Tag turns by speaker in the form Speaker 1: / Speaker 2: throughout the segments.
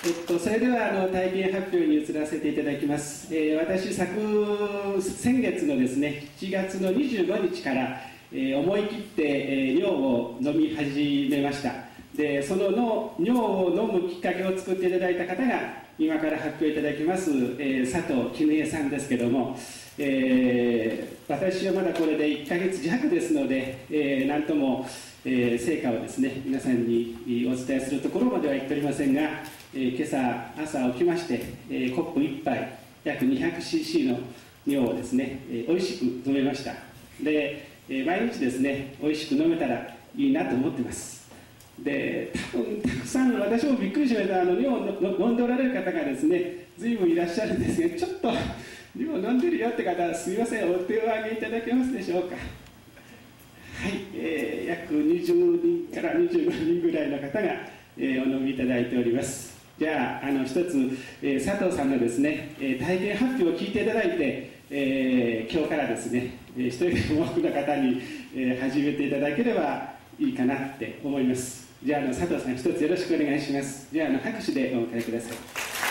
Speaker 1: それでは体験発表に移らせていただきます。私、先月のですね、7月の25日から、思い切って、尿を飲み始めました。で、その尿を飲むきっかけを作っていただいた方が、今から発表いただきます、佐藤絹江さんですけども、私はまだこれで1ヶ月弱ですので、なんとも、成果をですね、皆さんにお伝えするところまでは言っておりませんが、今朝起きまして、コップ1杯約 200cc の尿をですね、美味しく飲めました。で、毎日ですね、美味しく飲めたらいいなと思ってます。で、多分たくさん、私もびっくりしました。尿を飲んでおられる方がですね、随分いらっしゃるんですが、ちょっと尿飲んでるよって方、すみません、お手を挙げいただけますでしょうか。はい、約20人から25人ぐらいの方が、お飲みいただいております。じゃあ、一つ、佐藤さんのですね、体験発表を聞いていただいて、今日からですね、一人でも多くの方に、始めていただければいいかなって思います。じゃあ、佐藤さん、一つよろしくお願いします。じゃあ、拍手でお迎えください。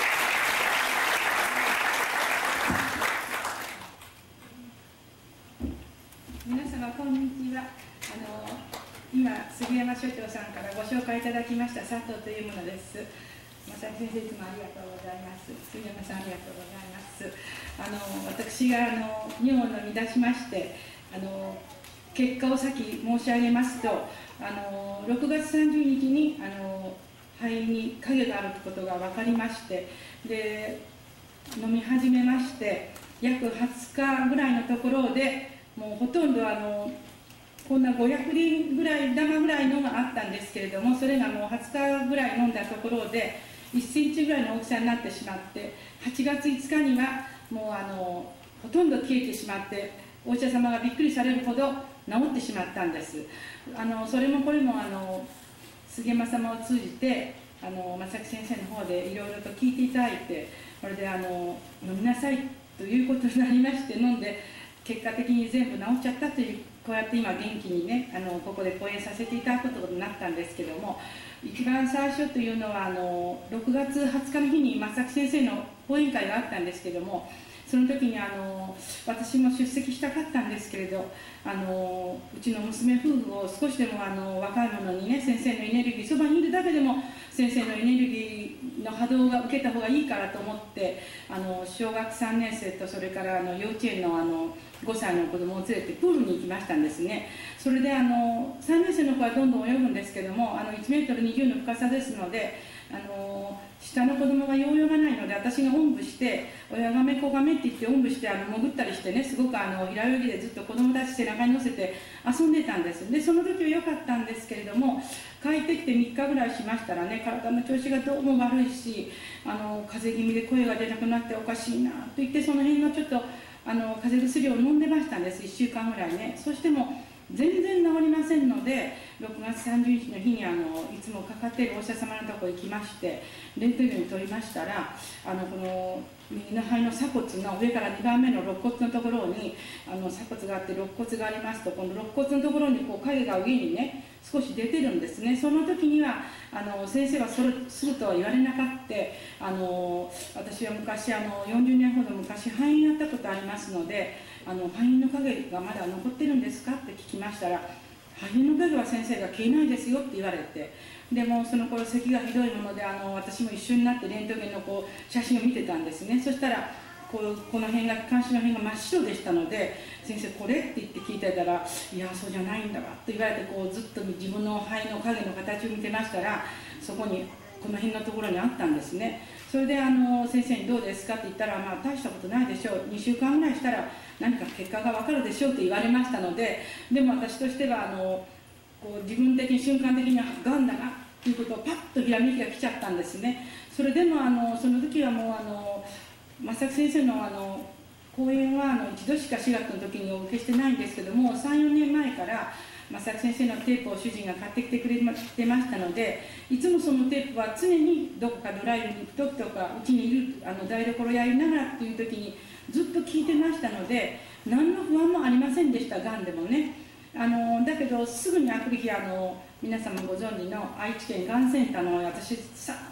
Speaker 2: 皆様こんにちは。今杉山所長さんからご紹介いただきました佐藤というものです。正木先生、いつもありがとうございます。杉山さん、ありがとうございます。私が尿を飲み出しまして、結果を先申し上げますと、6月30日に肺に影があることが分かりまして、で飲み始めまして、約20日ぐらいのところで、もうほとんどこんな500リぐらい玉ぐらいのがあったんですけれども、それがもう20日ぐらい飲んだところで1センチぐらいの大きさになってしまって、8月5日にはもうほとんど消えてしまって、お医者様がびっくりされるほど治ってしまったんです。それもこれも杉山様を通じて正木先生の方でいろいろと聞いていただいて、これで飲みなさいということになりまして、飲んで結果的に全部治っちゃったという、こうやって今元気にね、ここで講演させていただくことになったんですけども、一番最初というのは6月20日の日に正木先生の講演会があったんですけども、その時に私も出席したかったんですけれど、うちの娘夫婦を少しでも若い者にね、先生のエネルギー、そばにいるだけでも先生のエネルギーの波動が受けた方がいいからと思って、小学3年生とそれから幼稚園の5歳の子供を連れてプールに行きましたんですね。それで3年生の子はどんどん泳ぐんですけども、1メートル20の深さですので、下の子供がよう泳がないので、私がおんぶして親がめ子がめって言っておんぶして潜ったりしてね、すごく平泳ぎでずっと子供たち背中に乗せて遊んでたんです。でその時は良かったんですけれども、帰ってきて3日ぐらいしましたらね、体の調子がどうも悪いし、風邪気味で声が出なくなっておかしいなと言って、その辺のちょっと風邪薬を飲んでましたんです。1週間ぐらいね。そしても全然治りませんので、6月30日の日にいつもかかっているお医者様のところに行きまして、レントゲンを取りましたら、この右の肺の鎖骨の上から2番目の肋骨のところに鎖骨があって肋骨がありますと、この肋骨のところにこう影が上にね少し出てるんですね。その時には先生はするとは言われなかった。私は昔40年ほど昔肺炎やったことありますので、肺炎の影がまだ残ってるんですかって聞きましたら、肺炎の影は先生が消えないですよって言われて、でもその頃咳がひどいもので私も一緒になってレントゲンの写真を見てたんですね。そしたらこの辺が気管支の辺が真っ白でしたので、先生これって言って聞いてたら、いやそうじゃないんだわと言われて、ずっと自分の肺の影の形を見てましたら、そこにこの辺のところにあったんですね。それで先生にどうですかって言ったら、大したことないでしょう、2週間ぐらいしたら何か結果が分かるでしょうと言われましたので、でも私としては自分的に瞬間的にはがんだなということをパッとひらめきが来ちゃったんですね。それでもその時はもう正木先生の講演は一度しか4月の時にお受けしてないんですけども、3、4年前から正木先生のテープを主人が買ってきてくれてましたので、いつもそのテープは常にどこかドライブに行く時とか、うちにいる台所やりながらという時にずっと聞いてましたので、何の不安もありませんでした、がんでもね。だけどすぐにある日皆様ご存知の愛知県がんセンターの私さっと走っ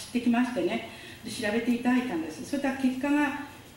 Speaker 2: ってきましてね、で調べていただいたんです。そしたら結果が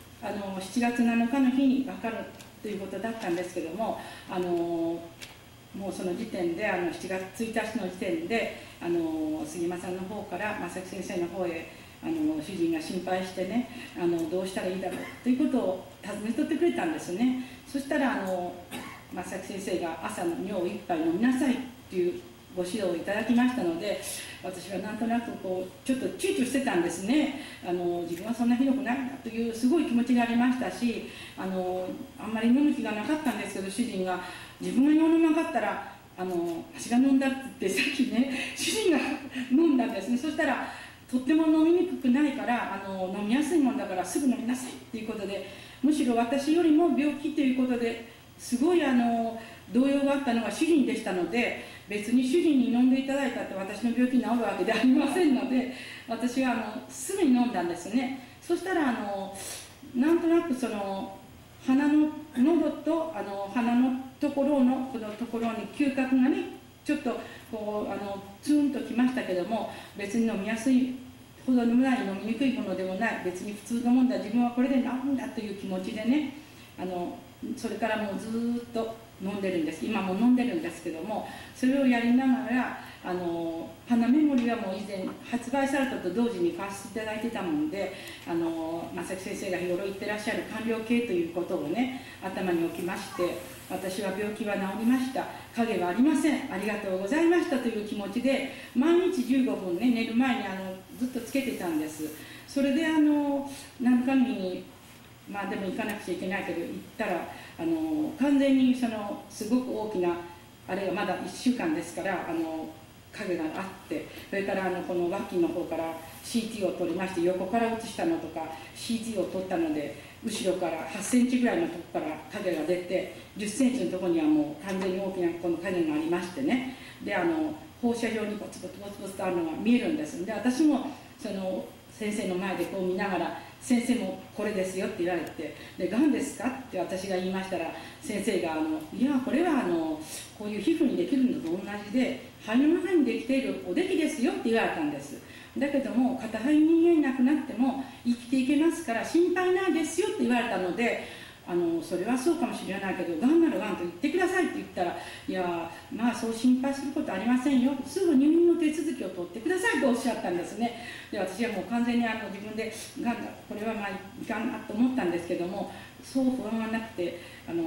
Speaker 2: 7月7日の日に分かるということだったんですけども、もうその時点で7月1日の時点で杉山さんの方から正木先生の方へ主人が心配してねどうしたらいいだろうということを尋ねとってくれたんですね。そしたら正木先生が朝の尿を一杯飲みなさいというご指導をいただきましたので、私はなんとなくちょっと躊躇してたんですね。自分はそんなひどくないんだというすごい気持ちがありましたし、あんまり飲む気がなかったんですけど、主人が自分が飲まなかったら私が飲んだって言ってさっきね主人が飲んだんですね。そしたらとっても飲みにくくないから飲みやすいもんだからすぐ飲みなさいっていうことで、むしろ私よりも病気ということですごい動揺があったのが主人でしたので、別に主人に飲んでいただいたって私の病気に治るわけではありませんので、私はすぐに飲んだんですね。そしたらなんとなくその鼻の喉と鼻のところのこのところに嗅覚がねちょっとツーンときましたけども、別に飲みやすいほどでもない、飲みにくいものでもない、別に普通のもんだ、自分はこれで治るんだという気持ちでねそれからもうずーっと飲んでるんです。今も飲んでるんですけども、それをやりながら花メモリはもう以前発売されたと同時に買わせていただいてたもんで正木先生が日頃言ってらっしゃる完了形ということをね頭に置きまして、私は病気は治りました、影はありません、ありがとうございましたという気持ちで毎日15分ね寝る前にずっとつけてたんです。それで何かにでも行かなくちゃいけないけど行ったら完全にすごく大きなあれがまだ1週間ですから影があって、それからこの脇の方から CT を取りまして、横から写したのとか CT を取ったので後ろから8センチぐらいのとこから影が出て、10センチのところにはもう完全に大きなこの影がありましてね、で放射状にポツポツポツポツとあるのが見えるんです。で私も先生の前でこう見ながら、先生もこれですよって言われて、でがんですかって私が言いましたら、先生がいやこれはこういう皮膚にできるのと同じで肺の中にできているおできですよって言われたんです。だけども片肺人間いなくなっても生きていけますから心配ないですよって言われたので、それはそうかもしれないけど、がんならがんと言ってくださいって言ったら、いやそう心配することありませんよ、すぐ入院の手続きを取ってくださいとおっしゃったんですね。で私はもう完全に自分でがんだ、これはいかんなと思ったんですけども、そう不安はなくて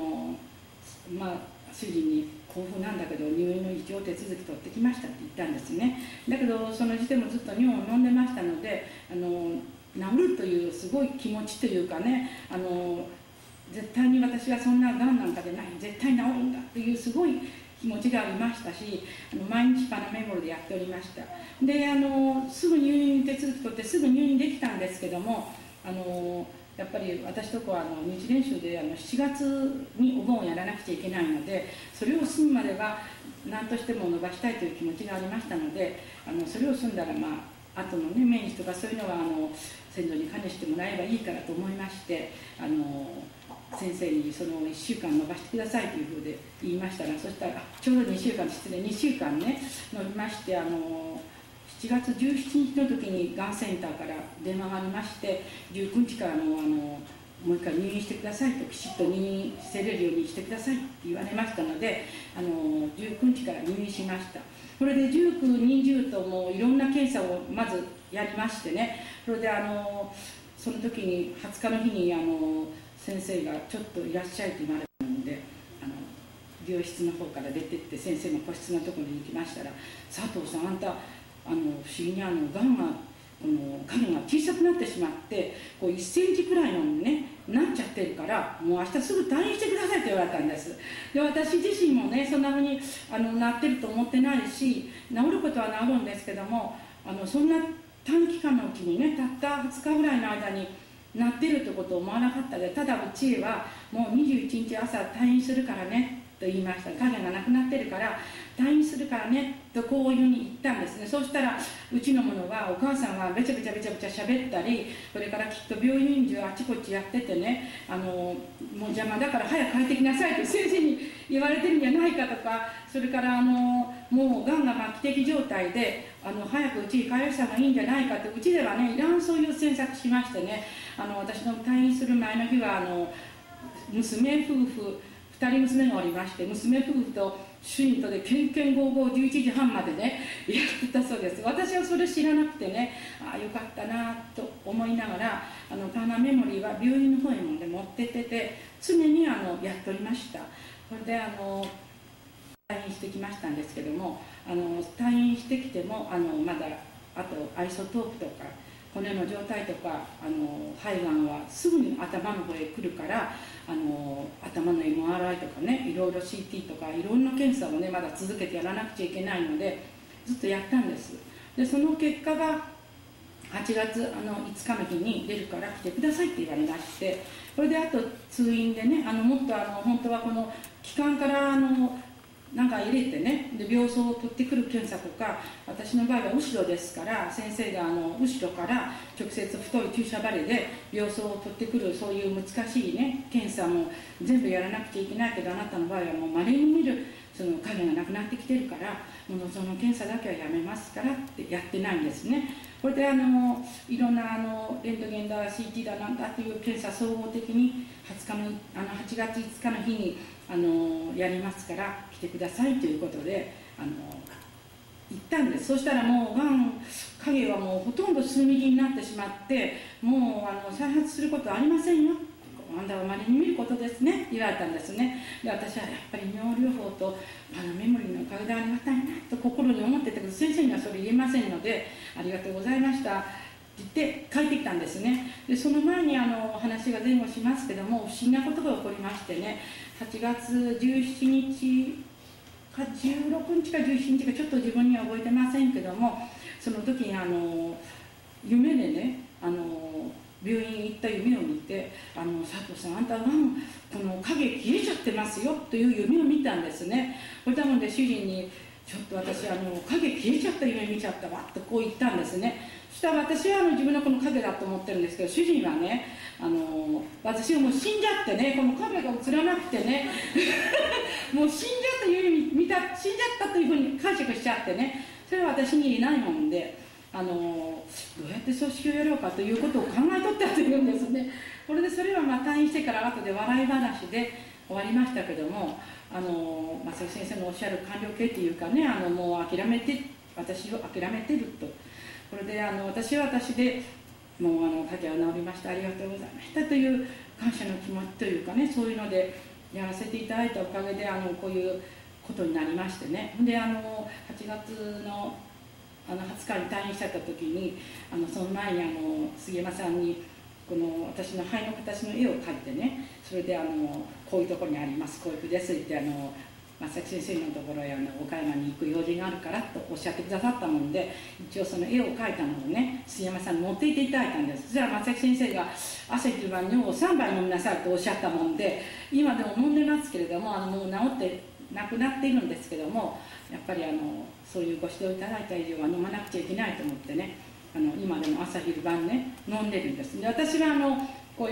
Speaker 2: 主人にこういうふうなんだけど入院の一応手続き取ってきましたって言ったんですね。だけどその時点もずっと尿を飲んでましたので治るというすごい気持ちというかね絶対に私はそんながんなんかでない、絶対治るんだというすごい気持ちがありましたし、毎日パナメモリでやっておりました。ですぐ入院手続き取ってすぐ入院できたんですけどもやっぱり私とこは日蓮宗で7月にお盆をやらなくちゃいけないので、それを済むまでは何としても伸ばしたいという気持ちがありましたのでそれを済んだら後のね命日とかそういうのは先祖に兼ねしてもらえばいいからと思いまして先生にその1週間延ばしてくださいというふうで言いましたら、そしたらちょうど2週間失礼2週間ね伸びまして、7月17日の時にがんセンターから電話がありまして、19日からもう一回入院してくださいと、きちっと入院せれるようにしてくださいって言われましたので19日から入院しました。それで19、20ともういろんな検査をまずやりましてね、それでその時に20日の日に先生がちょっといらっしゃいと言われたので病室の方から出てって先生の個室のところに行きましたら、佐藤さんあんた不思議にがんが影が小さくなってしまって1センチくらいのに、ね、なっちゃってるからもう明日すぐ退院してくださいと言われたんです。で私自身もねそんなふうになってると思ってないし、治ることは治るんですけどもそんな短期間のうちにねたった2日ぐらいの間になってるってことを思わなかったで、ただうちへはもう21日朝退院するからねと言いました。影がなくなってるから退院するからねとこういうふうに言ったんですね。そうしたらうちの者がお母さんがべちゃべちゃべちゃべちゃ喋ったり、それからきっと病院中あちこちやっててねもう邪魔だから早く帰ってきなさいって先生に言われてるんじゃないかとか、それからもうがんが末期的状態で早くうちに帰らせた方がいいんじゃないかって、うちではねいらんそういう詮索しましてね、私の退院する前の日は娘夫婦2人娘がおりまして、娘夫婦と主人とでけんけんごうごう11時半までねやってたそうです。私はそれ知らなくてね、ああよかったなと思いながらパーマメモリーは病院の方にも、ね、持ってってて常にやっておりました。それで退院してきましたんですけども、退院してきてもまだあとアイソトープとか骨の状態とか肺がんはすぐに頭の方へ来るから、頭の MRI とかね、いろいろ CT とかいろんな検査をねまだ続けてやらなくちゃいけないのでずっとやったんです。でその結果が8月5日の日に出るから来てくださいって言われまして、これであと通院でねもっと本当はこの気管からなんか入れてね、で病巣を取ってくる検査とか、私の場合は後ろですから先生が後ろから直接太い注射針で病巣を取ってくる、そういう難しいね検査も全部やらなくちゃいけないけど、あなたの場合はもうまれに見るその影がなくなってきてるから、もうその検査だけはやめますからってやってないんですね。これでいろんなレントゲンだ CT だなんだっていう検査総合的に8月5日の日にやりますから来てくださいということで言ったんです。そしたらもうがん影はもうほとんど数ミリになってしまって、もう再発することはありませんよ、あんたはまれに見ることですね言われたんですね。で私はやっぱり尿療法とメモリーのおかげでありがたいなと心に思ってたけど、先生にはそれ言えませんのでありがとうございましたって言って帰ってきたんですね。でその前に話が前後しますけども、不思議なことが起こりましてね、8月17日か16日か17日かちょっと自分には覚えてませんけども、その時に夢でね病院へ行った夢を見て佐藤さんあんたがこの影消えちゃってますよという夢を見たんですね。これなので主人にちょっと私影消えちゃった夢見ちゃったわとこう言ったんですね。そしたら私は自分のこの影だと思ってるんですけど、主人はね私はもう死んじゃってね、この影が映らなくてねもう死んじゃった夢見た、死んじゃったというふうに解釈しちゃってね、それは私にいないもんでどうやって葬式をやろうかということを考えとったというんですね。これでそれは退院してから後で笑い話で終わりましたけども、松井先生のおっしゃる官僚系っていうかね、もう私を諦めてると。これで私は私でもう影は治りました、ありがとうございましたという感謝の気持ちというかね、そういうのでやらせていただいたおかげでこういうことになりましてね。で8月の20日に退院しちゃった時にその前に杉山さんにこの私の肺の形の絵を描いてね、それでこういうところにあります、こういうふうですって松崎先生のところへ岡山に行く用事があるからとおっしゃってくださったもんで、一応その絵を描いたのをね杉山さんに持っていっていただいたんです。そしたら松崎先生が朝昼晩尿を3杯飲みなさいとおっしゃったもんで、今でも飲んでますけれどももう治ってなくなっているんですけども、やっぱりそういうご指導いただいた以上は飲まなくちゃいけないと思ってね今でも朝昼晩ね飲んでるんです。で私はこういう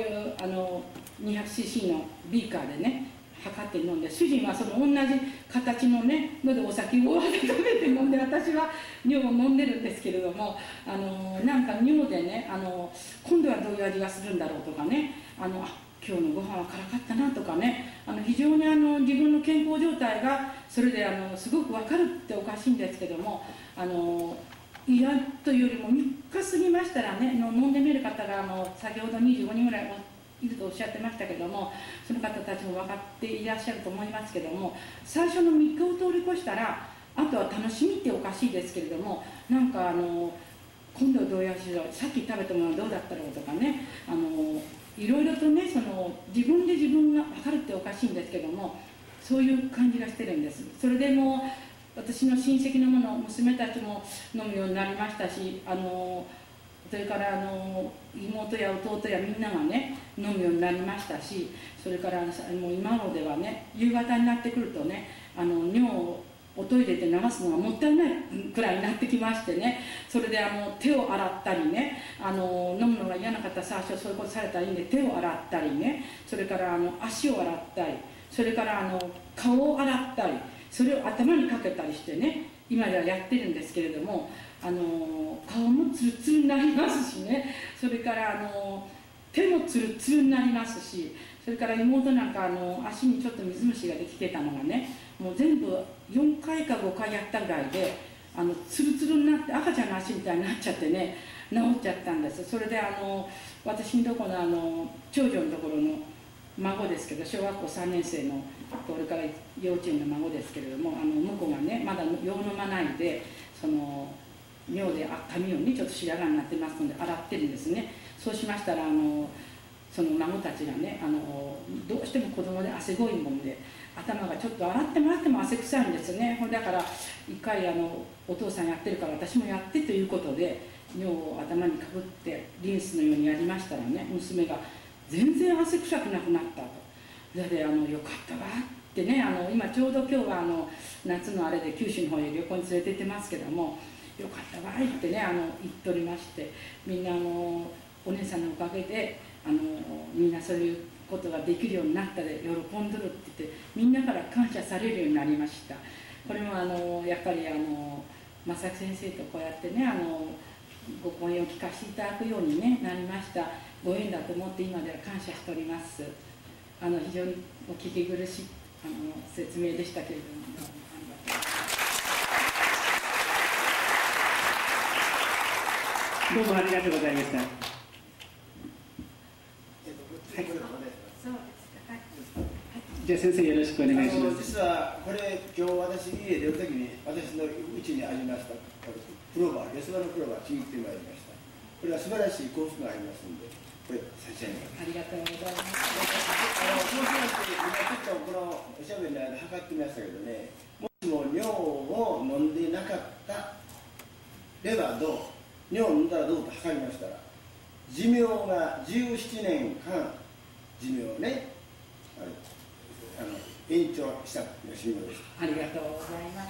Speaker 2: 200cc のビーカーでね測って飲んで、主人はその同じ形のねのでお酒を温めて飲んで、私は尿を飲んでるんですけれどもなんか尿でね今度はどういう味がするんだろうとかね今日のご飯は辛かったなとかね非常に自分の健康状態がそれですごく分かるっておかしいんですけども嫌というよりも3日過ぎましたらね飲んでみる方が先ほど25人ぐらいいるとおっしゃってましたけども、その方たちも分かっていらっしゃると思いますけども、最初の3日を通り越したらあとは楽しみっておかしいですけれども、なんか今度はどうやしろ、さっき食べたものはどうだったろうとかねいろいろとね自分で自分が分かるっておかしいんですけども、そういう感じがしてるんです。それでもう私の親戚の娘たちも飲むようになりましたしそれから妹や弟やみんながね飲むようになりましたし、それからもう今のではね夕方になってくるとね尿をおトイレで流すのがもったいないくらいになってきましてね、それで手を洗ったりね飲むのが嫌な方は最初そういうことされたらいいんで手を洗ったりね、それから足を洗ったり、それから顔を洗ったり、 それを頭にかけたりしてね、今ではやってるんですけれども、顔もツルツルになりますしね、それから手もツルツルになりますし、それから妹なんか足にちょっと水虫ができてたのがね、もう全部4回か5回やったぐらいでツルツルになって赤ちゃんの足みたいになっちゃってね、治っちゃったんです。それで私のとこの長女のところの孫ですけど、小学校3年生のこれから幼稚園の孫ですけれども、向こうがねまだ用飲まないで尿で髪をねちょっと白髪になってますので洗ってるんですね。そうしましたらその孫たちがねどうしても子供で汗ごいもんで、頭がちょっと洗ってもらっても汗臭いんですよね。だから一回お父さんやってるから私もやってということで尿を頭にかぶってリンスのようにやりましたらね、娘が全然汗臭くなくなったと。それでよかったわってね、今ちょうど今日は夏のあれで九州の方へ旅行に連れて行ってますけども、よかったわってね言っておりまして、みんなお姉さんのおかげでみんなそういうことができるようになったで喜んどるって言ってみんなから感謝されるようになりました。これもやっぱり正木先生とこうやってねご講演を聞かせていただくように、ね、なりましたご縁だと思って今では感謝しております。非常にお聞き苦しい説明でしたけれども、
Speaker 1: どうもありがとうございました。じゃあ先生よろしくお願いします。
Speaker 3: 実はこれ今日私家出るときに私のうちにありましたクローバー、四つ葉のクローバーちぎってまいりました。これは素晴らしい幸福がありますので、これ差し上げます。
Speaker 2: ありがとうございます。
Speaker 3: そうしまして今ちょっとこのおしゃべりの間測ってみましたけどね、もしも尿を飲んでなかったればどう、尿を飲んだらどうと測りましたら、寿命が17年間寿命をね延長した寿命です。
Speaker 2: ありがとうございます。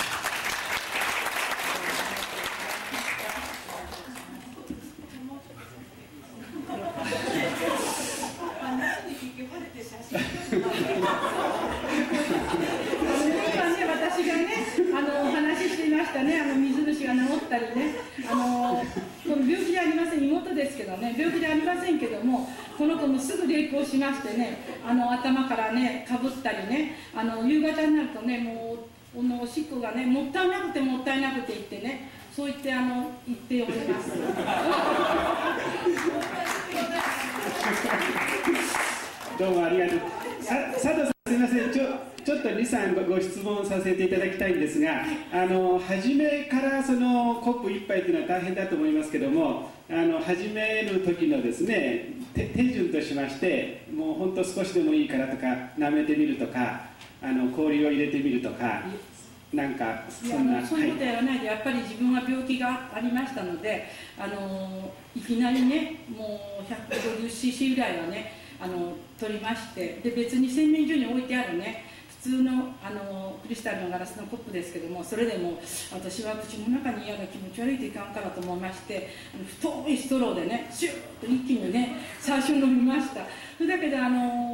Speaker 2: 私がねお話ししていましたね、水虫が治ったりね、この病気じゃありません、妹ですけどね、病気じゃありませんけども、この子もすぐ励行しましてね、頭からねかぶったりね、夕方になるとねもうおしっこがねもったいなくてもったいなくて言ってね、そう言って言っております。
Speaker 1: どうもありがとう。佐藤さんすみません、ちょっと2、3ご質問させていただきたいんですが、初めからそのコップ1杯というのは大変だと思いますけども、始める時のですね手順としまして、もう本当少しでもいいからとか舐めてみるとか氷を入れてみるとか、なんかそんな。
Speaker 2: そういうことやらないで、やっぱり自分は病気がありましたので、いきなりねもう 150cc ぐらいはね取りまして、で別に洗面所に置いてあるね普通のクリスタルのガラスのコップですけども、それでも私は口の中に嫌が気持ち悪いといかんからと思いまして、太いストローでねシューッと一気にね最初飲みました。それだけで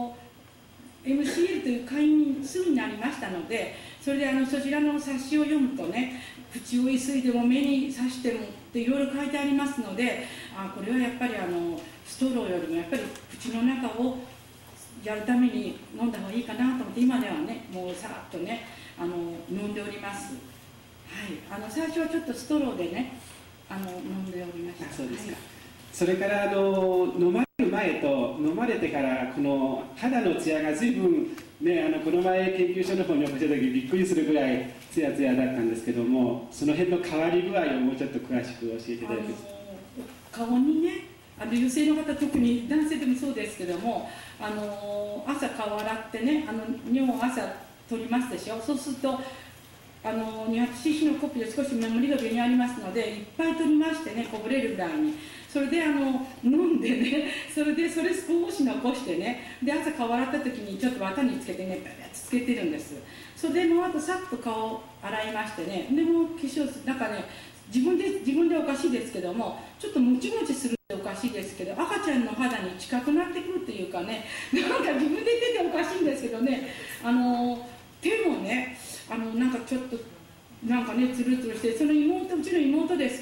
Speaker 2: MCL という会員数になりましたので、それでそちらの冊子を読むとね、口をゆすいでも目に刺してもっていろいろ書いてありますので、これはやっぱりストローよりもやっぱり口の中をやるために飲んだ方がいいかなと思って、今ではねもうさらっとね飲んでおります。はい、最初はちょっとストローでね飲んでおりました。
Speaker 1: そうですか。
Speaker 2: はい、
Speaker 1: それから飲まれる前と飲まれてからこの肌のツヤが随分ね、この前研究所の方にお越した時びっくりするぐらいツヤツヤだったんですけども、その辺の変わり具合をもうちょっと詳しく教えていただけますか。
Speaker 2: 顔にね女性の方、特に男性でもそうですけども、朝顔洗ってね尿を朝取りますでしょ。そうすると200cc のコップで少し眠りが上にありますのでいっぱい取りましてね、こぼれるぐらいに、それで飲んでね、それ少し残してね、で朝顔洗った時にちょっと綿につけてねバッとつけてるんです。それでもうあとさっと顔を洗いましてね、でもう化粧水なんかね自分でおかしいですけども、ちょっともちもちするっておかしいですけど、赤ちゃんの肌に近くなってくるっていうかね、なんか自分で言ってておかしいんですけどね、手もね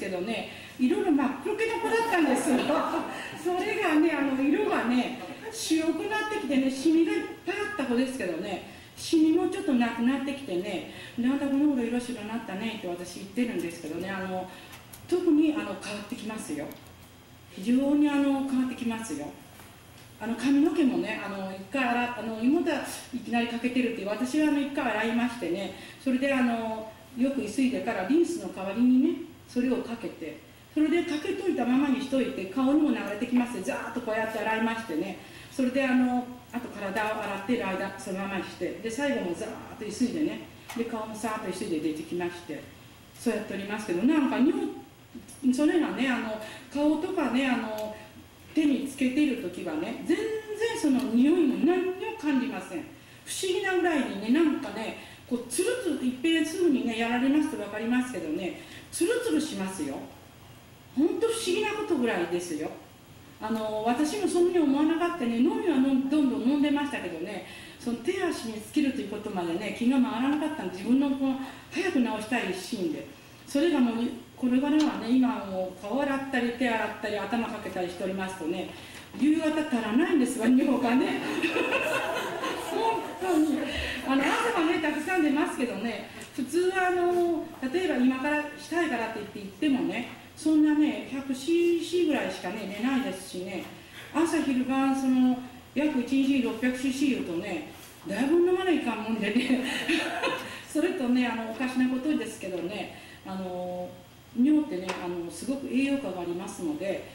Speaker 2: けどね、いろいろ真っ黒けの子だったんですよ。それがね、色がね白くなってきてね、シミがいっぱいあった子ですけどね、シミもちょっとなくなってきてね、なんだこの頃色白になったねって私言ってるんですけどね、特に変わってきますよ。非常に変わってきますよ。髪の毛もね、一回妹はいきなりかけてるって、私は一回洗いましてね、それでよく急いでからリンスの代わりにね、それをかけて、それでかけといたままにしといて、顔にも流れてきますで、ザーッとこうやって洗いましてね、それであと体を洗っている間、そのままにして、で最後もザーッと急いでね、で顔もさーっと急いで出てきまして、そうやっておりますけど、なんかそれがね、顔とかね、手につけている時はね、全然その匂いも何にも感じません。不思議なぐらいにね、なんかね、こうつるつるといっぺんすぐにねやられますと分かりますけどね、つるつるしますよ。本当不思議なことぐらいですよ。私もそんなに思わなかったね、飲みはどんどん飲んでましたけどね、その手足につけるということまでね気が回らなかったんで、自分のこの早く治したい一心で、それがもうこれからはね、今もう顔洗ったり手洗ったり頭かけたりしておりますとね、夕方足らないんですわ、尿がね。本当に朝はねたくさん出ますけどね、普通は例えば今からしたいからって言ってもね、そんなね 100cc ぐらいしかね出ないですしね、朝昼晩その約1日に 600cc 言うとね、だいぶ飲まないかんもんでね。それとねおかしなことですけどね、尿ってねすごく栄養価がありますので、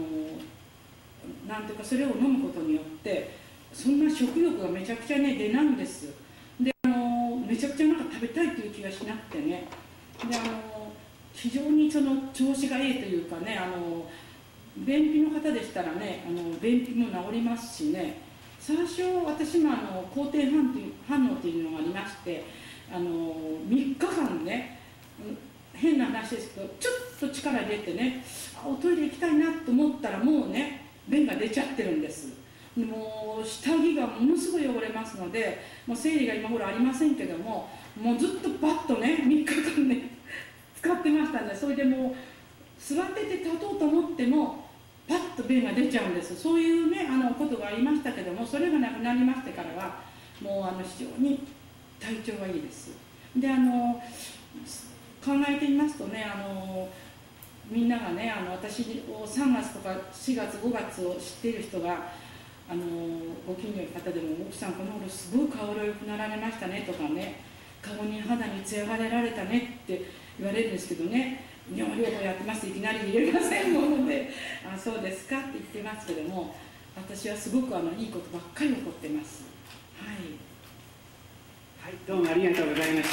Speaker 2: なんていうかそれを飲むことによってそんな食欲がめちゃくちゃね出ないんです。でめちゃくちゃなんか食べたいという気がしなくてね、で非常にその調子がいいというかね、便秘の方でしたらね便秘も治りますしね、最初私も肯定反応というのがありまして、3日間ね、変な話ですけどちょっと力入れてね、おトイレ行きたいなと思ったらもうね便が出ちゃってるんです。もう下着がものすごい汚れますので、もう生理が今頃ありませんけども、もうずっとバッとね3日間ね使ってましたんで、それでもう座ってて立とうと思ってもパッと便が出ちゃうんです。そういうねことがありましたけども、それがなくなりましてからはもう非常に体調がいいです。で考えてみますとね、みんながね私を3月とか4月5月を知っている人がご近所の方でも、奥さんこの頃すごい顔色良くなられましたねとかね、顔に肌に艶が出られたねって言われるんですけどね、尿療法やってますといきなり言えませんもので、そうですかって言ってますけども、私はすごくいいことばっかり起こってます。はい、
Speaker 1: はい、どうもありがとうございました。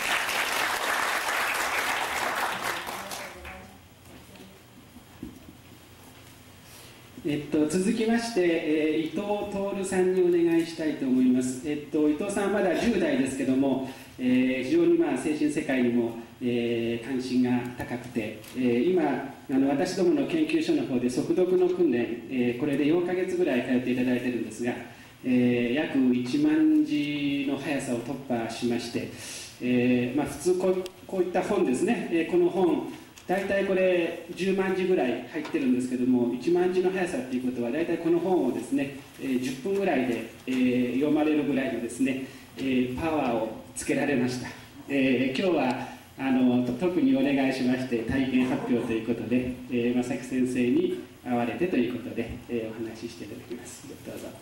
Speaker 1: 続きまして、伊藤徹さんにお願いしたいと思います。伊藤さんはまだ10代ですけども、非常に精神世界にも、関心が高くて、今私どもの研究所の方で速読の訓練、これで4ヶ月ぐらい通っていただいてるんですが、約1万字の速さを突破しまして、普通こういった本ですね、この本大体これ10万字ぐらい入ってるんですけども、1万字の速さということは大体この本をですね、10分ぐらいで、読まれるぐらいのですね、パワーをつけられました。今日は特にお願いしまして体験発表ということで、正木先生に会われてということで、お話ししていただきます。どうぞ。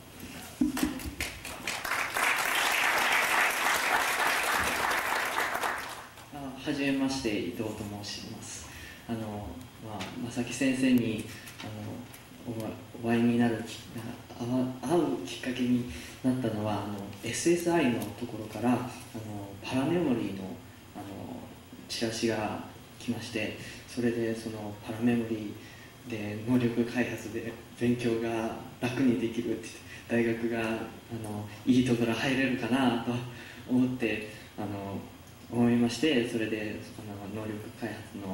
Speaker 4: はじめまして、伊藤と申します。正木先生にお会いになる会うきっかけになったのはSSI のところからパラメモリーのチラシが来まして、それでそのパラメモリーで能力開発で勉強が楽にできるって大学がいいところ入れるかなと思って思いまして、それで能力開発の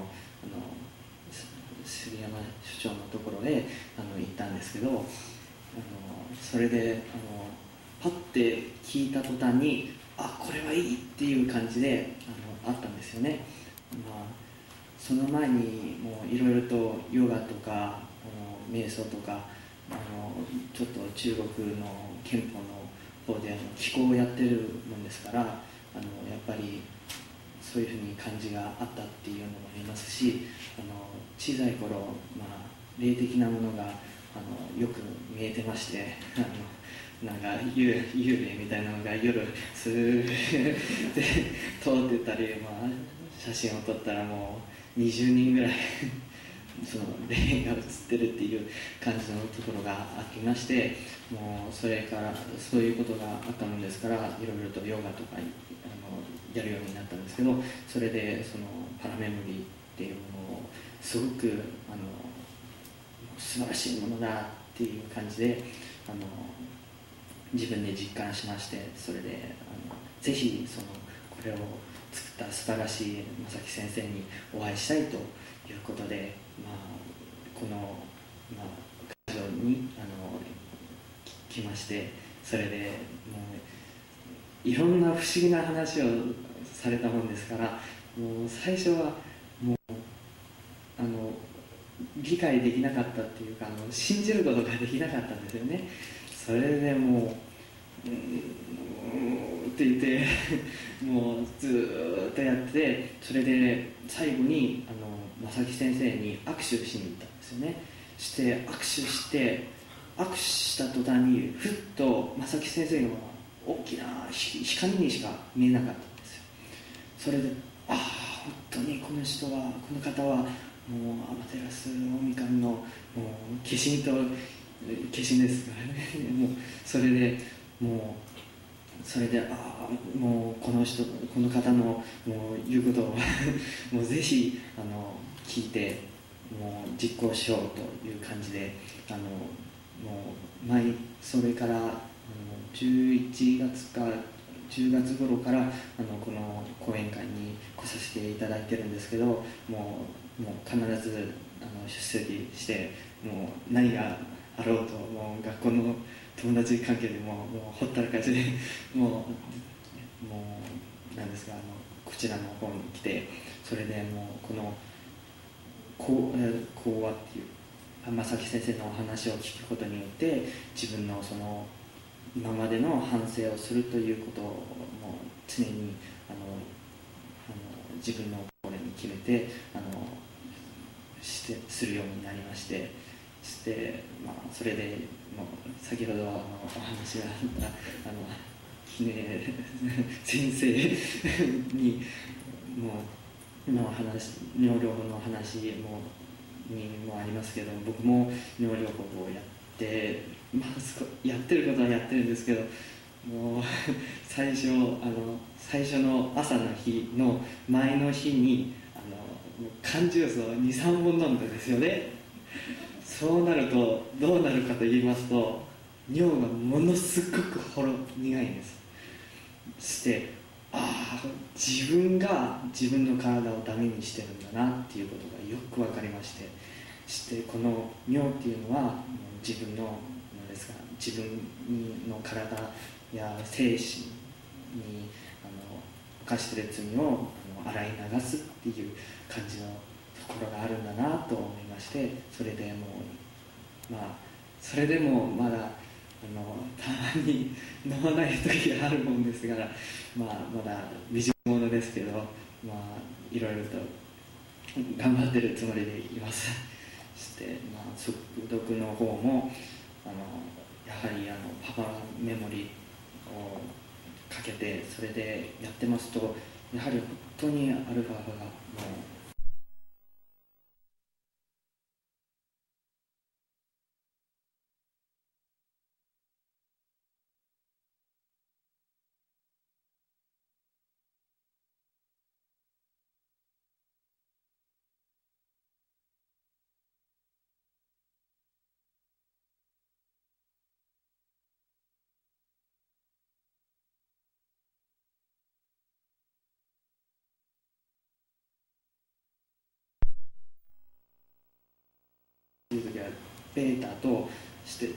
Speaker 4: 杉山所長のところへ行ったんですけど、それでパッて聞いた途端にこれはいいっていう感じであったんですよね。 その前にもういろいろとヨガとか瞑想とかちょっと中国の憲法の方で気候をやってるもんですから、やっぱりそういうふうに感じがあったっていうのもありますし、小さい頃、霊的なものがよく見えてまして、なんか幽霊みたいなのが夜スーッて通ってたり、写真を撮ったらもう20人ぐらいその霊が映ってるっていう感じのところがありまして、もうそれからそういうことがあったもんですから、いろいろとヨガとかやるようになったんですけど、それでそのパラメモリーっていうものをすごく素晴らしいものだっていう感じで自分で実感しまして、それでぜひこれを作った素晴らしい正木先生にお会いしたいということで、この、会場に来まして、それでもういろんな不思議な話をされたもんですから、もう最初はもう理解できなかったっていうか信じることができなかったんですよね。それでもうって言ってもうずーっとやって、それで最後に正木先生に握手しに行ったんですよね。して握手した途端にふっと正木先生の大きな光にしか見えなかったんですよ。それで本当にこの方はもう天照大神のもう化身ですからねもうそれでもうこの方のもう言うことをもうぜひ聞いてもう実行しようという感じでもうそれから11月か10月頃からこの講演会に来させていただいてるんですけど、もう必ず出席して、もう何があろうともう学校の友達関係でもうほったらかしでもうなんですかこちらの方に来て、それでもうこの講話っていう正木先生のお話を聞くことによって自分の今までの反省をするということをもう常に自分の心に決めてするようになりまして、それで先ほどお話があった杵先生に尿療法の話にもありますけど、僕も尿療法をやってやってることはやってるんですけど、もう最初の朝の日の前の日に缶ジュースを 2,3 本飲んだんですよね。そうなるとどうなるかと言いますと、尿がものすごく苦いんです。して自分が自分の体をダメにしてるんだなっていうことがよく分かりまして、この尿っていうのは自分の自分の体や精神に犯している罪を洗い流すっていう感じのところがあるんだなと思いまして、それでもまだたまに飲まない時があるもんですから、まだ未熟者ですけど、いろいろと頑張ってるつもりでいます。速読の方もやはりパパメモリをかけてそれでやってますと、やはり本当にアルファ波がもうという時はベータとして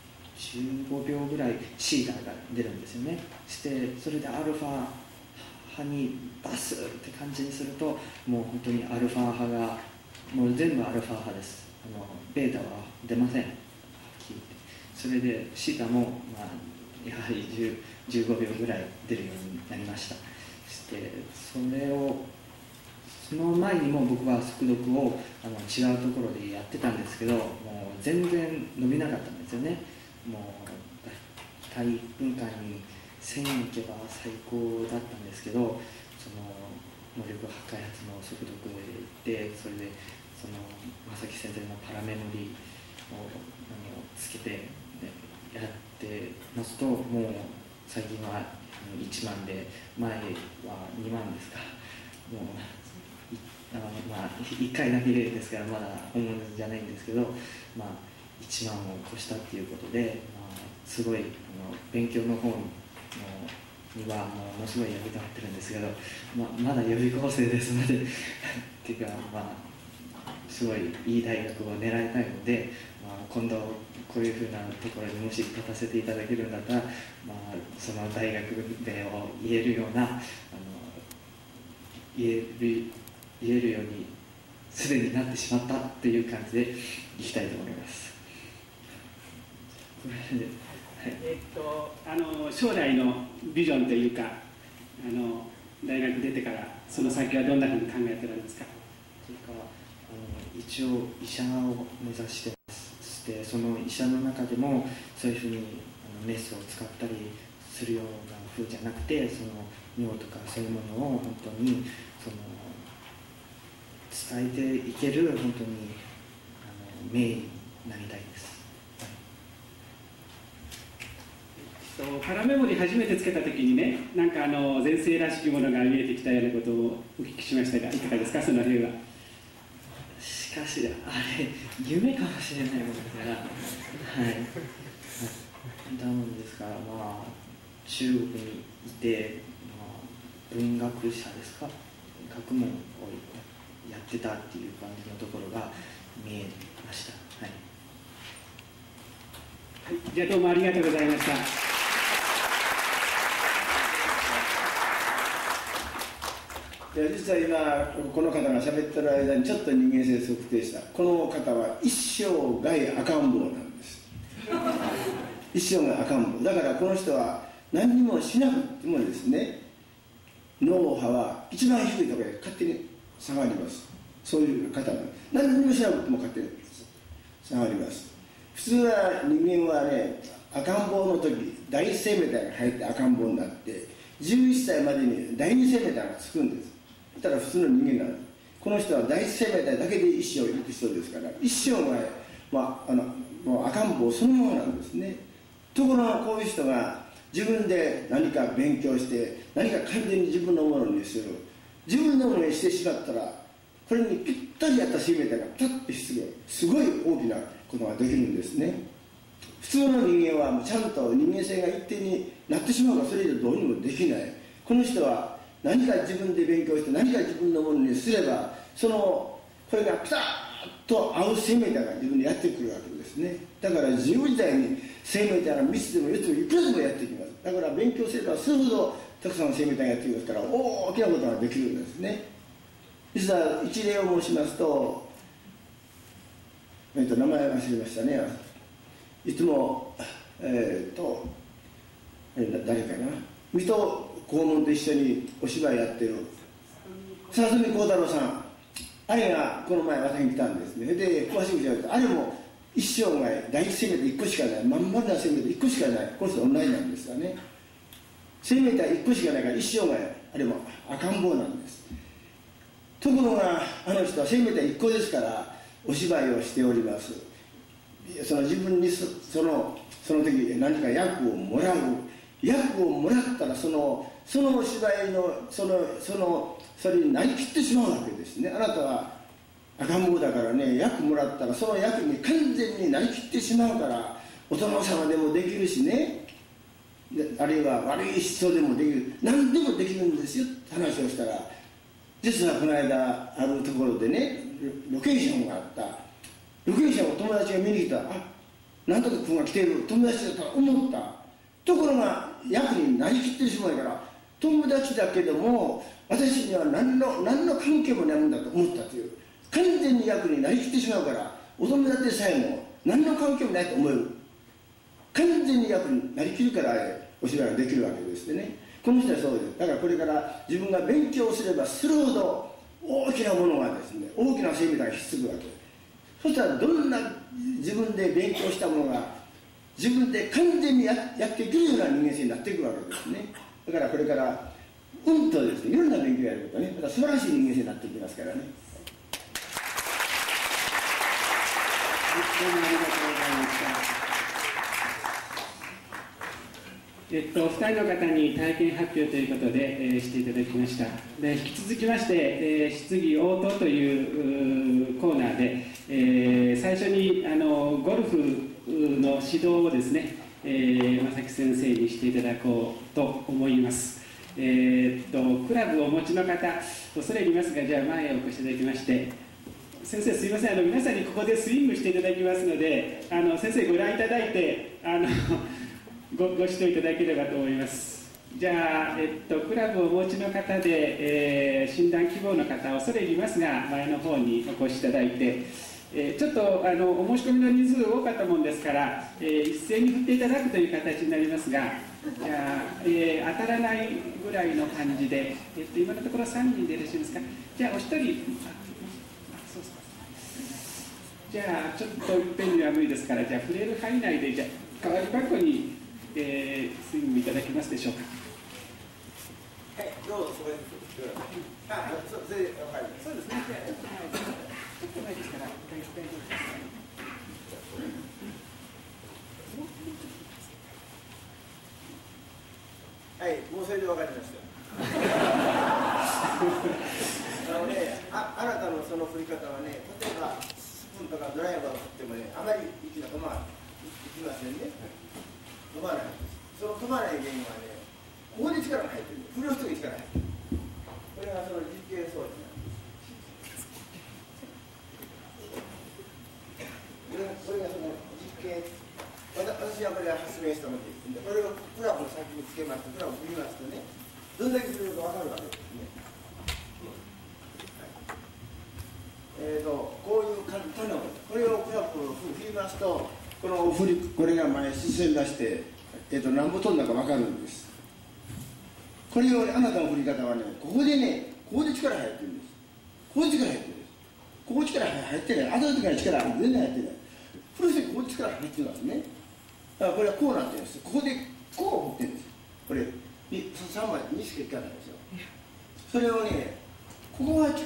Speaker 4: 15秒ぐらいシータが出るんですよね。それでアルファ派に出すって感じにすると、もう本当にアルファ派がもう全部アルファ派です。ベータは出ません。それでシータも、やはり15秒ぐらい出るようになりました。してその前にも僕は速読を違うところでやってたんですけど、もう全然伸びなかったんですよね。もう大1分間に1000いけば最高だったんですけど、その能力破壊発の速読で行って、それで正木先生のパラメモリをつけてやってますと、もう最近は1万で、前は2万ですか。もう1回だけですからまだ本物じゃないんですけど、1万を越したっていうことで、すごい勉強の方にはものすごい役立ってるんですけど、まだ予備校生ですのでっていうか、すごいいい大学を狙いたいので、今度こういうふうなところにもし立たせていただけるんだったら、その大学名を言えるような言えるようにすでになってしまったっていう感じでいきたいと思います。
Speaker 1: 将来のビジョンというか、大学出てからその先はどんなふうに考えてられますか？
Speaker 4: というか、一応医者を目指してます。でその医者の中でもそういうふうにメスを使ったりするような風じゃなくて、その尿とかそういうものを本当に伝えていける本当に名医になりたいです。
Speaker 1: パラメモリ初めてつけたときにね、なんか前世らしきものが見えてきたようなことをお聞きしましたが、いかがですか、その辺は。
Speaker 4: しかし、あれ、夢かもしれないものですから、はい。なのですから、中国にいて、文学者ですか、学問をやってたっていう感じのところが見えました。はい。
Speaker 1: はい、じゃあどうもありがとうございました。
Speaker 3: 実は今この方が喋ってる間にちょっと人間性測定した。この方は一生涯赤ん坊なんです一生涯赤ん坊だから、この人は何にもしなくてもですね、脳波は一番低いところで勝手に下がります。そういう方なんです。何にもしなくても勝手に下がります。普通は人間はね、赤ん坊の時第一生命体が入って赤ん坊になって、11歳までに第二生命体がつくんです。だから普通の人間なんです。この人は第一生命体だけで一生生きる人ですから、一生涯、もう赤ん坊そのままなんですね。ところがこういう人が自分で何か勉強して何か完全に自分のものにする、自分のものにしてしまったら、これにぴったりやった生命体がピタッと出現、すごい大きなことができるんですね。普通の人間はちゃんと人間性が一定になってしまうから、それ以上どうにもできない。この人は何か自分で勉強して何か自分のものにすれば、これがピタッと合う生命体が自分にやってくるわけですね。だから自由自在に生命体が3つでも4つでもいくらでもやってきます。だから勉強すればするほどたくさんの生命体がやってきますから、大きなことができるんですね。実は一例を申しますと、名前忘れましたね。いつも誰かな、水戸黄門と一緒にお芝居やってる笹住幸太郎さん、あれがこの前私に来たんですね。で詳しく調べて、あれも一生涯第一生命体1個しかない、まん丸な生命体1個しかない、この人同じなんですがね。生命体1個しかないから一生涯あれも赤ん坊なんです。ところがあの人は生命体1個ですからお芝居をしております。自分にその時何か役をもらう、役をもらったらそのお芝居のそれになりきってしまうわけですね。あなたは赤ん坊だからね、役もらったらその役に完全になりきってしまうから、お殿様でもできるしね、あるいは悪い人でもできる、何でもできるんですよって話をしたら、実はこの間あるところでね、ロケーションがあった。ロケーションを友達が見に来た。なんとか君が来ている友達だと思った。ところが役になりきってしまうから、 友達だけども私には何の関係もないもんだと思ったという、完全に役になりきってしまうから、お友達でさえも何の関係もないと思える、完全に役になりきるからお芝居ができるわけでしてね。この人はそうです。だからこれから自分が勉強すればするほど大きなものがですね、大きな生命がひっつくわけ。そしたらどんな自分で勉強したものが自分で完全にやっていけるような人間性になっていくわけですね。だからこれからとですね、いろんな勉強をやることね、また素晴らしい人間性になっていきますからね。
Speaker 1: どうもありがとうございました。お二人の方に体験発表ということで、していただきました。で、引き続きまして、質疑応答というコーナーで、最初にゴルフの指導をですね、正木先生にしていただこうと思います。クラブをお持ちの方、恐れ入りますが、じゃあ前へお越しいただきまして、先生すいません、皆さんにここでスイングしていただきますので、先生ご覧いただいてご指導いただければと思います。じゃあ、クラブをお持ちの方で、診断希望の方、恐れ入りますが前の方にお越しいただいて、ちょっとお申し込みの人数多かったもんですから、一斉に振っていただくという形になりますが、じゃあ、当たらないぐらいの感じで、今のところ3人でいらっしゃいますか。じゃあお一人、そうですか。じゃあちょっといっぺんには無理ですから、じゃあ触れる範囲内で、じゃあ代わり箱に、スイングいただけますでしょうか。
Speaker 3: はい、どうぞそこで。
Speaker 1: そうですね。ちょっと前ですから、大丈夫です。
Speaker 3: はい、もうそれで分かりました。あなたのその振り方はね、例えばスプーンとかドライバーを振ってもね、あまり息が止まりませんね。止まらないです。その止まらない原因はね、ここで力が入ってる。振る人に力が入ってる。これがその実験装置なんです。これがその実験、私はこれは発明したので、これをクラブの先につけますと、クラブを振りますとね、どんだけ振るか分かるわけですね。こういう簡単なもの、これをクラブを振りますと、これが前に進みまして、何歩飛んだか分かるんです。これを、あなたの振り方はね、ここで力入ってるんです。ここで力入ってるんです。ここ力入ってない。後でから力全然入ってない。振る人にここで力入ってるんですね。だからこれはこうなってるんです。ここでこう振ってるんです。これ3枚にしかいかないんですよ。それをね、ここで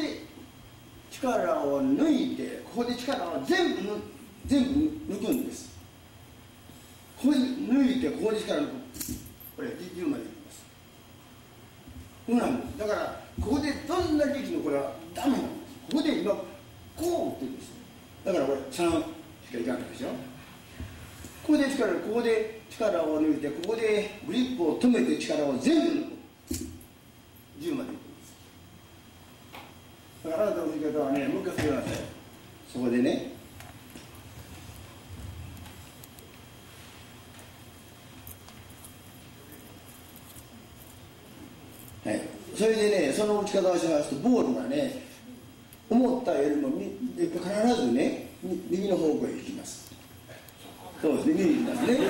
Speaker 3: 力を抜いて、ここで力を全部抜くんです。ここで抜いて、ここで力を抜く。これ10までいきます。そうなんです。だからここでどんな力のこれはダメなんです。ここで今こう打ってるんです。だからこれ3しかいかないでしょ。ここで力を抜いて、ここでグリップを止めて力を全部抜く。10までいくんです。だからあなたの振り方はね、もう一回振りなさい。そこでね、はい、それでね、その打ち方をしますと、ボールがね、思ったよりも必ずね、右の方向へ行きます。そうですね、右に行きますね。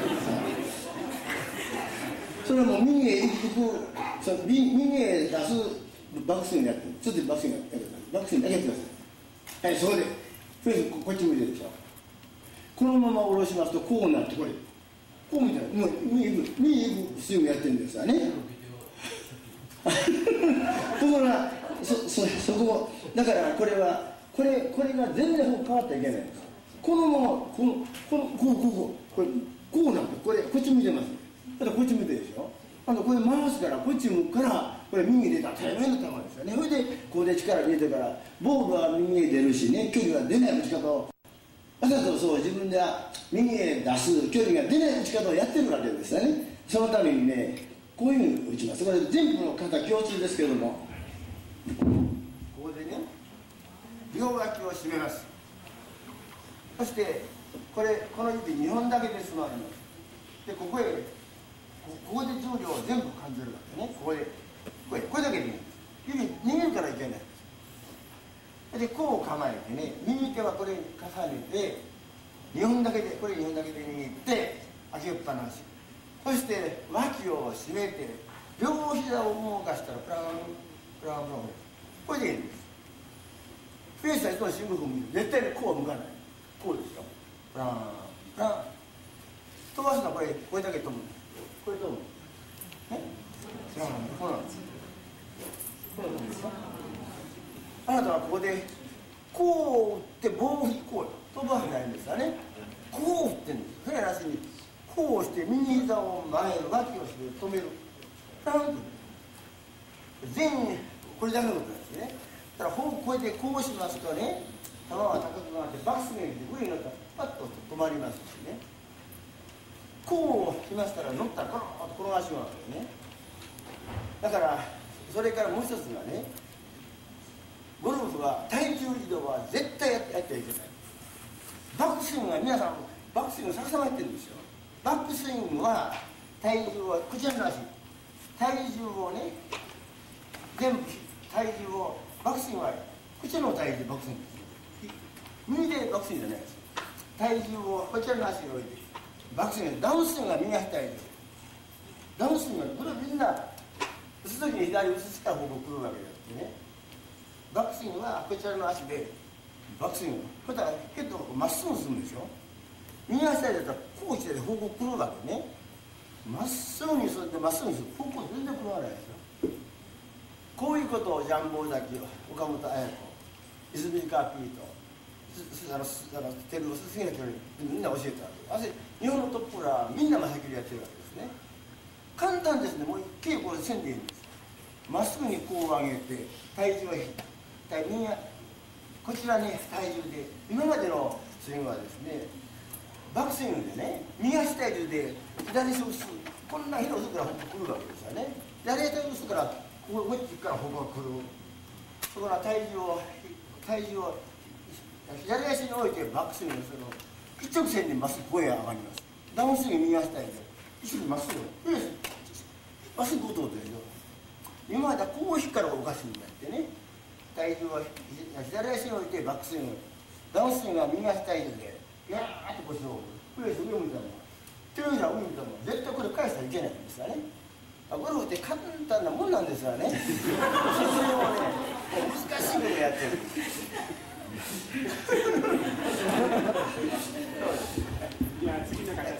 Speaker 3: それはもう右へ行く、右へ出すバックスイングやってる。ちょっとバックスイングやってください。バックスイングだけやってください。はい、そこで、フェースこっち向いてるでしょ。このまま下ろしますと、こうなって、これ。こう見たら、もう右行くスイングやってるんですよね。ところが、そこ、だからこれが全然変わったらいけないんです。このまま、こうなんで、こっち向いてます。だからこっち向いてるでしょ。これ回すから、こっち向くから、これ右に出たら大変な球ですよね。それで、ここで力入れてから、ボールは右へ出るしね、距離が出ない打ち方を、わざとそう自分では右へ出す、距離が出ない打ち方をやってるわけですよね。そのためにね、こういうふうに打ちます。これ全部の方共通ですけども、ここでね、両脇を締めます。そしてこの指2本だけで済ませます。でここへここで重量を全部感じるわけね。これだけでいいんです。指握るからいけない。でこう構えてね、右手はこれに重ねて2本だけで、これ2本だけで握って開けっぱなし。そして脇を締めて両膝を動かしたらプランプランプラン、これでいいんです。フェイスはいつも深呼吸見る。絶対にこう向かない。こうですよ。プランプラン。飛ばすのはこれだけ飛ぶ。これ飛ぶ。ね。プランプラン。これ飛ぶんですか。あなたはここでこう打って棒を振りこう飛ばせないんですよね。こう打ってるんです。それなしにこうして右膝を前の脇をして止める。プランと全員これだけのことなんですね。だからこうやってこうしますとね、球は高くなってバックス面で上に乗ったらパッと止まりますしね。こうしましたら乗ったらコロッと転がしますよね。だからそれからもう一つがね、ゴルフは体重移動は絶対やってはいけない。バックスイングは皆さんバックスイング逆さまやってるんですよ。バックスイングは体重は口の足、体重をね全部体重をバックスイングは口の体重バックスイングです。右でバックスイングじゃないです。体重をこちらの足に置いてバックスイング、ダウンスイングが右足体重、ダウンスイングはこれみんな打つ時に左打つしか方向来るわけであってね、バックスイングはこちらの足でバックスイング、これだからヘッドがまっすぐするんですよ。右足体重だったらこうして方向来るわけね。まっすぐにするってまっすぐにする方向全然来らないですよ。こういうことをジャンボ崎、岡本綾子、泉川ピート、テルオス、杉野教授みんな教えたわけ。日本のトップらみんな真先でやってるわけですね。簡単ですね。もう稽古でせんでいいんです。まっすぐにこう上げて体重を右こちらに体重で、今までのスイングはですね、バックスイングでね、右足体重で左足をすこんな広くから来るわけですよね。左足をすからこっちからここが来る。そこから体重を左足に置いてバックスイングする。一直線にまっすぐ声が上がります。ダウンスイング右足体重一緒にまっすぐまっすぐこうとですよ。今まではこう引っからおかしいんだってね。体重は左足に置いてバックスイング、ダウンスイングは右足体重でやーっと腰を上向いたまま、手のひら上向いたまま、絶対これ返したらいけないんですよね。ゴルフって簡単なもんなんですよね。それをね、難しいことやってる。
Speaker 1: いや、次の方です。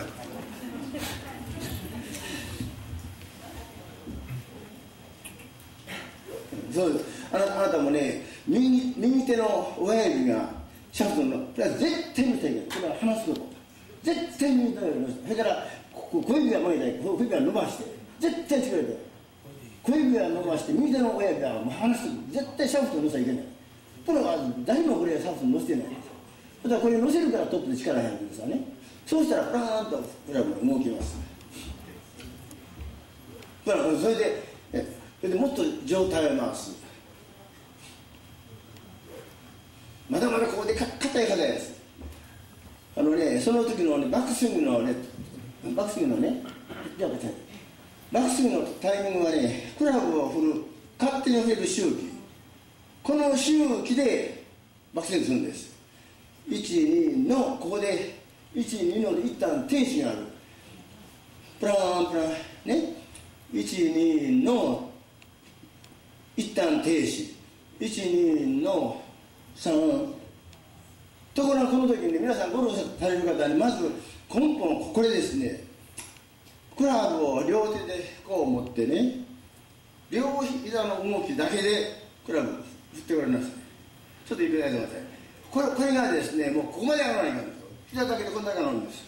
Speaker 3: そうです。あなたもね、右手の親指がシャフトの、これは絶対に見せていけない。これは離すこと。絶対に見せていけない。それから小指は曲げない。小指は伸ばして。絶対してくれて。小指は伸ばして、右手の親指はもう離す。絶対シャフトを乗せちゃいけない。これは誰もこれシャフトに乗せてない。だからこれ乗せるからトップで力入るんですよね。そうしたらプラーンとクラブが動きます。それでもっと上体を回す。まだまだここで硬いです。その時のね、バックスイングのね、バックスイングのね、バックスイングのタイミングはね、クラブを振る、勝手に振れる周期。この周期でバックスイングするんです。1、2の、ここで、1、2の一旦停止がある。プラーンプラーン、ね。1、2の一旦停止。1、2の3。ところがこの時に、ね、皆さんゴルフされる方にまず根本これですね。クラブを両手でこう持ってね、両膝の動きだけでクラブ振ってごらんなさい。ちょっといくだけください。これがですね、もうここまで上がらないかんですよ。膝だけでこんなに上がるんです。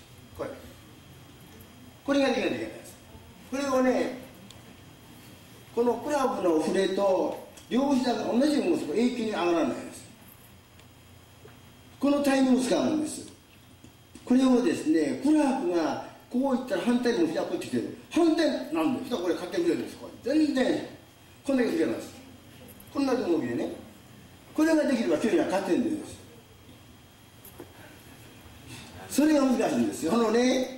Speaker 3: これができないといけないです。これをね、このクラブの振れと両膝が同じ動きを永久に上がらないです。このタイミングを使うんです。これをですね、クラブがこういったら反対にも膝こっち来てる。反対なんで、膝これ勝手に振れるんです。全然、こんだけ振れます。こんな動きでね。これができれば距離が勝てるんです。それが難しいんですよ。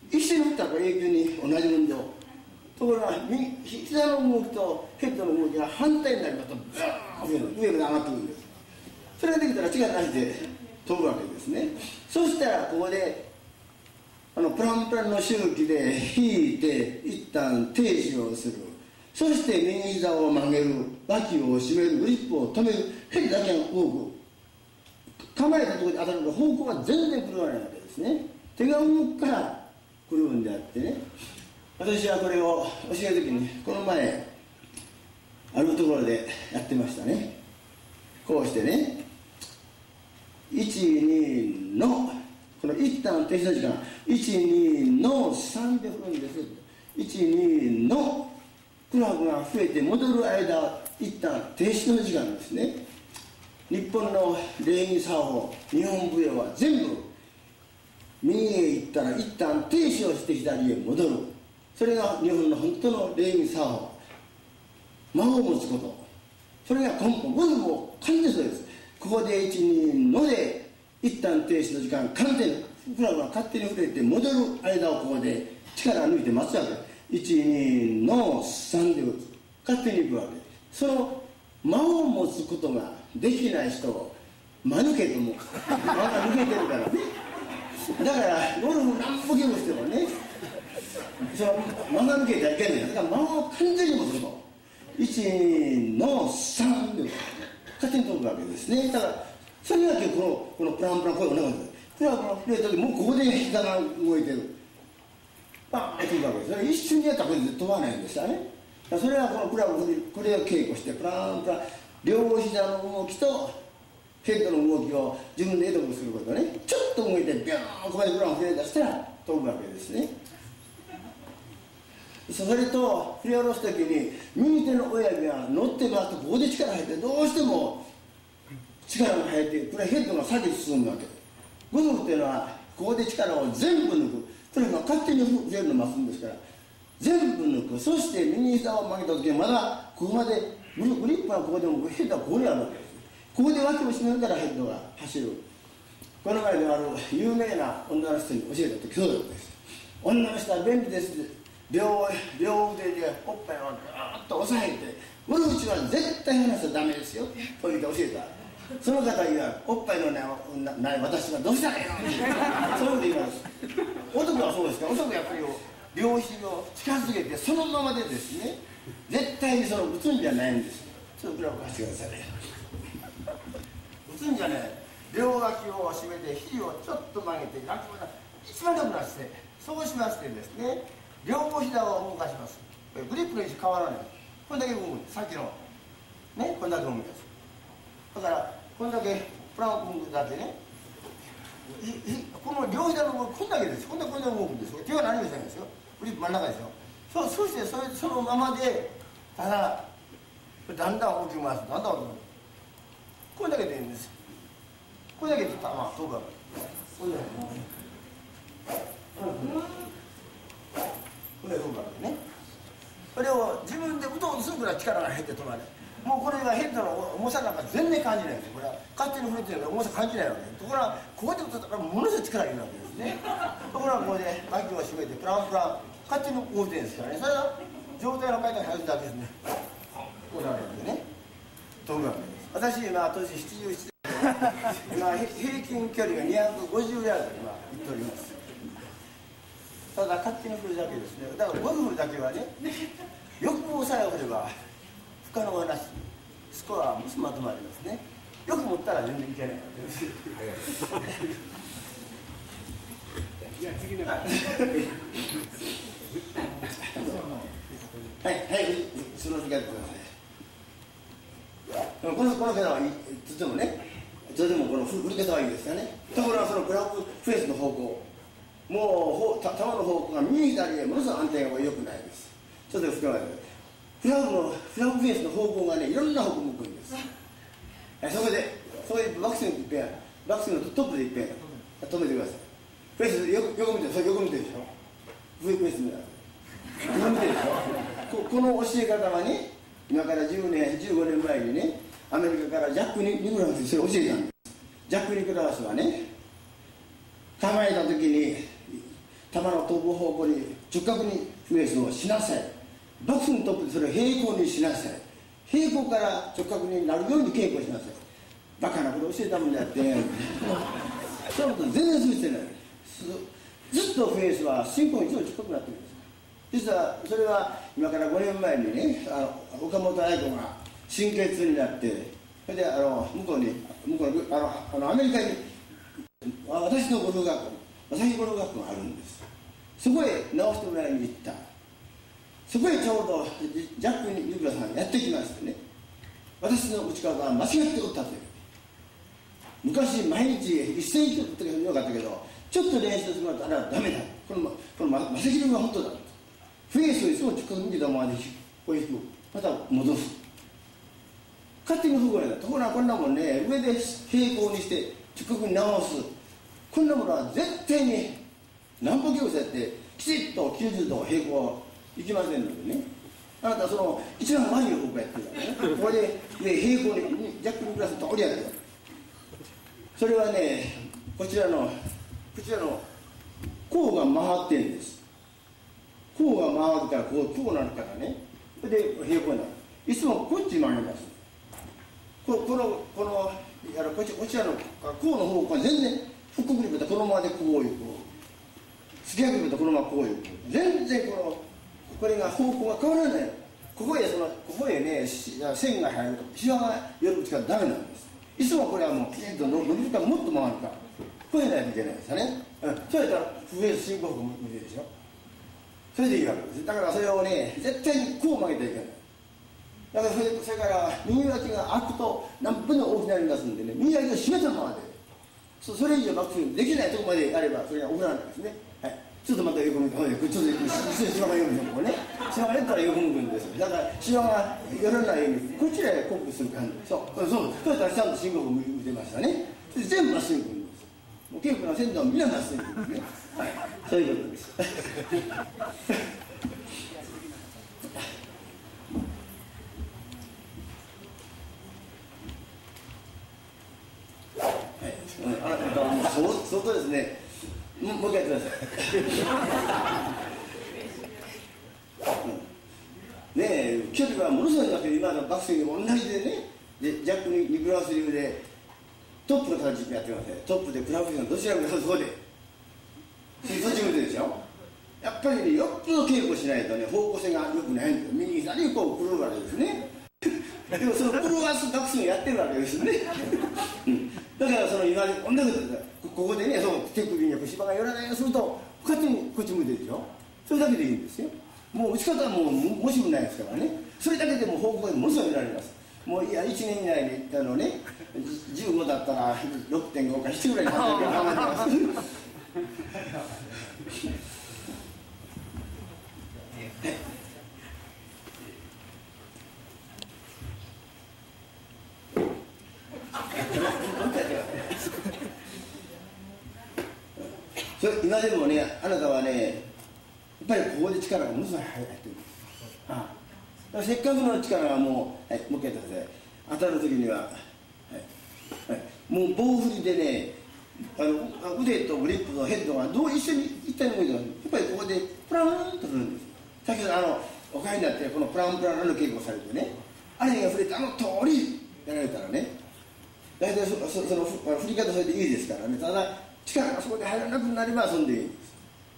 Speaker 3: 一緒に振ったら永久に同じ運動。ところが膝の動きとヘッドの動きが反対になりますとブーン上から上がってくるんです。それができたら力なしで飛ぶわけですね。そしたらここでプランプランの周期で引いて一旦停止をする。そして右膝を曲げる、脇を締める、グリップを止める、ヘッドだけが動く。構えたところで当たる方向は全然狂わないわけですね。手が動くから狂うんであってね。私はこれを教えるときにこの前あるところでやってましたね。こうしてね、12のこの一旦停止の時間、12の300分です。12のクラブが増えて戻る間、一旦停止の時間ですね。日本の礼儀作法、日本舞踊は全部右へ行ったら一旦停止をして左へ戻る。それが日本の本当の礼儀作法。間を持つこと。それが根本。ゴルフも完全にそうです。ここで1、2ので一旦停止の時間、完全にクラブが勝手に触れて戻る間をここで力を抜いて待つわけ。1、2の3で勝手に行くわけ。その間を持つことができない人を間抜けとも間が抜けてるからね。だからゴルフ何歩ゲームしてもね、その間が抜けちゃいけない。だから間を完全に持つこと。1の3で勝手に飛ぶわけですね。だからそれが今日このプランプラン声を流す。プランプラン触れた時もうここで膝が動いてる。バーンと飛ぶわけです。それ一瞬にやったらこれで飛ばないんですよね。それはこのクラブこれを稽古してプランプラン両膝の動きとヘッドの動きを自分で得得することね。ちょっと動いてビューンここまでクラブを振り出したら飛ぶわけですね。それと振り下ろす時に右手の親指が乗ってますとここで力が入ってどうしても力が入ってこれヘッドが先に進むわけ。ゴルフっていうのはここで力を全部抜く。それが勝手に振れるのを待つんですから全部抜く。そして右膝を曲げた時にまだここまでグリップはここでもヘッドはここにあるわけです。ここで脇を締めるからヘッドが走る。この前である有名な女の人に教えた時そうです。女の人は便利です。両腕でおっぱいをぐーっと押さえてゴルフ中は絶対離しちゃダメですよと言って教えた。その方がおっぱいのない私がどうしたらいいのそういうこと言います。男はそうですから男はやっぱり両肘を近づけてそのままでですね絶対にその打つんじゃないんです。ちょっとクラブ貸してください。打つんじゃない。両脇を締めて肘をちょっと曲げて一番楽な姿勢。そうしましてですね両膝を動かします。グリップの位置変わらない。これだけ動くんです。さっきのねこれだけ動くんです。だからこれだけプランクだけねこの両膝の動きこんだけです。こんな動くんですよ。手は何もしてないですよ。グリップ真ん中ですよ。そしてそのままでただだんだん大きく回す。だんだん大きく回す。これだけでいいんです。これだけで飛ぶわけ。これだけこれ飛ぶわけね。これを自分で打とうとするくらい力が入って飛ばない。もうこれがヘッドの重さなんか全然感じないんです。これは勝手に振れてるから重さ感じないわけです。ところがここで打ったらものすごい力がいるわけですね。ところがここで脇を締めてプランプラン勝手に動いてるんですからね。それは状態の階段に入るだけですね。こうなるわけでね飛ぶわけです。私今年77今平均距離が250ヤード今行っております。ただ勝手に振るだけですね。だからゴルフだけはね欲望さえ振れば不可能はなし。スコアはもしまとまりますね。よく持ったら全然いけないわけです。
Speaker 1: じゃあ次の
Speaker 3: はいその時間やってください。この方はとてもねとてもこの振り方はいいですよね。ところがそのクラブフェースの方向もう球の方向が右左へものすごく安定が良くないです。ちょっと深いフラグフェースの方向がねいろんな方向向くんです。そこでそういうバックスイングいっぺんバックスイングのトップでいっぺん止めてください。フェース横見てる横見てるでしょ。フェース見てるでしょ。この教え方はね今から10年15年前にねアメリカからジャック・ニクラウスにそれを教えたんです。ジャック・ニクラウスはね構えた時に球の飛ぶ方向に直角にフェースをしなさい。バックスのトップでそれを平行にしなさい。平行から直角になるように稽古しなさい。バカなこと教えたもんだってそういうこと全然そうしてない。ずっとフェースは進行に一応近くなってるんです。実はそれは今から5年前にね、岡本愛子が神経痛になって、それで向こうのアメリカに私のゴルフ学校、朝日ゴルフ学校があるんです。そこへ直してもらいに行った。そこへちょうどジャック・ニクラさんがやってきましてね、私の打ち方は間違って打ったという。昔毎日一戦一打ってよかったけど、ちょっと練習するとあれはダメだ。このマセキルが本当だ。フェースをいつも直角に見たままでこういうふうまた戻す。勝手に不合理だ。ところがこんなもんね、上で平行にして直角に直す。こんなものは絶対に南北教やってきちっと90度平行いきませんのでね。あなたその一番前の方向やってるからね。これで上平行にジャックにプラスと折り上げる。それはね、こちらのこうが回ってるんです。こうが回るからこうなるからね。それで平行になる。いつもこっち回ります。こちらのこうの方向は全然フックグリップでこのままでこういう突き上げるとこのままこういう全然これが方向が変わらない。ここへね線が入るとシワが寄るからダメなんです。いつもこれはもうきちんと伸びるからもっと回るからこういうのやっていけないですよね。そうやったらフェース進行方向向いてるでしょ。それでいいわけです。だからそれをね絶対にこう曲げてはいけない。だからそれから右脇が開くと何分の大きくなりますんでね、右脇を締めたままでそれ以上バックスイングできないところまでやればそれが行わないですね。はい、ちょっとまた横向いて、ちょっとシワが寄るんですよね。シワが寄ったら横向くんですよ。だからシワが寄らないようにこちらへコックする感じ。そうしたらちゃんと信号を向いてましたね。全部まっすぐ行くんです。もう稽古の先頭はみんなまっすぐ行くんですね。はい、そういうことです。相当ですね。もう一回やってください。ねえ、距離はものすごいわけで、今のバックスイング同じでね、でジャック・ニクラウス流でトップの形でやってますね。トップでクラブフィンのどちらもそこでそっち向いてるでしょ。やっぱりね、よっぽど稽古しないとね、方向性が良くないんですよ。右左にこう狂うわけですね。でもその狂わすバックスイングやってるわけですね。だからその今同じことです。ここでね、手首に芝が寄らないようにすると勝手にこっち向いてるでしょ。それだけでいいんですよ。もう打ち方はもうもしもないですからね。それだけでも方向にものすごい見られます。もう1年以内にね、15だったら 6.5 か7ぐらいになってるか考えてます。今でもね、あなたはね、やっぱりここで力がものすごい入ってるんです。だからせっかくの力がもう、はい、もう一回やってください。当たる時には、はいはい、もう棒振りでね、腕とグリップとヘッドがどう一緒に一体に動いてます。やっぱりここでプラーンとするんです。先ほどお帰りになってこのプランプランの稽古をされてね、あれが触れて通りやられたらね、大体その振り方それでいいですからね。ただ力がそこで入らなくなれば遊んでいいんです。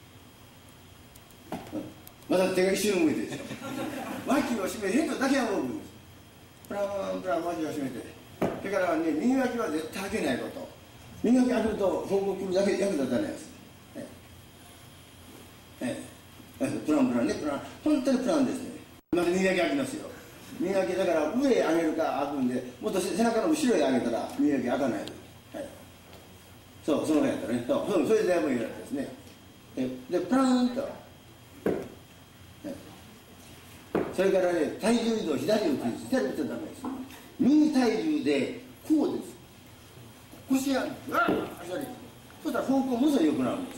Speaker 3: また手が一瞬向いてるでしょ。脇を締めヘッドだけは動くんです。プランプラン脇を締めて、それからね、右脇は絶対開けないこと。右脇開けると方向来るだけ役立たないです。プランプランね、プラン、本当にプランですね。また右脇開きますよ。右脇だから上へ上げるか開くんで、もっと背中の後ろへ上げたら右脇開かないです。はい、そう、その辺やったらね、それでだいぶいいわけですね。で、プラーンと、それからね、体重移動、左を打つんです。左打っちゃダメです。右体重で、こうです。腰が、そしたら方向ものすごい良くなるんです。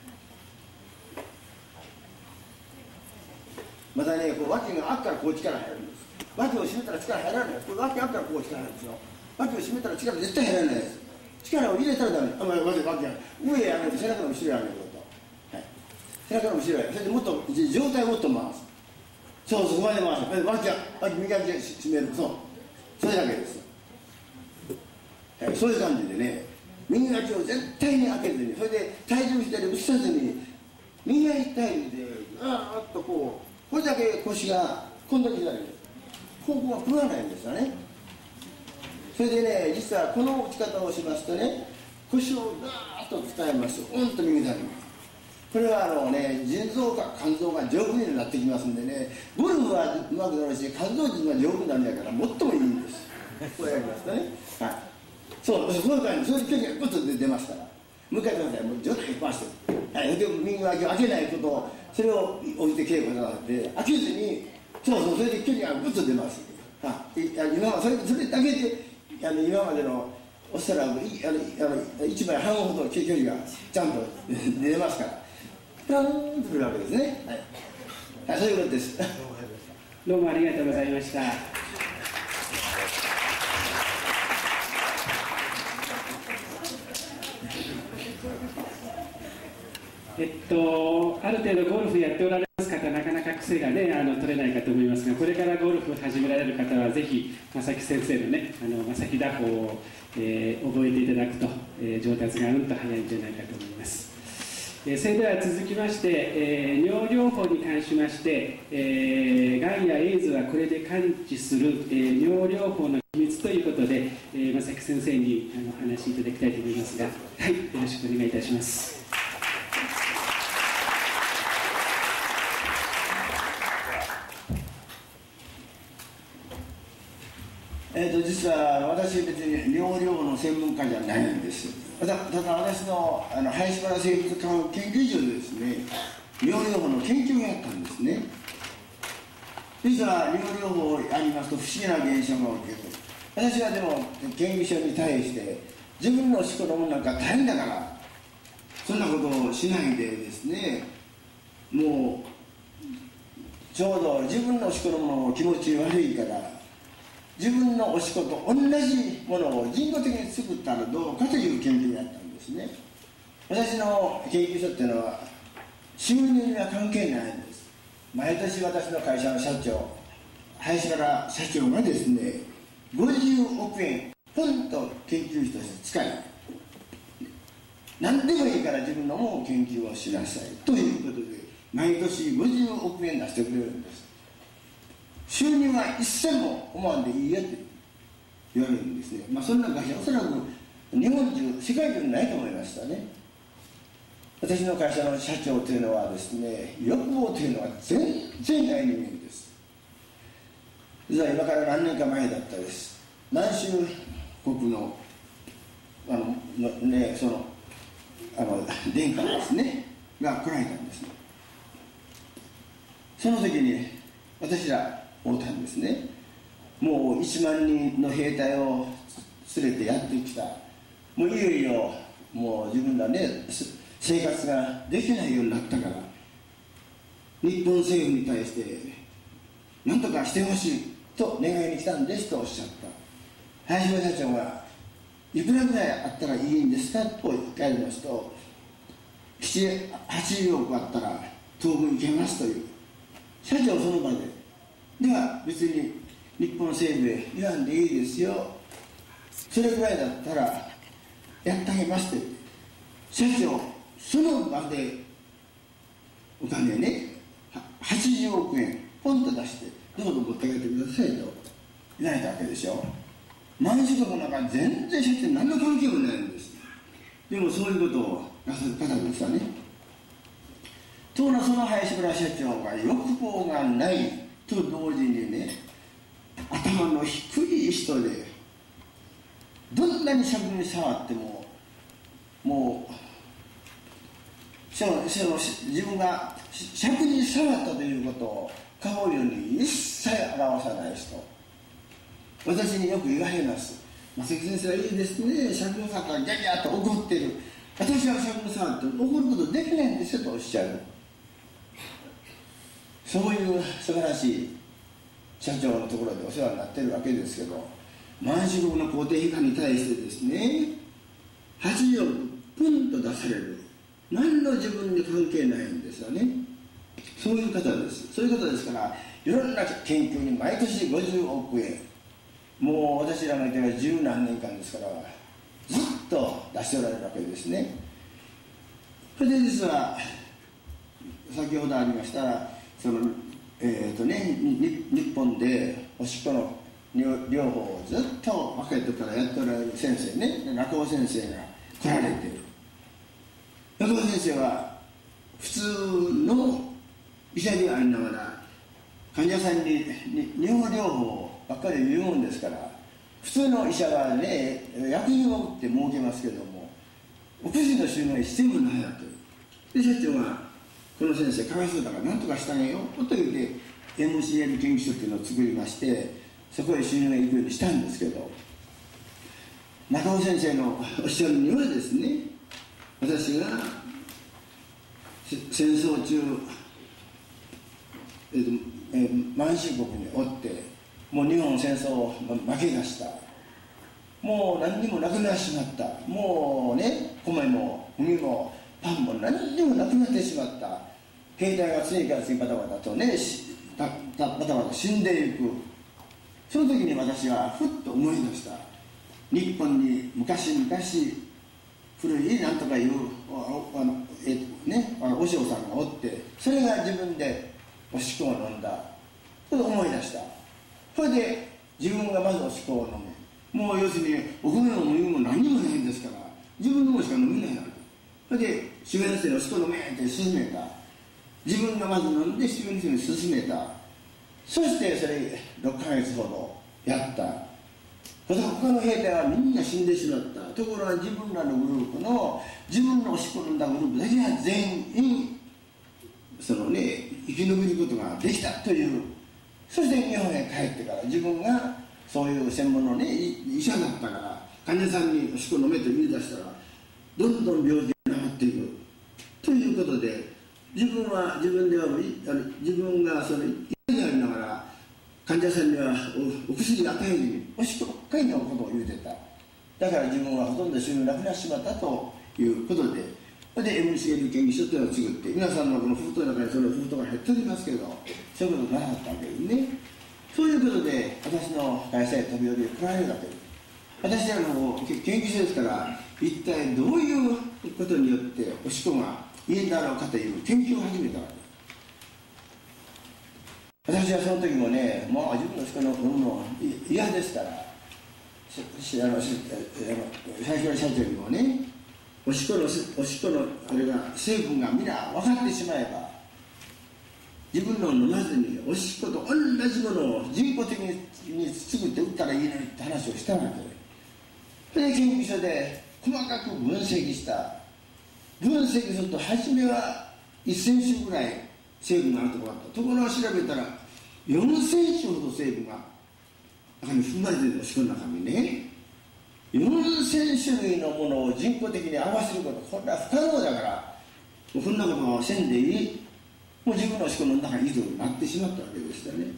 Speaker 3: またね、こう脇が開くからこう力入るんです。脇を締めたら力入らない。これ脇開くからこう力入るんですよ。脇を締めたら力絶対入らないです。力を入れたらダメ。脇が上へ上げて背中の後ろへ上げること。はい。 背中の後ろへ、それでもっと上体をもっと回す。そう、そこまで回す。脇右足締める。そう、それだけです。はい、そういう感じでね、右足を絶対に開けずに、それで体重左を移さずに、右足体重でガーッとこう、これだけ腰が今度左です。方向が振らないんですよね。それでね、実はこの打ち方をしますとね、腰をガーッと使いますと、と右左に。これは腎臓か肝臓が丈夫になってきますんでね、ゴルフはうまくなるし、肝臓腎が丈夫になるんだから、最もいいんです。こうやりますとね。はい。そういう感じ、そういう距離がぐっと出ますから。もう一回ください。もう上体回して。はい。で、右脇を開けないことを、それを置いて稽古させて、開けずに、それで距離がぐっと出ます。今はそれだけで、今までのおそらく1枚半ほどの距離がちゃんと出ますから。プランとくるわけですね。はい。そういうことです。
Speaker 1: どうもありがとうございました。ある程度ゴルフやっておられます方、なかなか癖がね、取れないかと思いますが、これからゴルフ始められる方は、ぜひ、正木先生のね、正木打法を、覚えていただくと、上達がと早いんじゃないかと思います。それでは続きまして、尿療法に関しまして、がんやエイズはこれで完治する、尿療法の秘密ということで、正木先生にお話しいただきたいと思いますが、はい、よろしくお願いいたします。
Speaker 3: 実は私別に尿療の専門家じゃないんです。ただ私の林原生物科学研究所でですね、尿療法の研究をやったんですね。実は尿療法をやりますと不思議な現象が起きる。私はでも研究所に対して自分の思考のものなんか大変だからそんなことをしないでですね、もうちょうど自分の思考のもの気持ち悪いから自分のおしこと同じものを人工的に作ったらどうかという研究をやったんですね。私の研究所っていうのは収入には関係ないんです。毎年私の会社の社長、林原社長がですね、50億円ポンと研究費として使い、何でもいいから自分のも研究をしなさいということで毎年50億円出してくれるんです。収入は一銭も思わんでいいよって言われるんですね。そんな会社おそらく日本中世界中にないと思いましたね。私の会社の社長というのはですね、欲望というのは全然ない人間です。実は今から何年か前だったです。満州国の殿下ですねが来られたんですね。その時に私ら会ったんですね。もう1万人の兵隊を連れてやってきた。もういよいよもう自分らね生活ができないようになったから日本政府に対して何とかしてほしいと願いに来たんですとおっしゃった。林原社長がいくらぐらいあったらいいんですかと聞かれますと、80億あったら当分いけますという。社長その場では別に日本政府へ言わんでいいですよ、それぐらいだったらやってあげますって社長その場でお金ね80億円ポンと出してどうぞ持って帰ってくださいと言われたわけでしょ。満州国なんか全然社長何の関係もないんです。でもそういうことをなさる方ですわね。ところがその林原社長が欲望がないと同時にね、頭の低い人でどんなに尺に触ってももう自分が尺に触ったということを顔色に一切表さない人。私によく言われます。正木先生はいいですね、尺の触ったらギャギャッと怒ってる。私は尺の触って怒ることできないんですよとおっしゃる。そういう素晴らしい社長のところでお世話になってるわけですけど、満州国の公定批判に対してですね、80億プンと出される。 何の自分に関係ないんですよね。そういう方です。そういう方ですから、いろんな研究に毎年50億円、もう私らのいては十何年間ですから、ずっと出しておられるわけですね。それで実は、先ほどありましたその、日本でおしっこの療法をずっと若い時からやっておられる先生ね、中尾先生が来られている。中尾先生は普通の医者でありながら患者さんに尿療法ばっかり言うもんですから、普通の医者はね、薬品を打って儲けますけども、お薬の収入してもないわけで、社長がこの先生かわいそうだから何とかしてあげようと言って MCL 研究所っていうのを作りまして、そこへ収入が行くようにしたんですけど、中尾先生のおっしゃるにはですね、私が戦争中、満州国におってもう日本戦争を負け出した、もう何にもなくなってしまった、もうね、米も麦もパンも何にもなくなってしまった、兵隊が次から次バタバタとねバタバタ死んでいく。その時に私はふっと思い出した。日本に昔々古いなんとかいうお嬢さんがおって、それが自分でおしっこを飲んだと思い出した。それで自分がまずおしっこを飲む。もう要するにお米も麦も何にもないんですから、自分のもしか飲めないわけ。それで主先生におしっこ飲めって勧めた。自分がまず飲んで主先生に勧めた。そしてそれ6ヶ月ほどやった。他の兵隊はみんな死んでしまった。ところが自分らのグループの自分のおしっこ飲んだグループだけは全員そのね生き延びることができたという。そして日本へ帰ってから自分がそういう専門のね医者だったから患者さんにおしっこ飲めと言い出したらどんどん病気が治っていくということで、自分では自分がその医者でありながら患者さんにはお薬を与えずにおしっこばっかりのことを言うてた。だから自分はほとんど収入なくなってしまったということで、それで MCL 研究所というのを作って、皆さんのこの封筒の中にその封筒が入っておりますけど、そういうことがなかったわけですね。そういうことで私の会社へ飛び降りて来られるわけです。私らの研究所ですから、一体どういうことによっておしっこがいいんだろうかという研究を始めたわけです。私はその時もね、もう自分のおしっこ飲むの嫌ですから、最初の社長にもね、おしっこのあれが成分がみんな分かってしまえば、自分のを飲まずにおしっこと同じものを人工的に作って打ったらいいのにって話をしたわけで、それで研究所で細かく分析した。分析すると初めは1000種ぐらい成分があるところだった。ところが調べたら4000種ほど成分が中に含まれている。おしっこの中にね、4000種類のものを人工的に合わせること、これは不可能だから、もうこんなことはせんでいい、もう自分のおしっこの中にいいとなってしまったわけでしたね。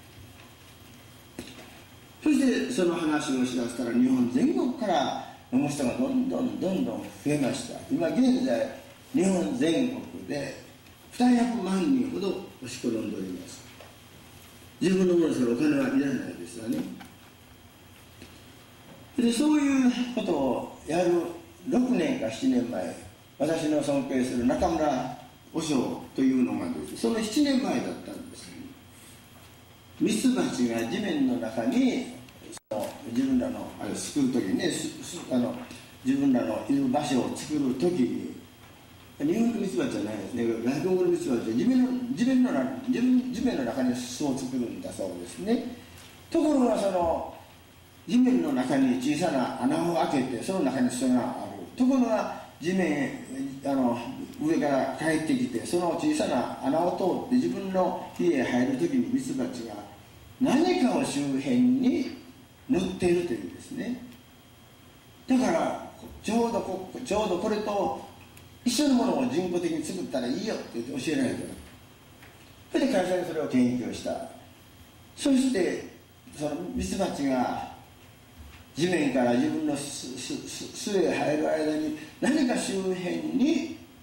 Speaker 3: そしてその話をしだしたら、日本全国から飲む人がどんどん増えました。今現在日本全国で200万人ほどおしっこ飲んでおります。自分のものですからお金はいらないですよね。でそういうことをやる6年か7年前、私の尊敬する中村和尚というのがですね、その7年前だったんです。ミツバチが地面の中に自分らのあれ作る時にね、自分らのいる場所を作る時に、日本のミツバチじゃないですね、外国のミツバチは地面の中に巣を作るんだそうですね。ところがその地面の中に小さな穴を開けて、その中に巣がある。ところが地面上から帰ってきて、その小さな穴を通って自分の家へ入る時にミツバチが何かを周辺に塗っているというんですね。だからちょうどこれと一緒のものを人工的に作ったらいいよって教えられた。それで会社にそれを研究した。そしてそのミツバチが地面から自分の巣へ入る間に何か周辺に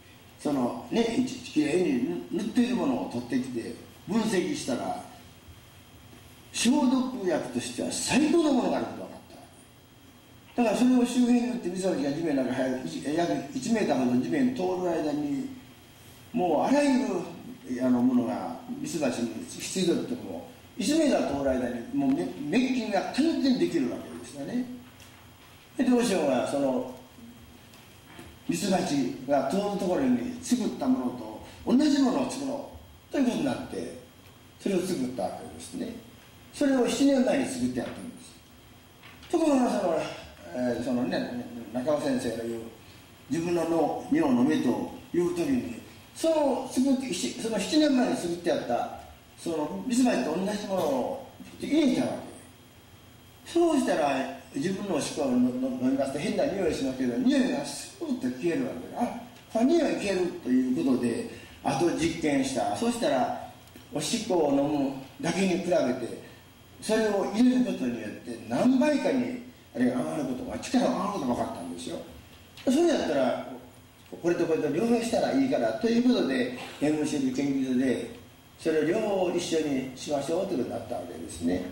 Speaker 3: そのね、きれいに塗っているものを取ってきて分析したら、消毒薬としては最高のものがあることが分かった。だからそれを周辺に打ってミツバチが地面の中に約1メーターほど地面に通る間に、もうあらゆるものがミツバチに必要だっても1メーター通る間にもう滅菌が完全にできるわけですよね。でどうしようがそのミツバチが通るところに作ったものと同じものを作ろうということになって、それを作ったわけですね。それを7年前に作ってやったんです。ところがそのね、中尾先生の言う自分の尿を飲めという時に、その7年前に作ってやったそのミツバチと同じものを入れたわけ。そうしたら自分のおしっこを飲みますと変な匂いしますけど、匂いがスーッと消えるわけで、これ匂い消えるということで後実験した。そうしたらおしっこを飲むだけに比べてそれを入れることによって何倍かにあれが上がることが、力が上がることが分かったんですよ。それやったらこれとこれと両方したらいいからということで MCB 研究所でそれを両方一緒にしましょうということになったわけですね。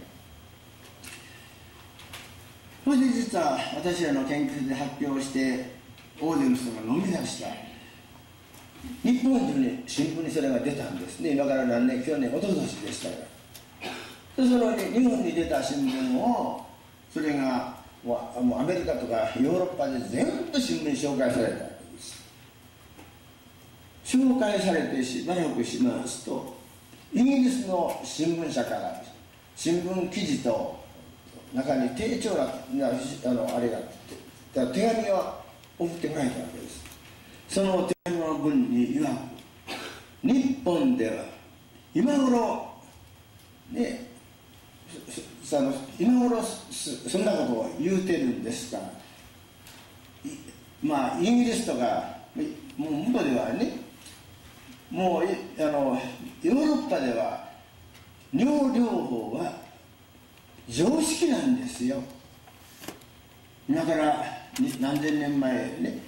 Speaker 3: それで実は私らの研究で発表して大勢の人が飲み出した。日本中に新聞にそれが出たんですね。今から何年、去年、一昨年でしたが。でその日本に出た新聞をそれがもうアメリカとかヨーロッパで全部新聞に紹介されたわけです。紹介されてしばらくしますと、イギリスの新聞社から新聞記事と中に丁重なあれが手紙が送ってこられたわけです。その手紙の文に曰く、日本では今頃ね、今頃そんなことを言うてるんですが、まあイギリスとかもう向こうではね、もうヨーロッパでは尿療法は常識なんですよ。今から何千年前ね、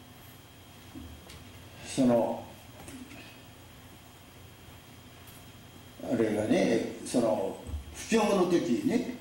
Speaker 3: そのあれがね、その不況の時ね、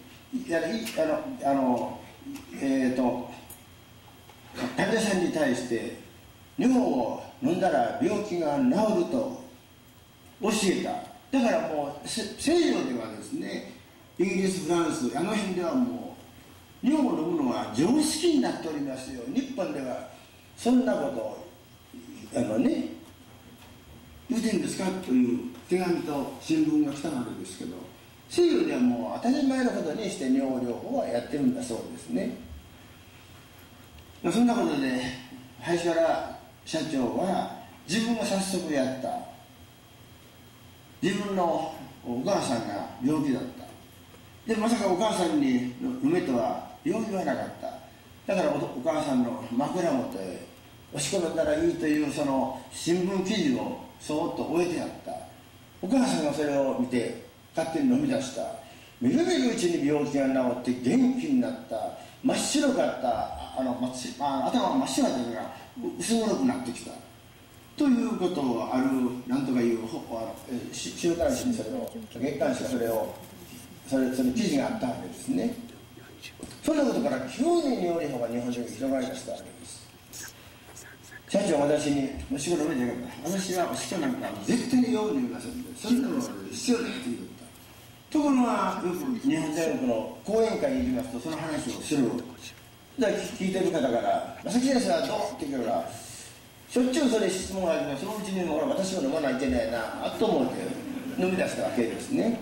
Speaker 3: 患者さんに対して尿を飲んだら病気が治ると教えた。だからもう西洋ではですね、イギリス、フランス、あの辺ではもう尿を飲むのは常識になっておりますよ。日本ではそんなことを言うてるんですかという手紙と新聞が来たわけですけど、西洋ではもう当たり前のことにして尿療法はやってるんだそうですね。そんなことで林原社長は自分が早速やった。自分のお母さんが病気だった。でまさかお母さんに梅とは病気はなかった。だからお母さんの枕元へおしっこ飲んだらいいというその新聞記事をそーっと終えてやった。お母さんがそれを見て勝手に飲み出した。みるみるうちに病気が治って元気になった。真っ白かった頭が真っ白だったのが薄黒くなってきたということをあるなんとかいう週刊誌にそれを月刊誌がその記事があったわけですね。そんなことから急に尿療法が日本中に広がりだしたわけです。社長は私に「お仕事見てください。私はお仕事なんか絶対に用意ください」んで、そんなの必要ないって言った。ところがよく日本大学の講演会に行きますとその話をする。聞いてる方から「正木先生はどう?」って言うからしょっちゅうそれ質問があります。そのうちに私も飲まないといけないなと思って飲み出したわけですね。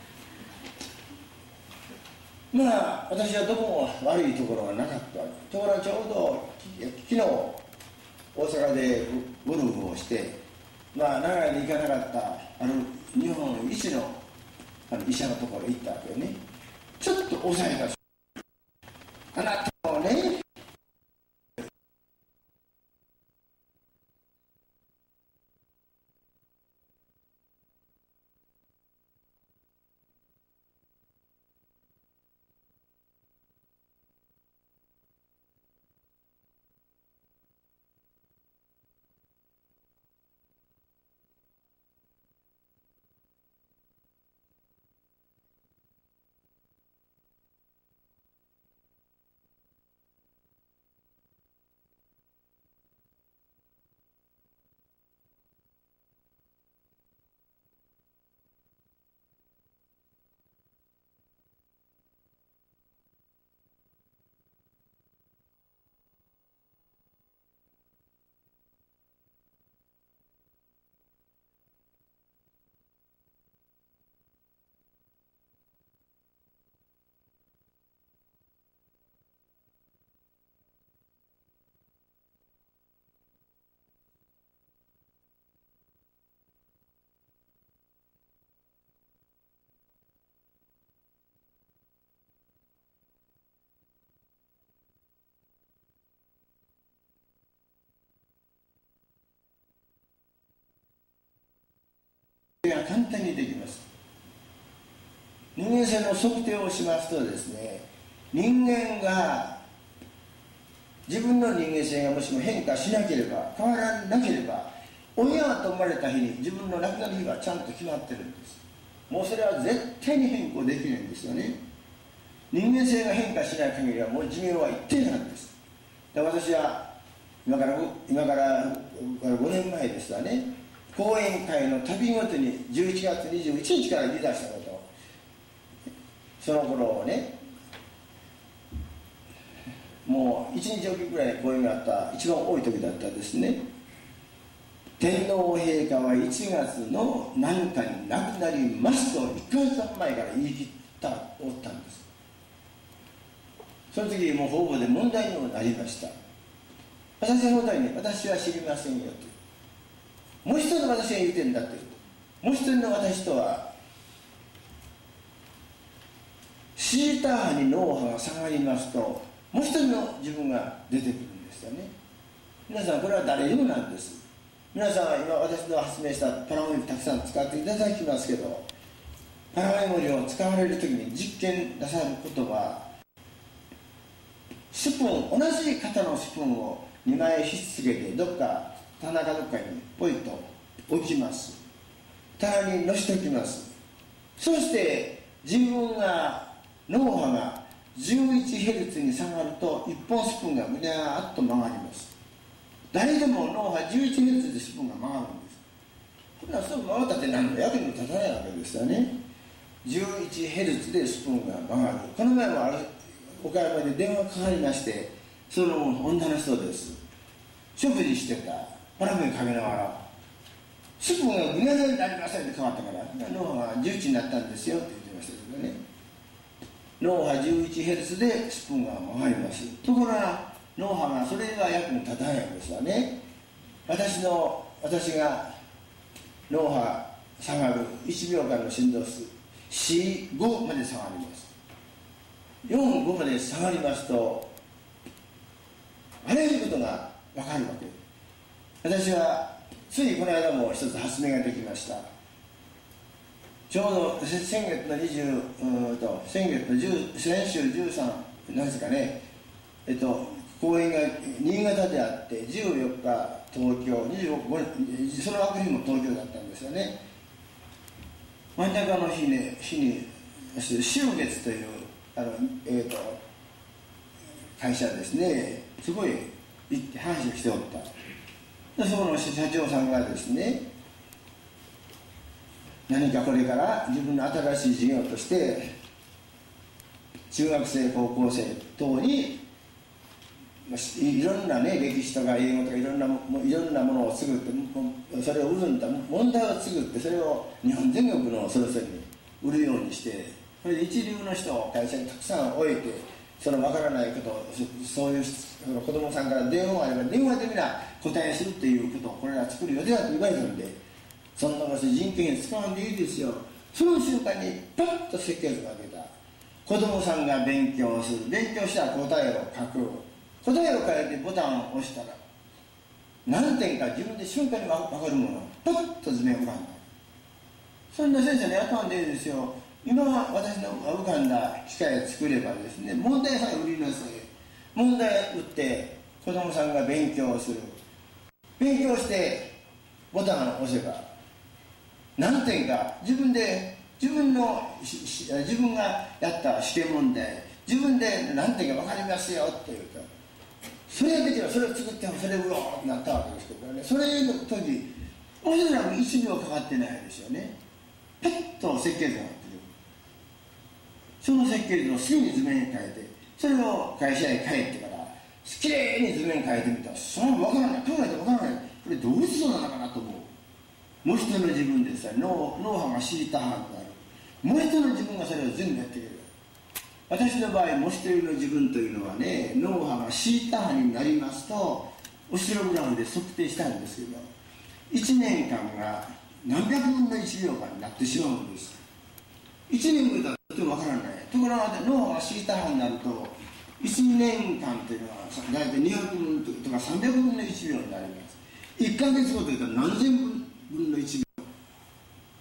Speaker 3: まあ私はどこも悪いところがなかったわけ。ところがちょうど昨日大阪でゴルフをして、まあ長屋に行かなかった日本一の医者のところへ行ったわけよね。ちょっと抑えた。あなたをね、 定が簡単にできます。人間性の測定をしますとですね、人間が自分の人間性がもしも変化しなければ、変わらなければ、親と生まれた日に自分の亡くなる日はちゃんと決まってるんです。もうそれは絶対に変更できないんですよね。人間性が変化しない限りはもう寿命は一定なんです。で、私は今から5年前ですわね、講演会の旅ごとに11月21日から言い出したこと、その頃ね、もう1日おきぐらい講演があった一番多い時だったんですね。天皇陛下は1月の何日に亡くなりますと1ヶ月前から言い切ったおったんです。その時もう方々で問題にもなりました。私の答えに私は知りませんよと。もう一人の私が言うてんだって言うと、もう一人の私とはシータ波に脳波が下がりますと、もう一人の自分が出てくるんですよね。皆さんこれは誰にもなんです。皆さんは今私の発明したパラメモリたくさん使っていただきますけど、パラメモリを使われる時に実験なさることは、スプーン、同じ型のスプーンを2枚ひっつけてどっか棚かどっかにポイッと置きます。棚に乗せておきます。そして自分が脳波が 11Hz に下がると1本スプーンがぐにゃーっと曲がります。誰でも脳波 11Hz でスプーンが曲がるんです。これはすぐ曲がったって何の役にも立たないわけですよね。 11Hz でスプーンが曲がる。この前も岡山で電話かかりまして、その女の人です。食事してた、パラメかけながら、スプーンがぐにゃぐにゃになりませんって変わったから、脳波が11になったんですよって言ってましたけどね。脳波 11Hz でスプーンが曲がります。ところが脳波がそれが役に立たないんですわね。私が脳波下がる1秒間の振動数 C5 まで下がります。4、5まで下がりますと、あらゆることが分かるわけ。私はついこの間も一つ発明ができました。ちょうど先週13なんですかね、講演が新潟であって14日東京、25その枠日も東京だったんですよね。真ん中の日に秋月という会社ですね、すごい行って話をしておった。でそこの社長さんがですね、何かこれから自分の新しい事業として中学生高校生等にいろんなね、歴史とか英語とかいろんなものを作って、それを売るんだ、問題を作って、それを日本全国のそれぞれに売るようにして、それで一流の人を会社にたくさん置いて、その分からないことを、そういう子供さんから電話があれば電話でみんな答えするということをこれら作る予定だと言われたので、そんな場所で人件費使わんでいいですよ。その瞬間にパッと設計図が出た。子供さんが勉強する、勉強したら答えを書く、答えを書いてボタンを押したら何点か自分で瞬間に分かるものがパッと図面浮かんだ。そんな先生の雇わんでいいですよ。今私の浮かんだ機械を作ればですね、問題さえ売りなさい。問題を打って子供さんが勉強をする、勉強してボタンを押せば何点か自分がやった試験問題、自分で何点か分かりますよっていうか、それができればそれを作ってもそれをうおーってなったわけですけどね。それの時おそらく1秒かかってないですよね。パッと設計図がなってる。その設計図をすぐに図面に変えて、それを会社へ帰ってからきれいに図面変えてみたら、それは分からない、考えて分からない、これどうしてそうなのかなと思う。もう一人の自分でさ、脳波がシータ波になる。もう一人の自分がそれを全部やってくれる。私の場合、もう一人の自分というのはね、脳波がシータ波になりますと、オシログラフで測定したんですけど、1年間が何百分の1秒間になってしまうんです。1年分だととてもわからない。ところが脳波がシータ波になると、1年間というのは大体200分とか300分の1秒になります。1ヶ月後というと何千分の1秒。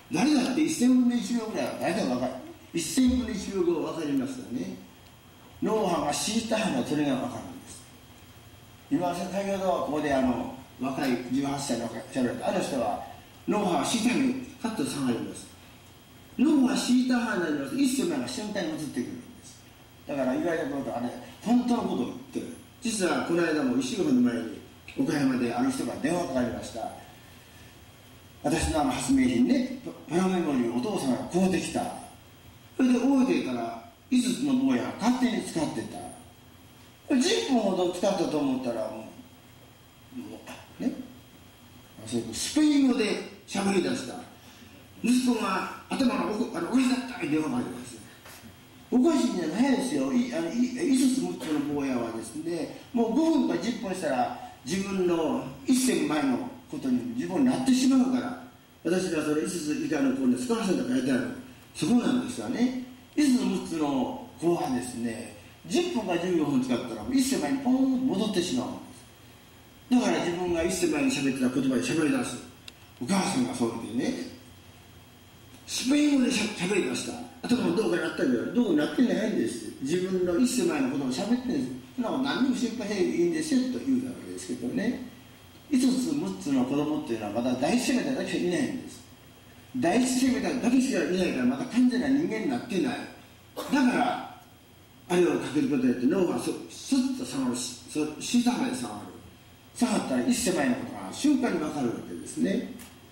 Speaker 3: 誰だって1000分の1秒ぐらいは大体分かる。1000分の1秒後分かりますよね。脳波が敷いた花、それが分かるんです。今先ほどここで若い18歳のしゃべられたあの人は脳波が敷いた花にカッと下がります。脳波敷いた花には一瞬目が瞬間に移ってくるんです。だから言われたことは本当のことを言ってる。実はこの間も1週間前に岡山である人が電話かかりました。私の発明品ね、パラメモリーをお父さんが買うてきた。それで覚えていたら5つの坊やが勝手に使ってた。10分ほど使ったと思ったらね、スペイン語で喋り出した。息子が頭がおかしかったって電話があります。おかしいんじゃないですよ。5つ6つの坊やはですね、もう5分か10分したら自分の1000前のことに自分になってしまうから、私がそれ5つ以下の子に使わせたと書いてある。そこなんですがね、5つ6つの子はですね、10分か15分使ったら1000前にポンと戻ってしまうんです。だから自分が1000前に喋ってた言葉で喋り出す。お母さんがそう言ってね、スペイン語で喋り出した。頭もどうかなったけど、どうなってないんです。自分の1000前のことを喋ってるんです。何にも心配せんでいいんですよと言うわけですけどね、5つ6つの子供っていうのはまだ第一生命体だけしかいないんです。第一生命体だけしかいないからまだ完全な人間になってない。だからあれをかけることによって脳がスッと下がる、下まで下がる。下がったら1000前のことが瞬間に分かるわけですね。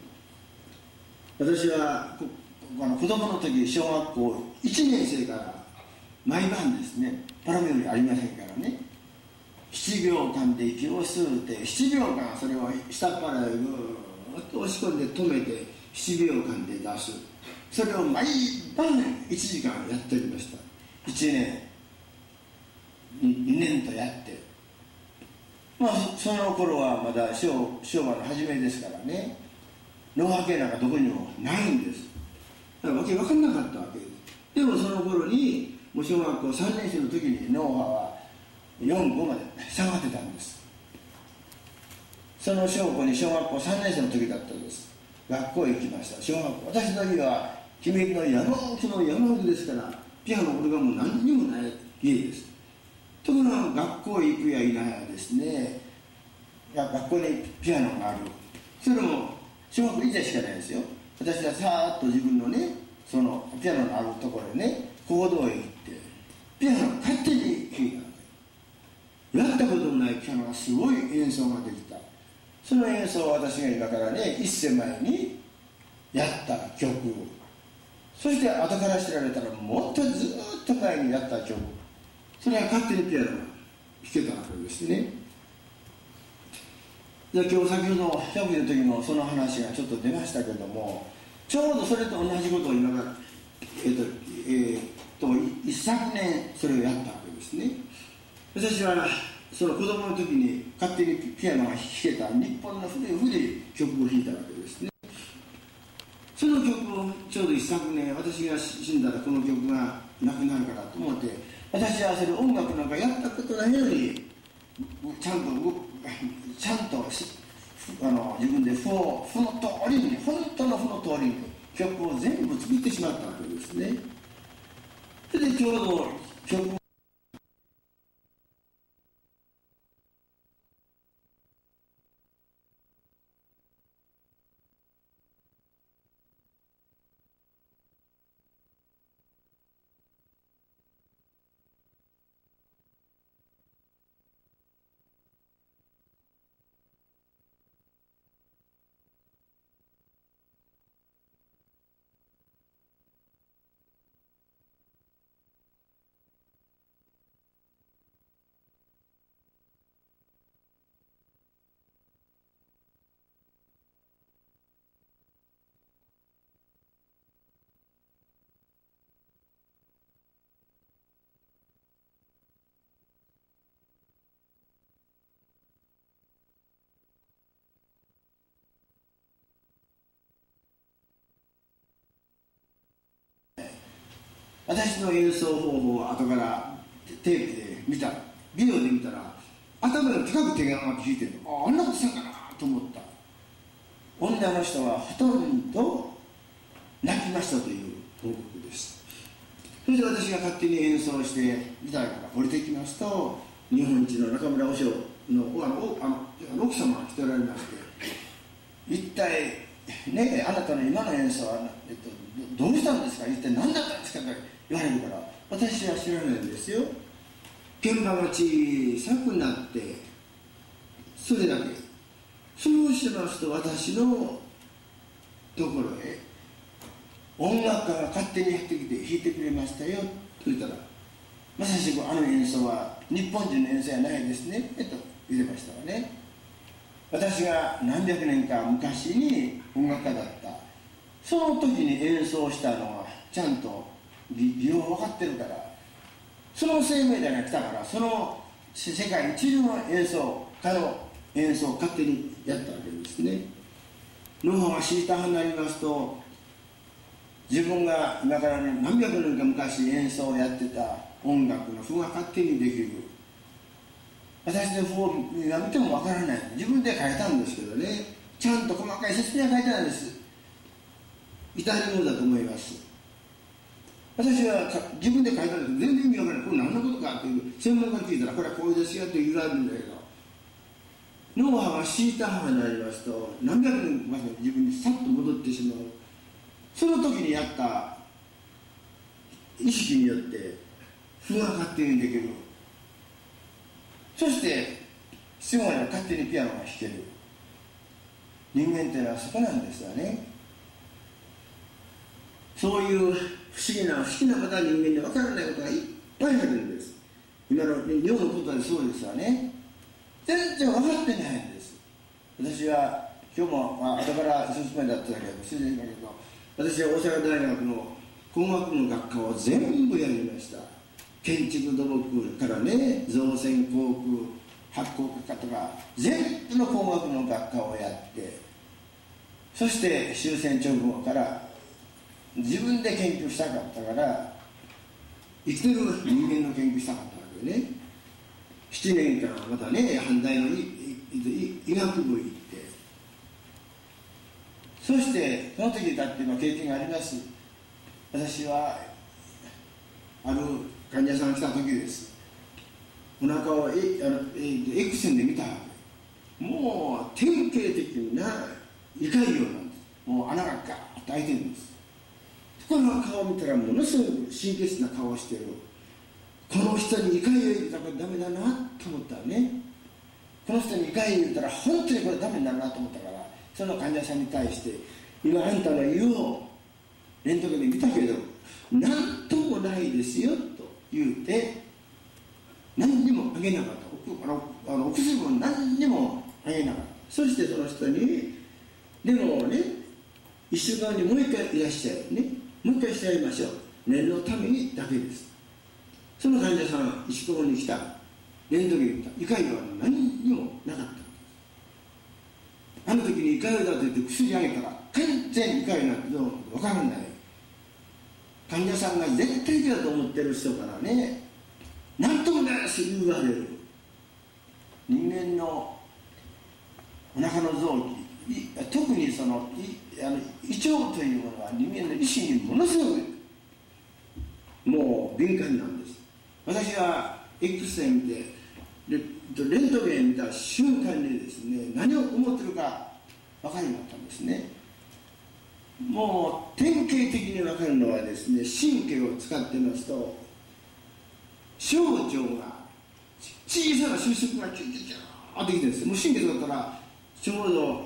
Speaker 3: 私は子供の時、小学校1年生から毎晩ですね、パラメモリーありませんからね、7秒間で息を吸うて、7秒間それを下からぐーっと押し込んで止めて7秒間で出す。それを毎晩1時間やっておりました。1年2年とやって、その頃はまだ昭和の初めですからね、脳波計なんかどこにもないんです。だからわけ分かんなかったわけです。でもその頃にもう小学校3年生の時に脳波は4、5まで下がってたんです。その証拠に小学校3年生の時だったんです。学校へ行きました。小学校、私の家は君の山奥の山奥ですから、ピアノこれがもう何にもない家です。ところが学校へ行くやいなやですね、学校にピアノがある。それも小学校1台しかないですよ。私はさーっと自分のね、そのピアノのあるところへね、講堂へ行ってピアノを勝手に弾いた。やったことのないピアノがすごい演奏ができた。その演奏を私が今からね、1000前にやった曲、そして後から知られたらもっとずっと前にやった曲、それは勝手にピアノが弾けたわけですね。今日先ほどしゃべる時もその話がちょっと出ましたけども、ちょうどそれと同じことを今から一昨年それをやったわけですね。私はその子供の時に勝手にピアノが弾けた日本の古い曲を弾いたわけですね。その曲をちょうど一昨年、私が死んだらこの曲がなくなるからと思って、私はそれ音楽なんかやったことないのにちゃんと自分で譜の通りに、本当の譜の通りに曲を全部作ってしまったわけですね。それでちょうど曲私の演奏方法を後からテープで見た、ビデオで見たら頭より高く手が上がって弾いてる。あんなことしたんかなと思った。女の人はほとんど泣きましたという報告です。それで私が勝手に演奏してギターから降りてきますと、日本一の中村和尚の奥様が来ておられまして、一体ね、あなたの今の演奏は、どうしたんですか、一体何だったんですかと言われるから、私は知らないんですよ。鍵盤が小さくなって、それだけ。そうしますと、私のところへ音楽家が勝手にやってきて弾いてくれましたよと言ったら、まさしくあの演奏は日本人の演奏じゃないですねと言ってましたわね。私が何百年か昔に音楽家だった、その時に演奏したのはちゃんと理由分かってるから、その生命体が来たから、その世界一流の演奏家の演奏を勝手にやったわけですね。脳波が敷いた派になりますと、自分が今から何百年か昔演奏をやってた音楽の譜が勝手にできる。私の譜を見てもわからない。自分で書いたんですけどね、ちゃんと細かい説明が書いてあるんです。至りものだと思います。私は自分で書いたんですけど、全然意味わからない。これ何のことかという専門家に聞いたら、これはこうですよと言われるんだけど、脳波が敷いた派になりますと、何百年か自分にさっと戻ってしまう。その時にやった意識によって譜が勝手にできる。そして必要なら勝手にピアノが弾ける。人間っていうのはそこなんですよね。そういう不思議なことは人間に分からないことがいっぱいあるんです。今の日本のことでそうですよね。全然分かってないんです。私は今日も後から進めだっただけど、自然だけど、私は大阪大学の工学の学科を全部やりました。建築土木からね、造船航空発酵科とか全部の工学の学科をやって、そして終戦直後から自分で研究したかったから、生きてる人間の研究したかったわけね。7年間またね、阪大の医学部行って、そしてその時だっていう経験があります。私はある患者さんが来た時です。お腹をX線で見た。もう典型的な胃潰瘍なんです。もう穴がガーッと開いてるんです。この顔を見たらものすごく神経質な顔をしている。この人に胃潰瘍言ったらダメだなと思ったらね、この人に胃潰瘍言ったら本当にこれダメになるなと思ったから、その患者さんに対して、今あんたの胃をレントゲンで見たけど何ともないですよと言うて、何にもあげなかった。お薬も何にもあげなかった。そしてその人に、でもね、1週間にもう一回いらっしゃいね、もう一回してやりましょう、念のためにだけです。その患者さん、石川に来た、レントゲン行った、胃潰瘍は何にもなかった。あの時に胃潰瘍だと言って薬あげたら完全に胃潰瘍なんてどうも分からない。患者さんが絶対的だと思ってる人からね、何ともないし言われる。人間のお腹の臓器、特にその胃腸というものは人間の意志にものすごくもう敏感なんです。私は X 線見てレントゲン見た瞬間にですね、何を思ってるか分かるようになったんですね。もう典型的に分かるのはですね、神経を使ってますと、小腸が小さな収縮がキュッキュッキュッとできてるんですよ。もう神経使ったらちょうど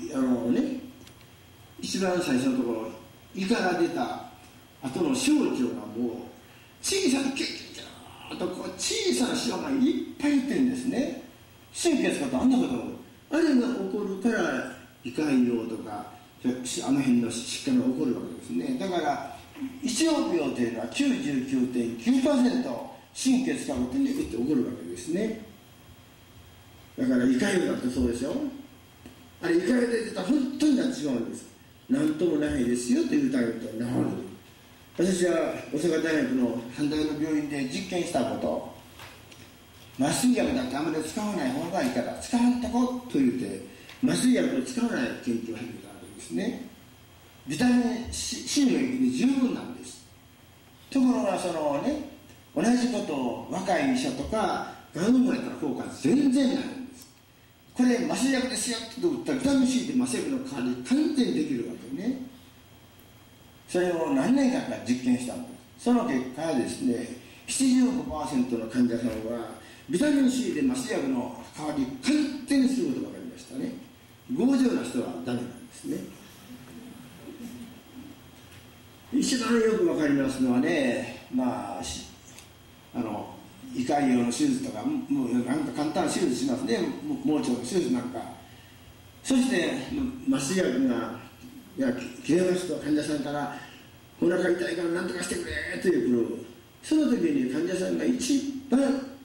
Speaker 3: 一番最初のところ、胃から出た後の小腸がもう小さなキュッキュッキュッとこう小さなシワがいっぱい出てるんですね。神経使うとあんなことが起こる。あれが起こるから胃潰瘍とかあの辺の疾患が起こるわけですね。だから胃腸病というのは 99.9% 神経使うことによって起こるわけですね。だから胃潰瘍だってそうでしょ。あれ胃潰瘍で出たら本当になってしまうんです。何ともないですよと言うたら治る。私は大阪大学の阪大の病院で実験したこと、麻酔薬だってあまり使わない方がいいから使わんとこと言うて、麻酔薬を使わない研究を始めたわけですね。 ビタミン C の液で十分なんです。ところが同じことを若い医者とかがんもやったら効果は全然ないんです。これ麻酔薬ですよって打ったらビタミン C で麻酔薬の代わりに完全にできるわけね。それを何年間か実験したんです。その結果ですね、75% の患者さんはビタミン C で麻酔薬の代わり完全にすることが分かりましたね。強情な人はダメなんですね。一番よく分かりますのはね、胃潰瘍の手術とか、もうなんか簡単な手術しますね、盲腸の手術なんか。そして麻酔薬が切れますと患者さんからお腹痛いから何とかしてくれという来る。その時に患者さんが一番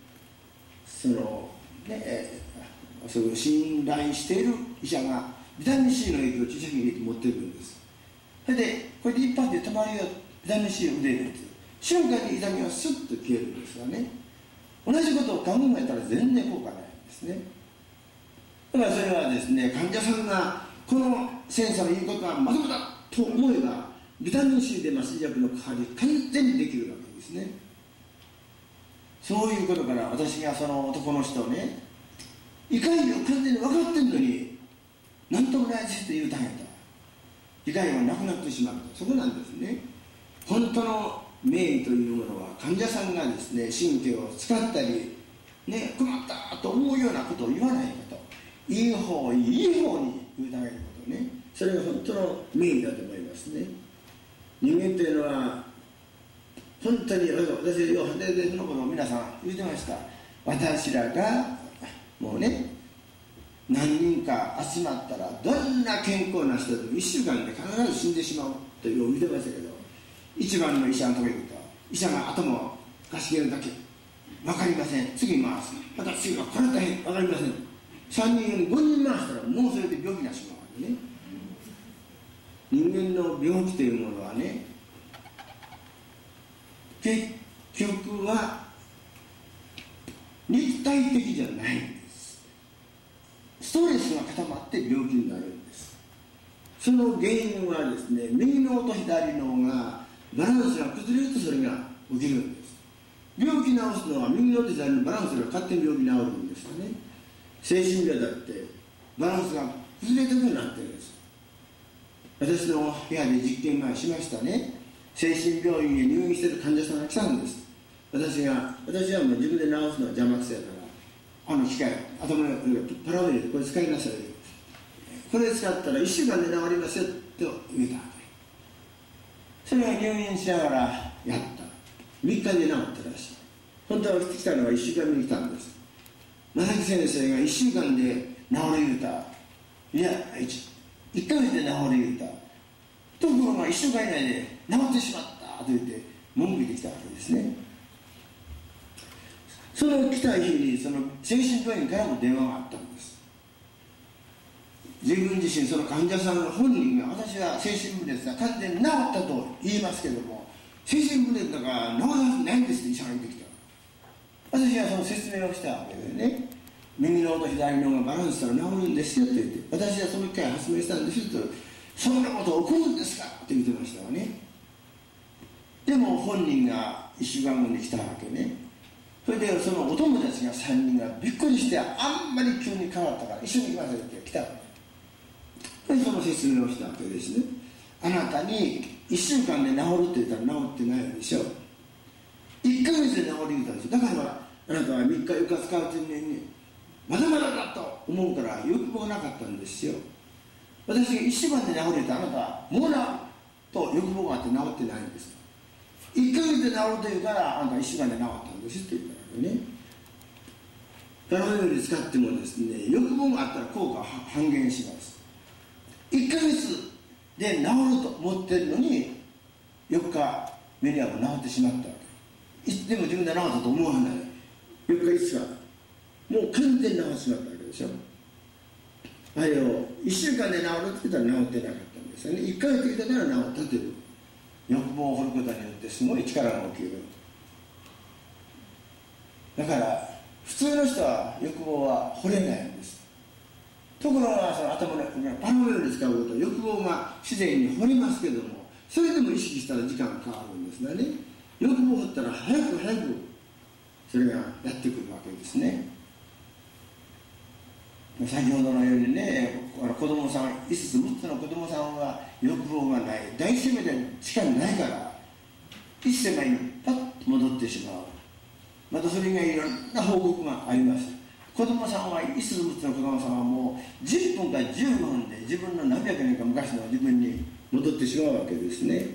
Speaker 3: そう信頼している医者がビタミン C の液を注射器に入れて持っていくんです。それでこれで一発で止まるよ、ビタミン C を腕に入れて瞬間に痛みがスッと消えるんですがね、同じことを考えたら全然効果ないんですね。だからそれはですね、患者さんがこのセンサーの言うことはまともだと思えばビタミン C で麻酔薬の代わり完全にできるわけですね。そういうことから私がその男の人をね、胃潰瘍完全に分かってんのに何ともないですと言うたんやと、胃潰瘍がなくなってしまうと、そこなんですね。本当の名医というものは患者さんがですね、神経を使ったり、ね、困ったと思うようなことを言わないこと、いい方に言うためのことね、それが本当の名医だと思いますね。人間というのは本当に、私よでその頃皆さん言ってました。私らがもうね、何人か集まったらどんな健康な人でも1週間で必ず死んでしまうというのを見てましたけど、一番の医者のところに行くと医者が頭をかしげるだけ、分かりません、次回す、また次はこれ大変分かりません、3人より5人回したらもうそれで病気になってしまうわけね。人間の病気というものはね、結局は肉体的じゃないんです。ストレスが固まって病気になるんです。その原因はですね、右脳と左脳がバランスが崩れるとそれが起きるんです。病気治すのは右脳と左のバランスが勝手に病気治るんですよね。精神病だってバランスが崩れたようになってるんです。私の部屋で実験前しましたね。精神病院へ入院している患者さんが来たんです。私はもう自分で治すのは邪魔くせやから、機械頭のパラメールでこれ使いなさい、これ使ったら1週間で治りますよと言うたわけ。それは入院しながらやった。3日で治ったらしい。本当は来たのは1週間目に来たんです。正木先生が1週間で治る言うた、いや1ヶ月で治る言うた、ところが1週間以内で治ってしまったと言って文句言ってきたわけですね。その来た日にその精神病院からも電話があったんです。自分自身その患者さんの本人が、私は精神分裂が完全に治ったと言いますけども、精神分裂だから治らないんですって医者が言ってきた。私はその説明をしたわけでね、右脳と左脳がバランスしたら治るんですよって言って、私はその機会発明したんですよと、そんなこと起こるんですかって言ってましたわね。でも本人が1週間後に来たわけね。それでそのお友達が3人がびっくりして、あんまり急に変わったから一緒に行きませんって来たわけで、その説明をしたわけですね。あなたに1週間で治るって言ったら治ってないでしょ、1ヶ月で治る言ったんですよ。だからあなたは3日4日使うてんねんね、まだまだだと思うから欲望がなかったんですよ。私が1週間で治るってあなたはもう治ると欲望があって治ってないんです。1ヶ月で治るというからあなたは1週間で治ったんですって言ったわけね。パラメール使ってもですね、欲望があったら効果は半減します。1ヶ月で治ると思ってるのに4日目にはもう治ってしまったわけでも自分で治ったと思わない。4日5日もう完全に治ってしまったわけでしょ。あれを1週間で治るって言ったら治ってなかったんですよね。1ヶ月だから治ったという、欲望を掘ることによってすごい力が起きる。だから普通の人は欲望は掘れないんです。ところがその頭のパラメールで使うことと欲望が自然に掘れますけども、それでも意識したら時間が変わるんですがね、欲望を掘ったら早く早くそれがやってくるわけですね。先ほどのようにね、子供さん5つ6つの子供さんは欲望がない、第一生命で力ないから一世界にパッと戻ってしまう。またそれ以外いろんな報告があります。子供さんは5つ6つの子供さんはもう10分か15分で自分の何百年か昔の自分に戻ってしまうわけですね。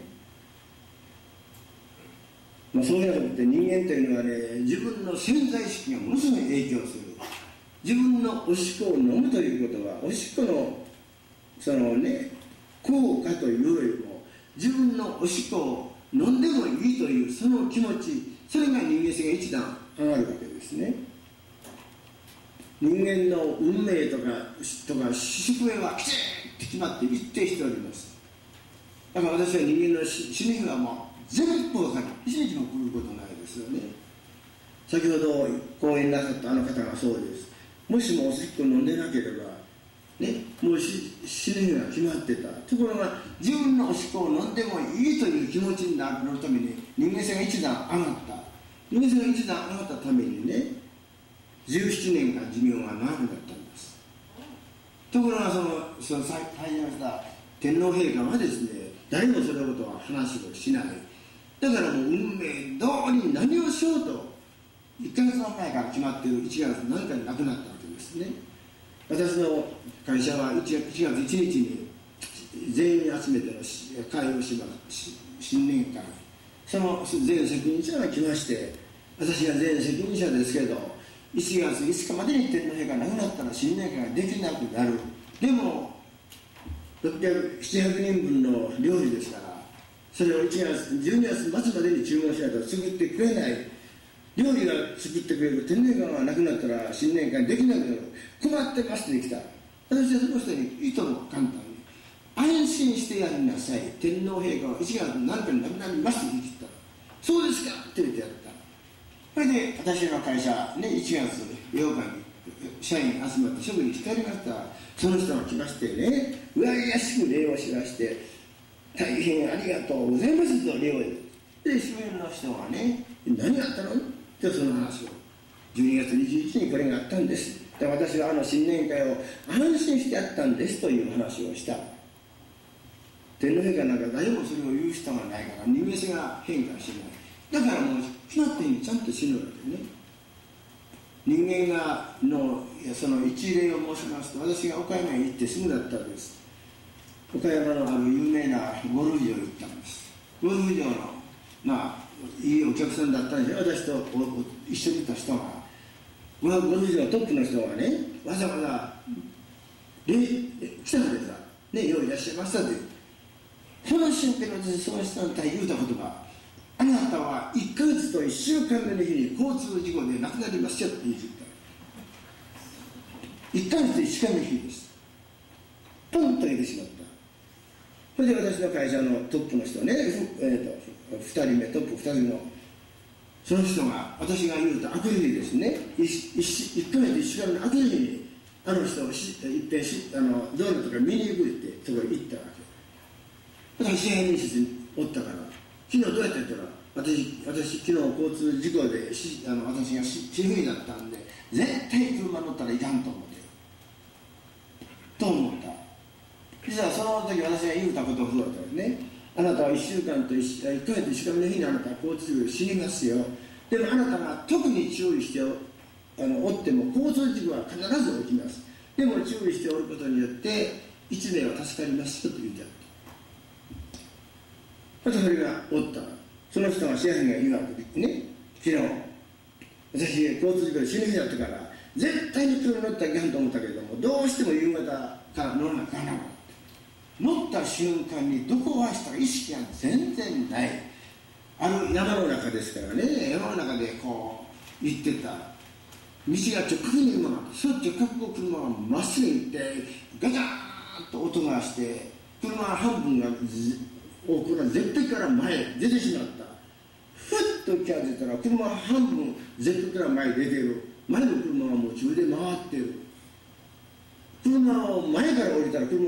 Speaker 3: そういうことって人間というのはね、自分の潜在意識がものすごい影響する。自分のおしっこを飲むということは、おしっこのそのね、効果というよりも、自分のおしっこを飲んでもいいというその気持ち、それが人間性が一段上がるわけですね。人間の運命とか宿命はきちんと決まって一定しております。だから私は人間の死ぬ日はもう全部分かる。一日も来ることないですよね。先ほど講演なさったあの方がそうです。もしもおしっこを飲んでなければ、ね、もう死ぬ日が決まってた。ところが自分のおしっこを飲んでもいいという気持ちになるために人間性が一段上がった。人間性が一段上がったためにね、17年間寿命が長くなったんです。ところがその最初にした天皇陛下はですね、誰もそのことは話をしない。だからもう運命通りに何をしようと1ヶ月前から決まっている1月何日に亡くなったわけですね。私の会社は1月1日に全員集めての会をします。新年会。その全責任者が来まして、私が全責任者ですけど、1月5日までに天皇陛下が亡くなったら新年会ができなくなる。でも700人分の料理ですから、それを12月末までに注文しないと作ってくれない。料理が作ってくれる天皇陛下が亡くなったら新年会できなくなる。困ってますって来た。私はその人にいとも簡単に安心してやりなさい。天皇陛下は1月何日に亡くなりますって言った。そうですかって言ってやった。それで私の会社ね、1月8日に社員集まって職にしてありました。その人が来ましてね、うわやしく礼をしまして、大変ありがとうございますと礼をで、周辺の人がね、何があったのってその話を12月21日にこれがあったんです。で、私は新年会を安心してやったんですという話をした。天皇陛下なんか誰もそれを言う人がないから人間性が変化しない。だからもう決まったようにちゃんと死ぬわけね。人間がその一例を申しますと、私が岡山に行ってすぐだったんです。岡山のある有名なゴルフ場に行ったんです。ゴルフ場のいいお客さんだったんですよ。私と一緒にいた人が、ゴルフ場のトップの人がね、わざわざ来たのでさ、ね、よういらっしゃいましたって。その瞬間に私その人に対言うた言葉、あなたは1ヶ月と1週間目の日に交通事故で亡くなりますよって言った。1ヶ月と1週間目の日です。ポンと言ってしまった。それで私の会社のトップの人ね、2人目、トップ2人の、その人が、私が言うと悪意にですね、1ヶ月1週間の悪意に、あの人をいっぺん道路とか見に行くってそこに行ったわけ。私、支配人室におったから、昨日どうやってやったら、私昨日交通事故で私が死ぬ日だったんで、絶対車乗ったらいかんと思って、と思った。実はその時私が言うたことをそうだったんですね。あなたは1週間と1ヶ月1週間の日にあなたは交通事故で死にますよ。でもあなたが特に注意しておっても交通事故は必ず起きます。でも注意しておることによって1名は助かりますよと言うてあった。またそれがおった。その人が支配人が言うわけですね。昨日私交通事故で死ぬ日だったから絶対に車乗ったらいかんと思ったけれども、どうしても夕方から乗らなきゃならなかった。乗った瞬間にどこを走ったか意識が全然ない。ある山の中ですからね、山の中でこう行ってた道が直角に車があって、その直角を車がまっすぐ行ってガチャーンと音がして車半分が絶壁から前出てしまった。ふっと気が付いたら車半分絶壁から前に出てる。前の車はもう中で回ってる。車を前から降りたら車を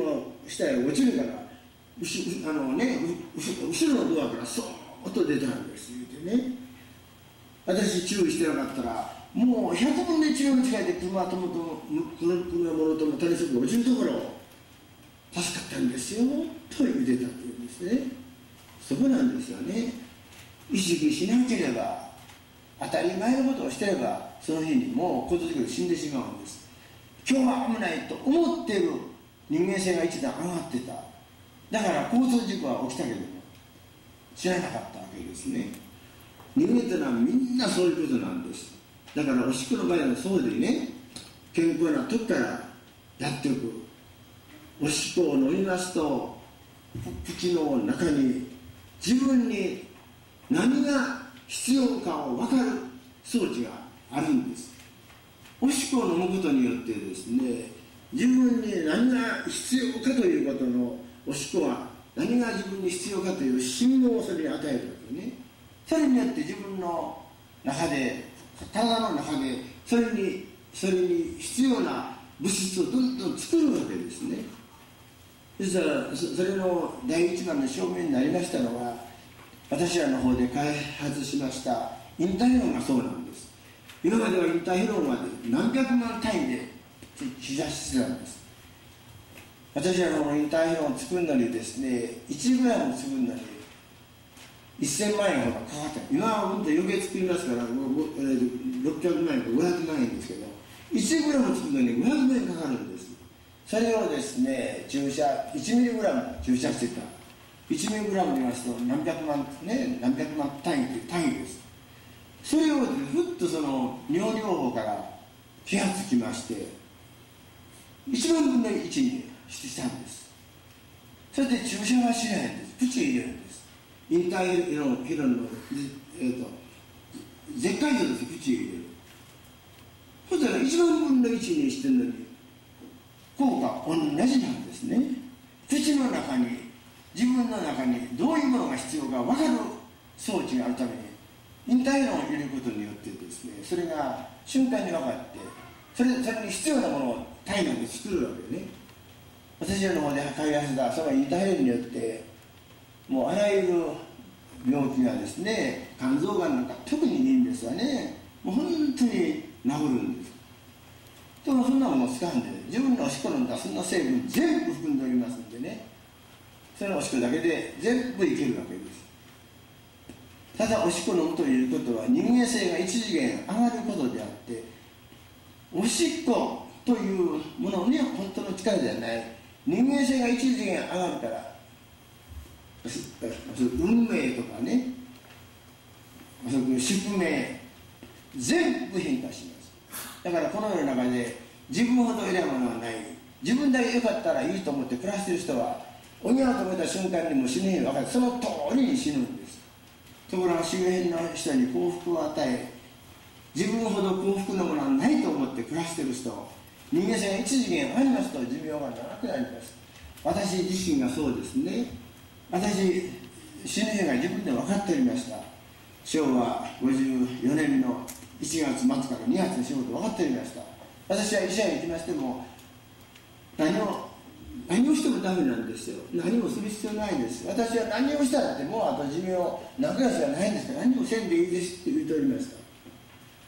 Speaker 3: 下へ落ちるから後ろのドアからそーっと出たんです言うてね、私注意してなかったらもう100分の1秒の違いで車ものとも谷底が落ちるところを助かったんですよと言ってたというんですね。そこなんですよね。意識しなければ当たり前のことをしてればその日にもう交通事故で死んでしまうんです。今日は危ないと思っている人間性が一段上がってた。だから交通事故は起きたけども知らなかったわけですね。人間というのはみんなそういうことなんです。だからおしっこの場合はそうでね、健康な時からやっておく。おしっこを飲みますと口の中に自分に何が必要かを分かる装置があるんです。おしっこを飲むことによってですね、自分に何が必要かということの、おしっこは何が自分に必要かという信号をそれに与えるわけね。それによって自分の中で、体の中でそれに必要な物質をどんどん作るわけですね。ですからそれの第一番の証明になりましたのは、私らの方で開発しましたインターフェロンがそうなんです。今まではインターフェロンまで何百万単位で取材してたんです。私らのインターフェロンを作るのにですね、1グラム作るのに1000万円ほどかかった。今は本当に余計作りますから600万円か500万円ですけど、1グラム作るのに500万円かかるんです。それをですね、注射1ミリグラム注射してた。1ミリグラムで言いますと何百万単位という単位です。それをふっとその尿療法から気がつきまして、1万分の1にしたんです。それで注射はしないんです。プチ入れるんです。インターフェロンの絶解除です。プチ入れる。そしたら1万分の1にしてるのに効果同じなんですね。口の中に、自分の中にどういうものが必要か分かる装置があるためにインターフェロンを入れることによってですね、それが瞬間に分かって、それに必要なものを体内で作るわけね。私らの方で開発したそのインターフェロンによってもうあらゆる病気がですね、肝臓がんなんか特にいいんですわね。もう本当に治るんです。でもそんなものを使うんで、自分のおしっこのそんな成分全部含んでおりますんでね、そのおしっこだけで全部いけるわけです。ただおしっこを飲むということは人間性が一次元上がることであって、おしっこというものには本当の力ではない。人間性が一次元上がるから、運命とかね、宿命全部変化します。だからこの世の中で自分ほど偉いものはない。自分だけ良かったらいいと思って暮らしている人は、鬼が止めた瞬間にもう死ぬ日が分かる。その通りに死ぬんです。ところが周辺の人に幸福を与え、自分ほど幸福なものはないと思って暮らしている人、人間性が一次元ありますと寿命が長くなります。私自身がそうですね。私、死ぬ日が自分で分かっておりました。昭和54年の1月末から2月の仕事分かっておりました。私は医者に行きましても何をしてもダメなんですよ。何もする必要ないんです。私は何をしたってもうあと寿命何ヶ月がないんですから、何もせんでいいですって言っておりました。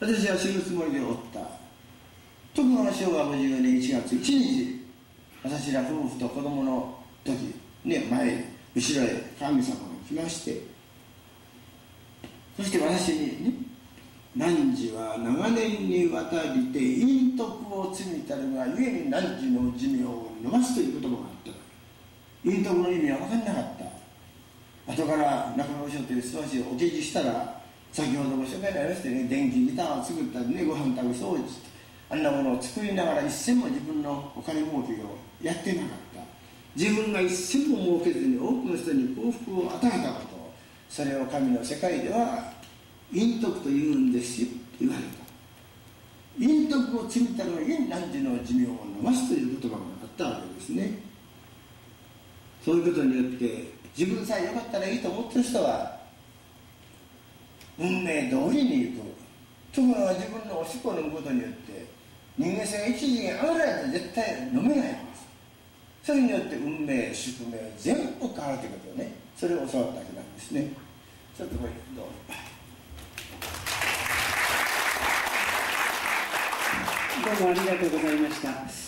Speaker 3: 私は死ぬつもりでおった。ところが昭和54年1月1日、私ら夫婦と子供の時ね、後ろへ神様が来まして、そして私にね、汝は長年にわたりて陰徳を積みたるがゆえに汝の寿命を伸ばすという言葉があった。陰徳の意味は分からなかった。後から中野省という素晴らしいお記事したら、先ほどご紹介になりましてね、電気ギターを作ったりね、ご飯食べ掃除、あんなものを作りながら一銭も自分のお金儲けをやってなかった。自分が一銭も儲けずに多くの人に幸福を与えたこと、それを神の世界では陰徳と言うんですよと言われた。陰徳を積みたるがゆえに汝の寿命を伸ばすという言葉があったわけですね。そういうことによって自分さえよかったらいいと思ってる人は運命通りに行く。ところが自分のおしっこを飲むことによって人間性が一次元上がらないと絶対飲めないんです。 それによって運命宿命全部変わるということをね、それを教わったわけなんですね。ちょっとこれどうぞ。
Speaker 1: どうもありがとうございました。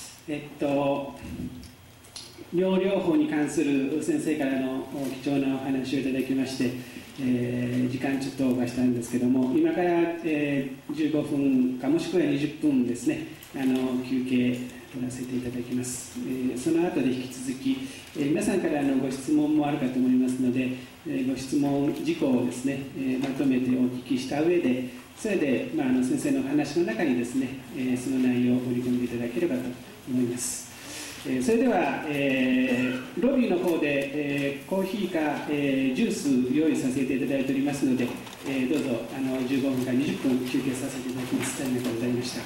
Speaker 1: 療療法に関する先生からの貴重なお話をいただきまして、時間ちょっとオーバーしたんですけども、今から、15分かもしくは20分ですね、休憩取らせていただきます。その後で引き続き、皆さんからご質問もあるかと思いますので、ご質問事項をですね、まとめてお聞きした上で、それで、先生のお話の中にですね、その内容を盛り込んでいただければと思います。それでは、ロビーの方で、コーヒーか、ジュース用意させていただいておりますので、どうぞ15分か20分休憩させていただきます。ありがとうございました。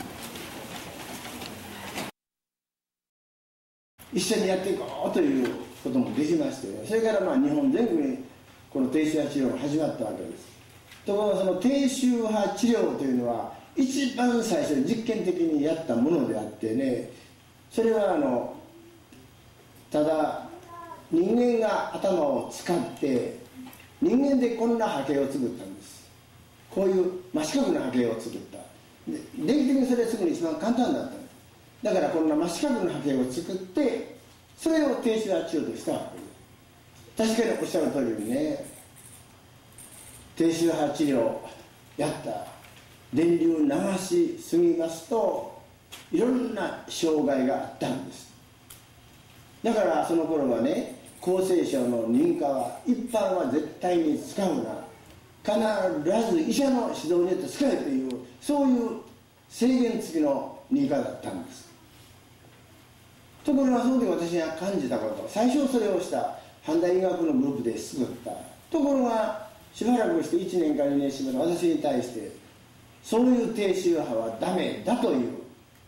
Speaker 3: 一緒にやっていこうということもできまして、それから日本全国にこの低周波治療が始まったわけです。ところがその低周波治療というのは一番最初に実験的にやったものであってね、それはただ人間が頭を使って人間でこんな波形を作ったんです。こういう真四角な波形を作った。で電気的にそれはすぐに一番簡単だったんです。だからこんな真四角な波形を作ってそれを低周波治療としたわけです。確かにおっしゃる通りにね、低周波治療やった電流流しすぎますといろんな障害があったんです。だからその頃はね、厚生省の認可は一般は絶対に使うな、必ず医者の指導によって使えという、そういう制限付きの認可だったんです。ところがその時私が感じたこと、最初それをした阪大医学のグループで作った。ところがしばらくして1年か2年しばらく私に対してそういう低周波はダメだという。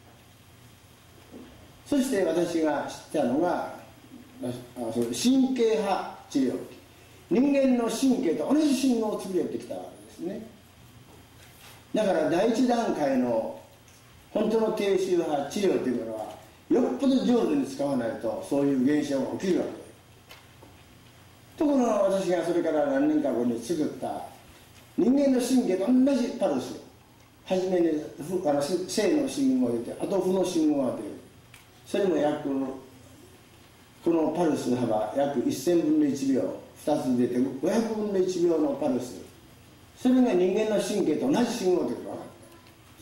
Speaker 3: そして私が知ったのが神経波治療、人間の神経と同じ信号を作りってきたわけですね。だから第一段階の本当の低周波治療というのはよっぽど上手に使わないとそういう現象が起きるわけです。ところが私がそれから何年か後に作った人間の神経と同じパルス、初めに正の信号が出て、あと負の信号が出る。それもこのパルス幅約1000分の1秒2つ出て500分の1秒のパルス、それが人間の神経と同じ信号というのが分かった。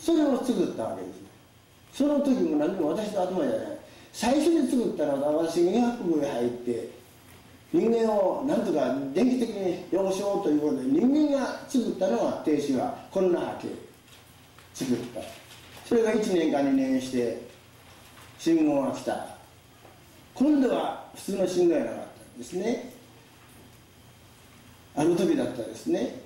Speaker 3: それを作ったわけです。その時も何も私の頭じゃない。最初に作ったのは私が医学部へ入って人間を何とか電気的に養生ということで人間が作ったのが低周波こんな波形作った。それが1年か2年して信号が来た。今度は普通の信号がなかったんですね。ある時だったですね、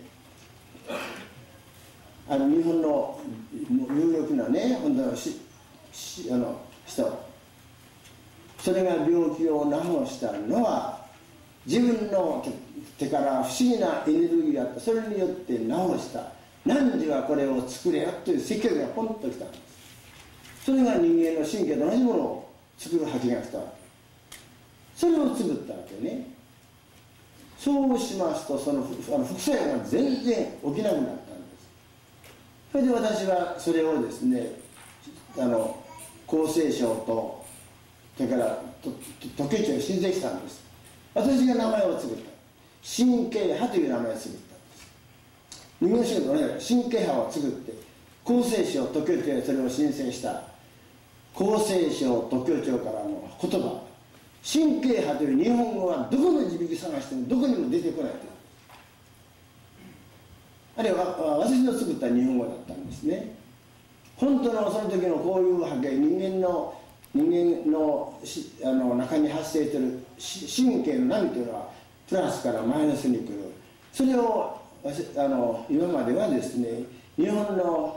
Speaker 3: 日本の有力なね本当の人、それが病気を治したのは自分の手から不思議なエネルギーがあった。それによって治した。汝はこれを作れよという説教がポンと来たんです。それが人間の神経と同じものを作る吐きが来たわけ。それを作ったわけね。そうしますとその副作用が全然起きなくなったんです。それで私はそれをですね、厚生省とそれから特許庁に申請したんです。私が名前を作った。神経波という名前を作ったんです。人間の仕事のね、神経波を作って厚生省特許庁へそれを申請した。厚生省特許庁からの言葉、神経波という日本語はどこの字引き探してもどこにも出てこないと。あれは私の作った日本語だったんですね。本当のその時のこういう波形、人間の中に発生している神経の波というのはプラスからマイナスに来る。それを今まではですね、日本の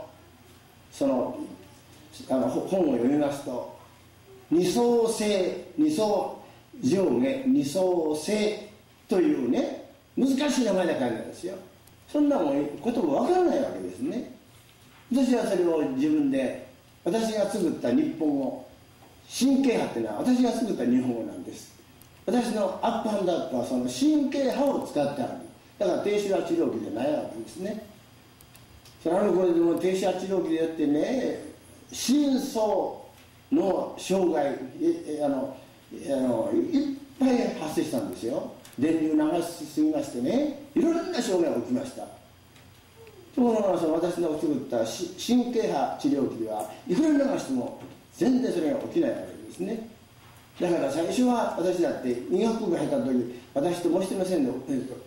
Speaker 3: 本を読みますと二相性、二相上下、二相性というね難しい名前で書いてあるんですよ。そんなもん言葉わからないわけですね。私はそれを自分で私が作った日本語、 神経派っていうのは私が作った日本語なんです。私のアップハンドアップはその神経派を使ってある。だから低周波治療器じゃないわけですね。これでも低周波治療器でやってね、深層の障害いっぱい発生したんですよ。電流流しすぎましてね、いろんな障害が起きました。ところが私の作った神経派治療器ではいくら流しても全然それが起きないわけですね。だから最初は私だって医学部入った時、私ともう一人の先生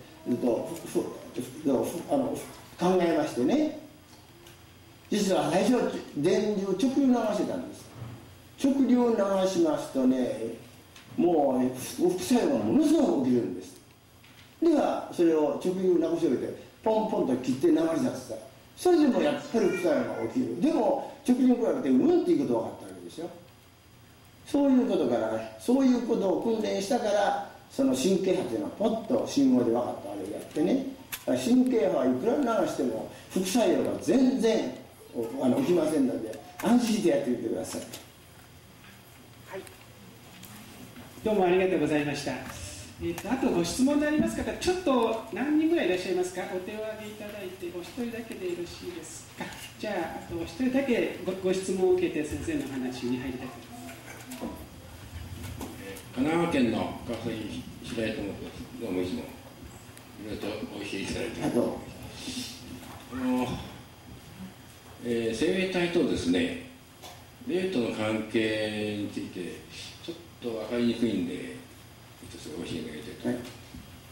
Speaker 3: 考えましてね、実は最初は電流直流流してたんです。直流流しますとね、もう副作用がものすごく起きるんです。ではそれを直流流しおいてポンポンと切って流し出す。それでもやっぱり副作用が起きる。でも直流に比べてっていうことが分かったわけですよ。そういうことからそういうことを訓練したから、その神経波というのはポッと信号で分かったわけであってね、神経波はいくら流しても副作用が全然起きませんので、安心してやってみてください。
Speaker 1: はい、どうもありがとうございました。あとご質問のあります方、ちょっと何人ぐらいいらっしゃいますか。お手を挙げいただいて、お一人だけでよろしいですか。じゃあ、あとお一人だけご質問を受けて先生の話に入りたいと思います。
Speaker 5: 神奈川県の川崎白井と申します。どうもいつもいろいろとお教えいただいて生命体とですね、霊との関係についてちょっと分かりにくいんで、一つお教え願いたいと思います。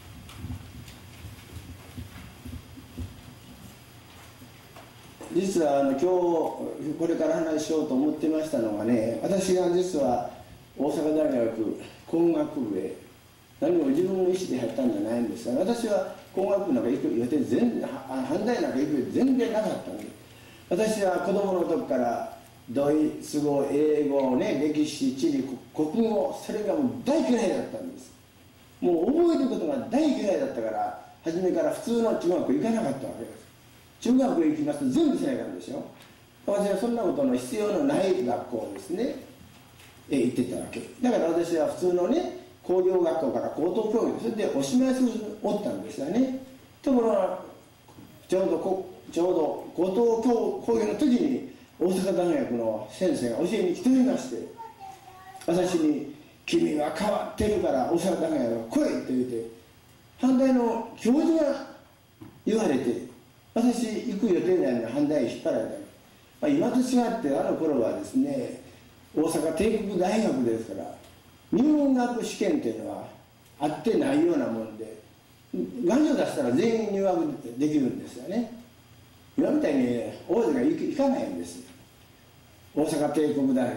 Speaker 3: 実は今日これから話しようと思ってましたのがね、私が実は大阪大学工学部へ何も自分の意思で入ったんじゃないんですが、私は工学部なんか行く予定反対なんか行く予定全然なかったんで、私は子供の時からドイツ語、英語、歴史、地理、国語、それがもう大嫌いだったんです。もう覚えることが大嫌いだったから、初めから普通の中学校行かなかったわけです。中学校行きますと全部せないからですよ。私はそんなことの必要のない学校ですね、行ってたわけだから、私は普通の工業学校から高等教育、それでおしまいするおったんですよね。ところがちょうど高等工業の時に大阪大学の先生が教えに来ておりまして、私に「君は変わってるから大阪大学に来い」と言って、反対の教授が言われて、私行く予定内の反対に引っ張られた。今と違ってあの頃はですね、大阪帝国大学ですから、入学試験というのはあってないようなもんで、願書出したら全員入学できるんですよね。今みたいに大勢が行かないんです。大阪帝国大学。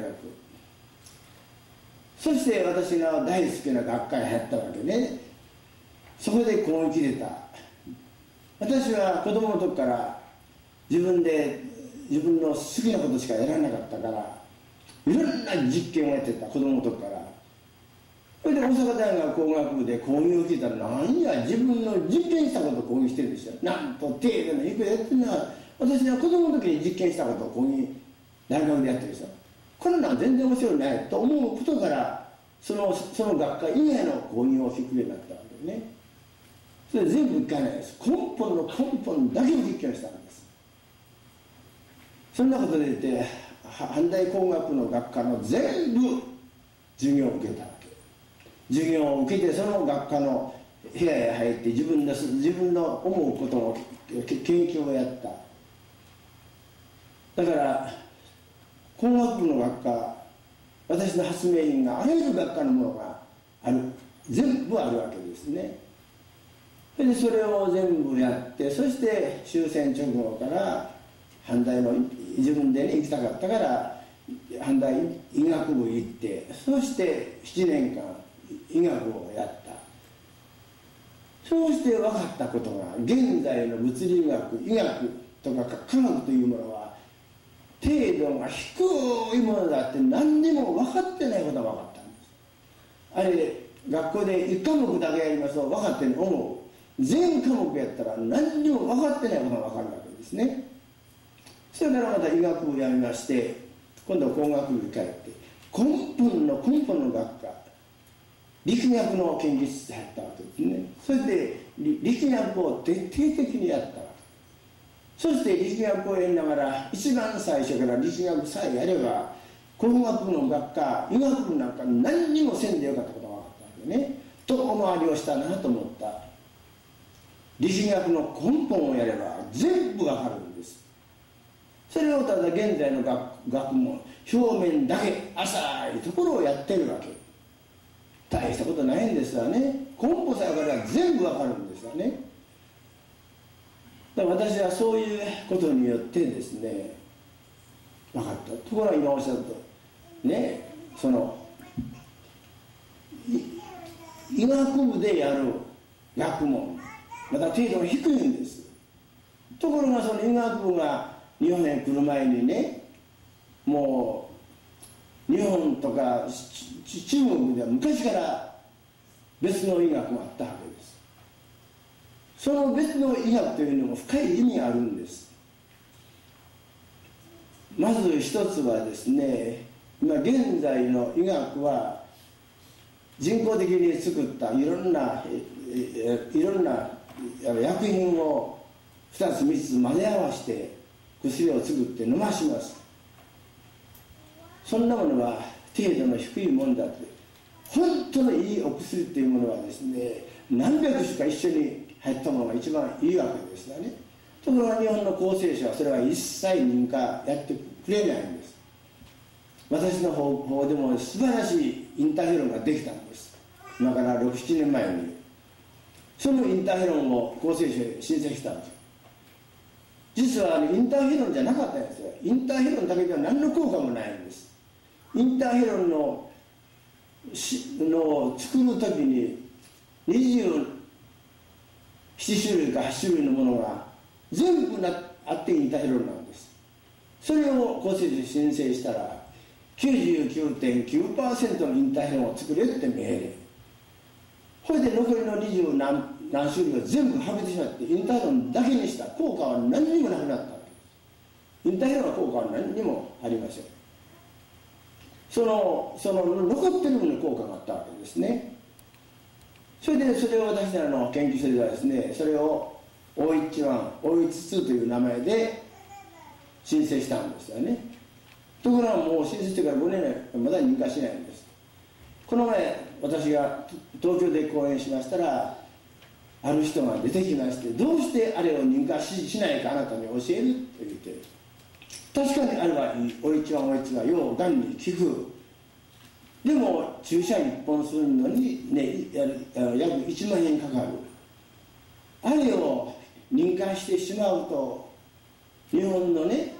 Speaker 3: そして私が大好きな学会に入ったわけね。そこで根気出た。私は子供の時から自分の好きなことしかやらなかったから、いろんな実験をやってた、子供の時から。それで大阪大学工学部で講義を聞いたら、何や自分の実験したことを講義してるんですよ。なんと低度の低いやってるのは、私は子供の時に実験したことを講義大学でやってるんですよ。これは全然面白いないと思うことから、その学科以外の講義を聞くようになったわけですね。それ全部いかないです。根本の根本だけを実験したんです。そんなことで言って阪大工学の学科の全部授業を受けたわけ。授業を受けて、その学科の部屋へ入って自分の思うことの研究をやった。だから工学部の学科、私の発明品があらゆる学科のものがある、全部あるわけですね。それを全部やって、そして終戦直後から阪大の自分で行きたかったから阪大医学部行って、そして7年間医学をやった。そうして分かったことが、現在の物理学、医学とか科学というものは程度が低いものだって何にも分かってないことが分かったんです。あれ学校で1科目だけやりますと分かってるの思う。全科目やったら何にも分かってないことが分かるわけですね。それからまた医学部をやめまして、今度は工学部に帰って、 根本の学科、力学の研究室で入ったわけですね。そして力学を徹底的にやったわけ。そして力学をやりながら、一番最初から力学さえやれば、工学部の学科、医学部なんか何にもせんでよかったことが分かったわけね。とお回りをしたなと思った。力学の根本をやれば全部わかるんです。それをただ現在の学問、表面だけ浅いところをやってるわけ。大したことないんですわね。根本さえ分かれば全部わかるんですわね。だから私はそういうことによってですね、分かった。ところが今おっしゃるとね、その医学部でやる学問、また程度が低いんです。ところがその医学部が日本へ来る前にね、もう日本とか中国では昔から別の医学があったわけです。その別の医学というのも深い意味があるんです。まず一つはですね、今現在の医学は人工的に作ったいろんな薬品を2つ3つ混ぜ合わせて薬を作って飲まします。そんなものは程度の低いもんだって。本当のいいお薬っていうものはですね、何百種か一緒に入ったものが一番いいわけですよね。ところが日本の厚生省はそれは一切認可やってくれないんです。私の方でも素晴らしいインターフェロンができたんです。今から6、7年前に。そのインターフェロンを厚生省へ申請したんです。実はインターフェロンじゃなかったんですよ。インターフェロンだけでは何の効果もないんです。インターフェロンの作るときに27種類か8種類のものが全部あってインターフェロンなんです。それを厚生省に申請したら 99.9% のインターフェロンを作れって命令。これで残りの20何種類を全部はめてしまってインターフェロンだけにした効果は何にもなくなったわけです。インターフェロンの効果は何にもありません。その残ってる分の効果があったわけですね。それを私らの研究所ではですね、それを O11、O12 という名前で申請したんですよね。ところがもう申請してから5年まだ認可しないんです。この前私が東京で講演しましたら、ある人が出てきまして、どうしてあれを認可 しないかあなたに教えると言って、確かにあれはいい、O11、O12 はようがんに効く。でも注射1本するのに、ね、約1万円かかる。あれを認可してしまうと、日本のね、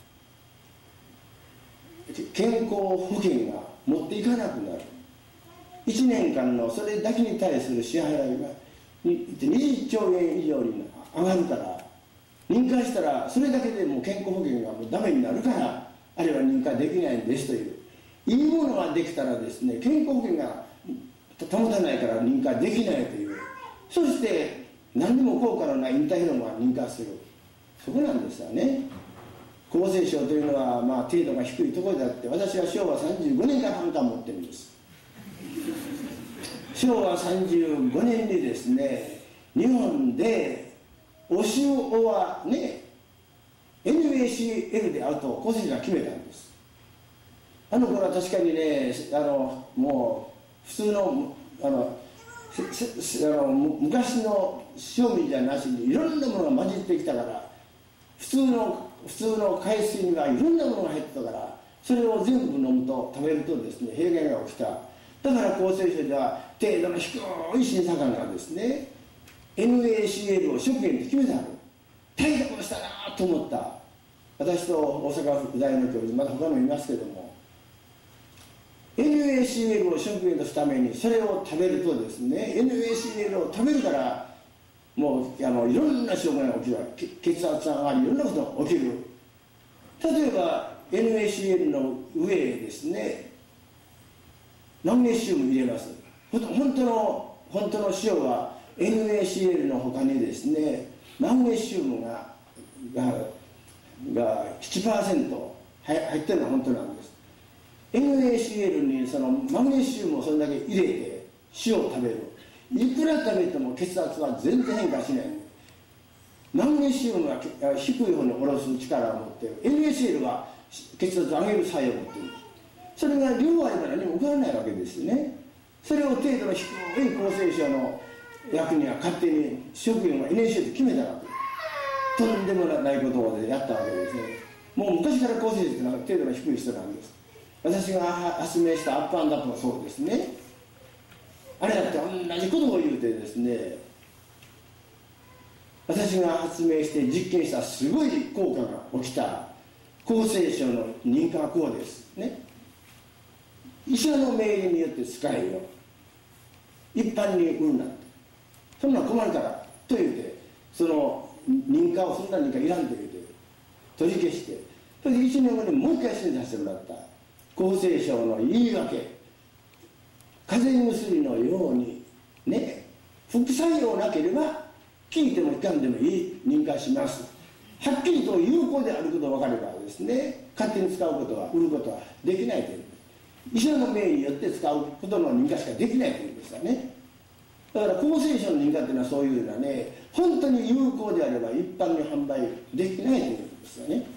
Speaker 3: 健康保険が持っていかなくなる。1年間のそれだけに対する支払いが20兆円以上に上がるから、認可したらそれだけでもう健康保険がもうダメになるから、あれは認可できないんですという。いいものができたらですね、健康保険が保たないから認可できないという。そして何にも効果のないインターフェロンが認可する。そこなんですよね。厚生省というのはまあ程度が低いところであって、私は昭和35年から反感を持ってるんです。昭和35年にですね、日本でお塩はね NaCl であると厚生省が決めたんです。あの頃は確かにね、もう普通の昔の塩水じゃなしにいろんなものが混じってきたから、普通の海水にはいろんなものが入ってたから、それを全部飲むと食べるとですね、弊害が起きた。だから厚生省では程度の低い審査官がですね、NaCl を食塩って決めてある。大したことしたなと思った。私と大阪府大の教授、まだ他もいますけども、NaCl を食塩とするためにそれを食べるとですね、NaCl を食べるからもういろんな障害が起きるわけ。血圧が上がり、いろんなことが起きる。例えば NaCl の上へですね、マグネシウム入れます。本当の塩は NaCl の他にですね、マグネシウムが 7% 入ってるのが本当なんです。 NaCl にそのマグネシウムをそれだけ入れて塩を食べる。いくら食べても血圧は全然変化しない。マグネシウムは低い方に下ろす力を持っている。NaCl は血圧を上げる作用を持っている。それが量あれば何も起こらないわけですよね。それを程度の低い厚生省の役には勝手に職員が NaCl と決めたわけ。とんでもないことをやったわけですね。もう昔から厚生省というのは程度の低い人なんです。私が発明したアップアンドアップもそうですね。あれだって同じことを言うてですね、私が発明して実験したすごい効果が起きた厚生省の認可はこうですね。医者の命令によって使えよ、一般に売るなって、そんな困るからと言うて、その認可をそんな認可いらんと言うて取り消して、それで1年後にもう一回審査してもらった。厚生省の言い訳、風邪薬のようにね、副作用なければ効いても効かんでもいい、認可します。はっきりと有効であることが分かればですね、勝手に使うことは売ることはできないという、医者の命によって使うことの認可しかできないというんですよね。だから厚生省の認可っていうのはそういうのはね、本当に有効であれば一般に販売できないというんですよね。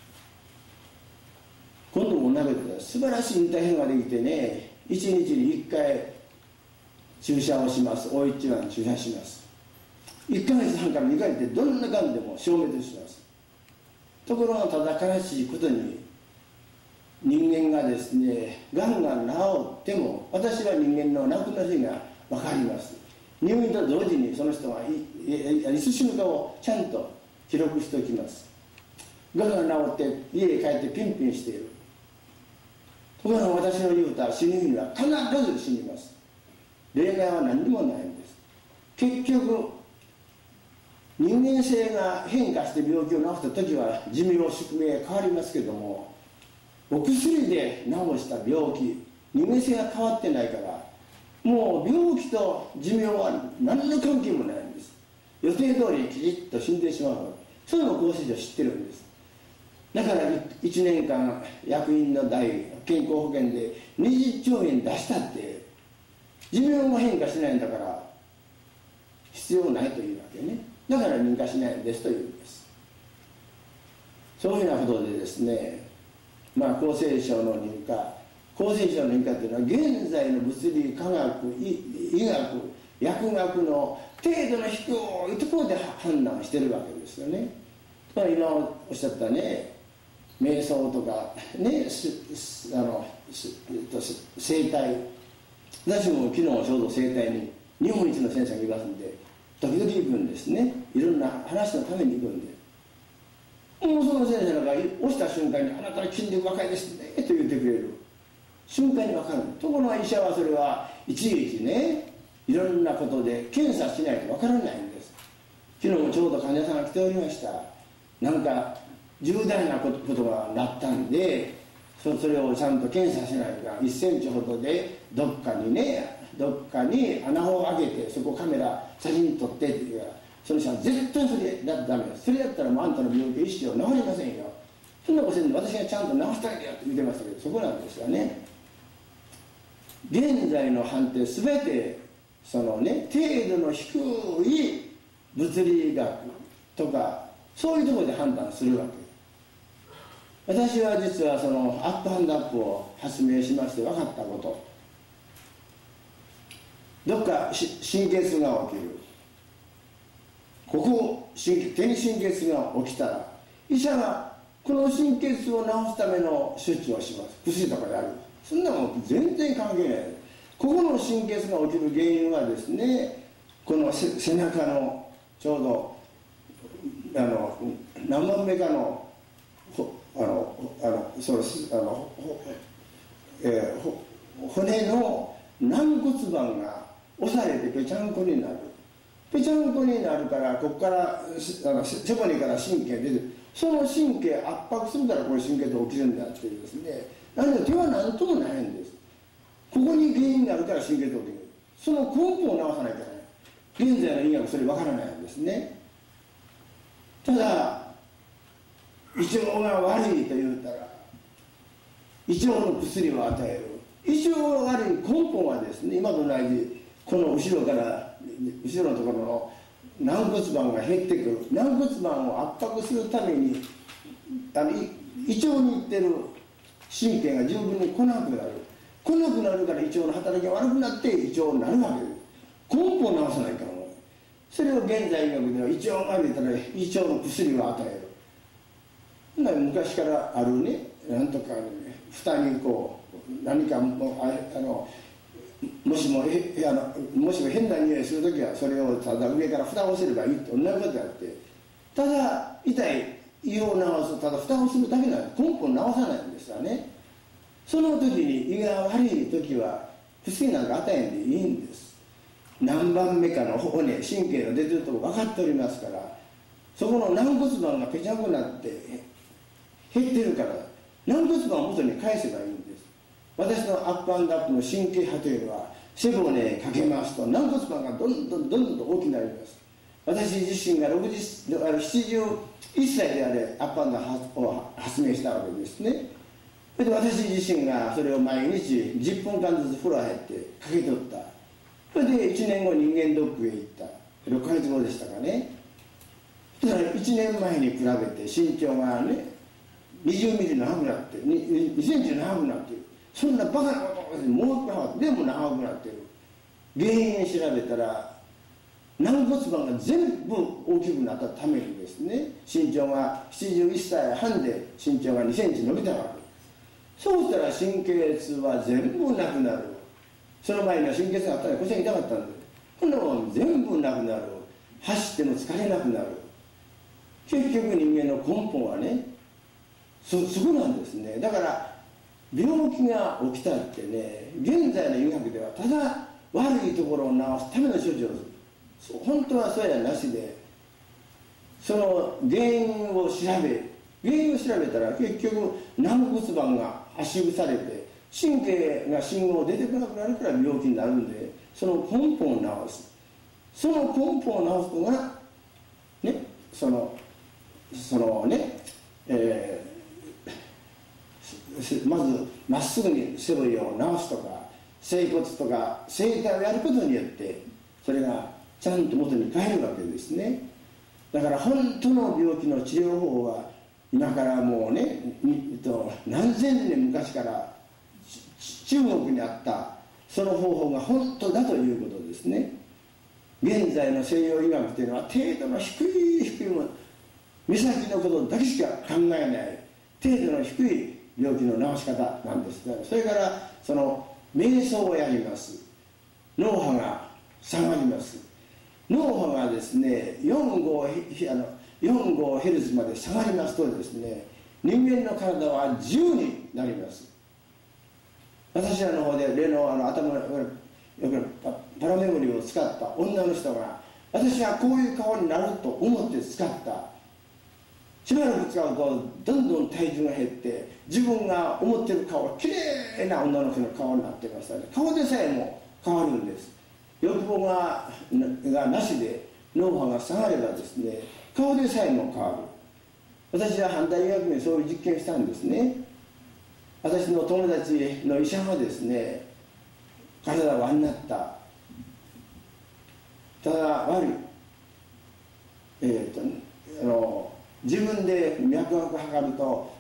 Speaker 3: 今度も同じことで素晴らしい引退変ができてね、1日に1回注射をします。大一番注射します。1ヶ月半から2ヶ月でどんながんでも消滅します。ところがただ悲しいことに、人間がですね、がんが治っても私は人間の亡くなる日が分かります。入院と同時にその人がいつ死ぬかをちゃんと記録しておきます。がんが治って家へ帰ってピンピンしている。ところが私の言うた死ぬ日には必ず死にます。例外は何にもないんです。結局人間性が変化して病気を治した時は寿命宿命が変わりますけども、お薬で治した病気、人間性が変わってないから、もう病気と寿命は何の関係もないんです。予定通りにきちっと死んでしまうの。そういうのを厚生省知ってるんです。だから1年間役員の代健康保険で20兆円出したって寿命も変化しないんだから必要ないというわけね。だから認可しないんですというんです。そういうようなことでですね、厚生省の認可、厚生省の認可というのは現在の物理科学、医学、薬学の程度の低いところで判断してるわけですよね。今おっしゃったね、瞑想とかね、整体、私も昨日ちょうど整体に日本一の先生がいますんで時々行くんですね。いろんな話のために行くんで、もうその先生が押した瞬間に「あなたの筋肉若いですね」と言ってくれる。瞬間に分かる。ところが医者はそれはいちいちね、いろんなことで検査しないと分からないんです。昨日もちょうど患者さんが来ておりました。なんか重大なことがなったんで、それをちゃんと検査しないと1センチほどでどっかに穴を開けてそこカメラ写真撮ってって言うから、その人は絶対それだってダメです。それだったらもうあんたの病気意識を治りませんよ。そんなことせんで私がちゃんと治してあげるよって言ってましたけど、そこなんですよね。現在の判定すべてそのね、程度の低い物理学とかそういうところで判断するわけ。私は実はそのアップアンドアップを発明しまして分かったこと、どっか神経痛が起きる、ここ手に神経痛が起きたら医者がこの神経痛を治すための処置をします。薬とかやる。そんなもん全然関係ない。ここの神経痛が起きる原因はですね、この背中のちょうど何番目かの骨の軟骨盤が押されてぺちゃんこになる。ぺちゃんこになるから、ここから背骨から神経出て、その神経圧迫するからこれ神経って起きるんだっていうですね。なので手は何ともないんです。ここに原因があるから神経って起きる。その根本を治さないといけない。現在の医学はそれ分からないんですね。ただ胃腸が悪いと言うたら胃腸の薬を与える。胃腸が悪い根本はですね、今と同じこの後ろから後ろのところの軟骨盤が減ってくる。軟骨盤を圧迫するために胃腸に行ってる神経が十分に来なくなる。来なくなるから胃腸の働きが悪くなって胃腸になるわけです。根本を直さないから。それを現在医学では胃腸が悪いから胃腸の薬を与える。昔からあるね、なんとか、ね、蓋にこう何かもしも変な匂いするときはそれをただ上から蓋をすればいいと同じことやって、ただ痛い胃を治す、ただ蓋をするだけなんです。根本治さないんですよね。その時に胃が悪い時は薬なんか与えんでいいんです。何番目かの骨、神経が出てるとこ分かっておりますから、そこの軟骨盤がぺちゃくなって減ってるから軟骨盤を元に返せばいいんです。私のアップアンドアップの神経波というのは背骨かけますと軟骨盤がどんどんと大きくなります。私自身が71歳であれアップアンドアップを発明したわけですね。それで私自身がそれを毎日10分間ずつ風呂入ってかけとった。それで1年後人間ドックへ行った。6ヶ月後でしたかね。そしたら1年前に比べて身長がね20ミリ長くなって2センチ長くなっている。そんなバカなことをもう一回でも長くなっている。原因を調べたら軟骨盤が全部大きくなったためにですね、身長が71歳半で身長が2センチ伸びたわけ。そうしたら神経痛は全部なくなる。その前には神経痛があったら腰が痛かったんで、こんなもん全部なくなる。走っても疲れなくなる。結局人間の根本はね、そこなんですね。だから病気が起きたってね、現在の医学ではただ悪いところを治すための処置をする。本当はそうやなしで、その原因を調べたら結局軟骨盤が圧縮されて神経が信号出てこなくなるから病気になるんで、その根本を治す。その根本を治すのがね、そのね、まずまっすぐに背骨を治すとか整骨とか整体をやることによってそれがちゃんと元に帰るわけですね。だから本当の病気の治療法は今からもうね何千年昔から中国にあったその方法が本当だということですね。現在の西洋医学というのは程度の低いもの、目先のことだけしか考えない程度の低い病気の治し方なんです。それからその瞑想をやります。脳波が下がります。脳波がですね4.5ヘルツまで下がりますとですね、人間の体は自由になります。私らの方で例の頭のパラメモリーを使った女の人が、私はこういう顔になると思って使った。しばらく使うとどんどん体重が減って自分が思ってる顔はきれいな女の人の顔になってましたね。顔でさえも変わるんです。欲望がなしで脳波が下がればですね、顔でさえも変わる。私は反対医学にそういう実験をしたんですね。私の友達の医者がですね、体が悪になった、ただ悪い、自分で脈拍を測ると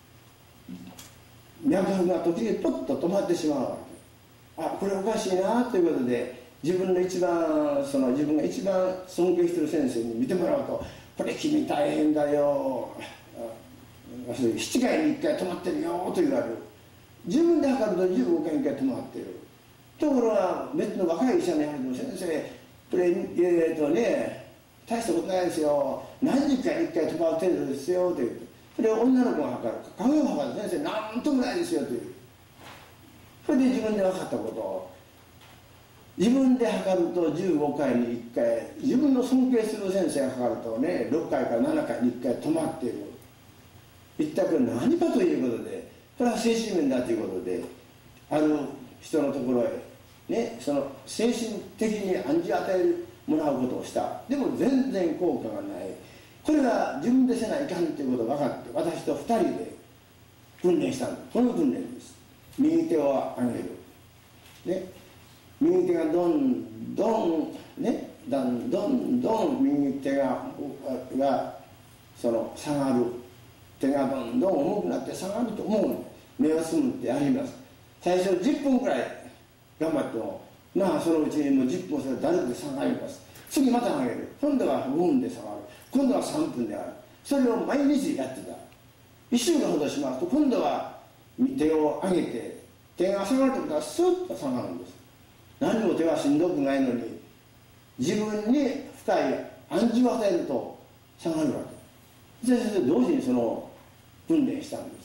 Speaker 3: 脈拍が時々ポッと止まってしまうわけ。これおかしいなということで自分が一番尊敬している先生に見てもらうと、これ君大変だよ、7回に1回止まってるよと言われる。自分で測ると15回に1回止まってる。ところが別の若い医者に言われても、先生これ大したことないですよ、何十回に1回止まる程度ですよと言うと、それを女の子が測る、鏡を測る、先生なんともないですよという。それで自分で分かったことを自分で測ると15回に1回、自分の尊敬する先生が測るとね6回から7回に1回止まっている。一体これ何かということで、これは精神面だということで、ある人のところへね、その精神的に暗示を与えるもらうことをした。でも全然効果がない。これが自分でせないかんということが分かって、私と2人で訓練したんです。この訓練です。右手を上げる、ね、右手がどんどんね、どんどん右手がその下がる、手がどんどん重くなって下がると思う。目をつむってやります。最初10分くらい頑張っても、まあそのうちにもう10分それだるく下がります。次また上げる、今度は5分で下がる、今度は3分である。それを毎日やってた。1週間ほどしますと、今度は手を上げて、手が下がるときはスッと下がるんです。何も手はしんどくないのに、自分に深い暗示を与えると下がるわけで、同時にその訓練したんです。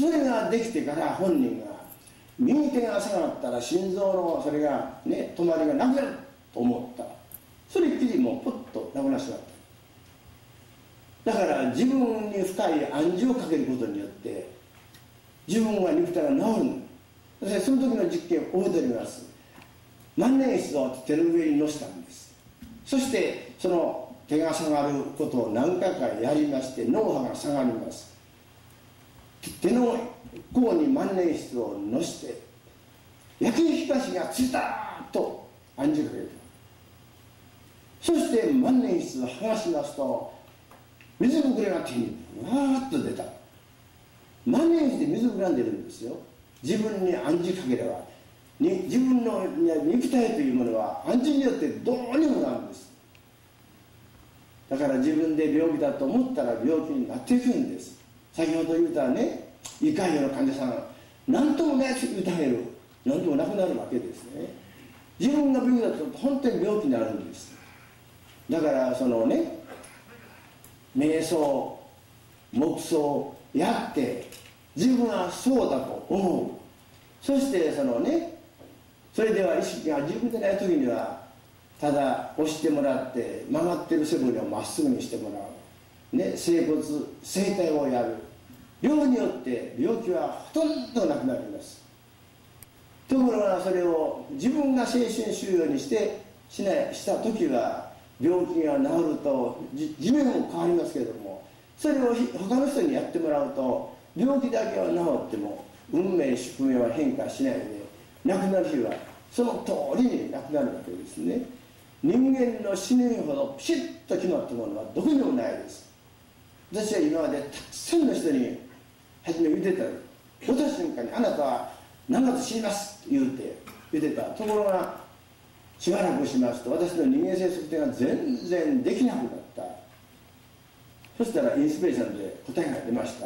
Speaker 3: それができてから本人が右手が下がったら心臓のそれがね、止まりがなくなると思った。それっきりもうポッとなくなってしまった。だから自分に深い暗示をかけることによって自分が肉体が治るの。その時の実験を覚えております。万年筆を手の上に乗せたんです。そしてその手が下がることを何回かやりまして、脳波が下がります。手の甲に万年筆を乗せて、焼き火箸がついたと暗示かける。そして万年筆を剥がしますと、水ぶくれが手にわーっと出た。万年筆で水ぶくれが出るんですよ。自分に暗示かければ、自分の肉体というものは暗示によってどうにもなるんです。だから自分で病気だと思ったら病気になっていくんです。先ほど言ったね、胃潰瘍の患者さんが何ともないと言うたげる、何ともなくなるわけですね。自分が病気だと本当に病気になるんです。だからそのね、瞑想黙想やって自分はそうだと思う。そしてそのね、それでは意識が自分でない時にはただ押してもらって曲がってる背骨をまっすぐにしてもらう、ね、整骨整体をやる。量によって病気はほとんどなくなります。ところがそれを自分が精神収容にした時は病気が治ると寿命も変わりますけれども、それを他の人にやってもらうと病気だけは治っても運命宿命は変化しないで、亡くなる日はその通りに亡くなるわけですね。人間の死ぬほどピシッと決まったものはどこにもないです。私は今までたくさんの人に初め言ってた。落とした瞬間にあなたは何月死にますって言ってた。ところがしばらくしますと私の人間性測定が全然できなくなった。そしたらインスピレーションで答えが出ました。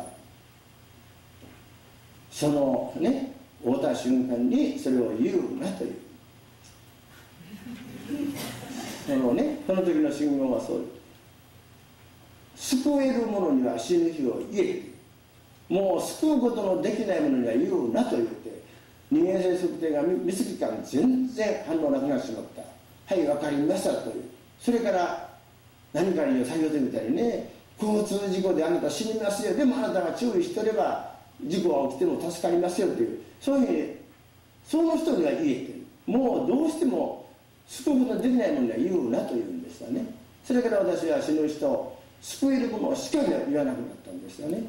Speaker 3: そのね、会った瞬間にそれを言うなというその時の信号はそうです。救える者には死ぬ日を言え、もう救うことのできない者には言うなと言って、人間性測定が見つけたら全然反応なくなってしまった。はい、分かりましたという。それから何かに先ほど言ったようにね、交通事故であなた死にますよ、でもあなたが注意してれば事故が起きても助かりますよという、そういうふうにその人には言えて、もうどうしても救うことのできない者には言うなというんでしたね。それから私は死ぬ人を救えるものしか言わなくなったんですよね。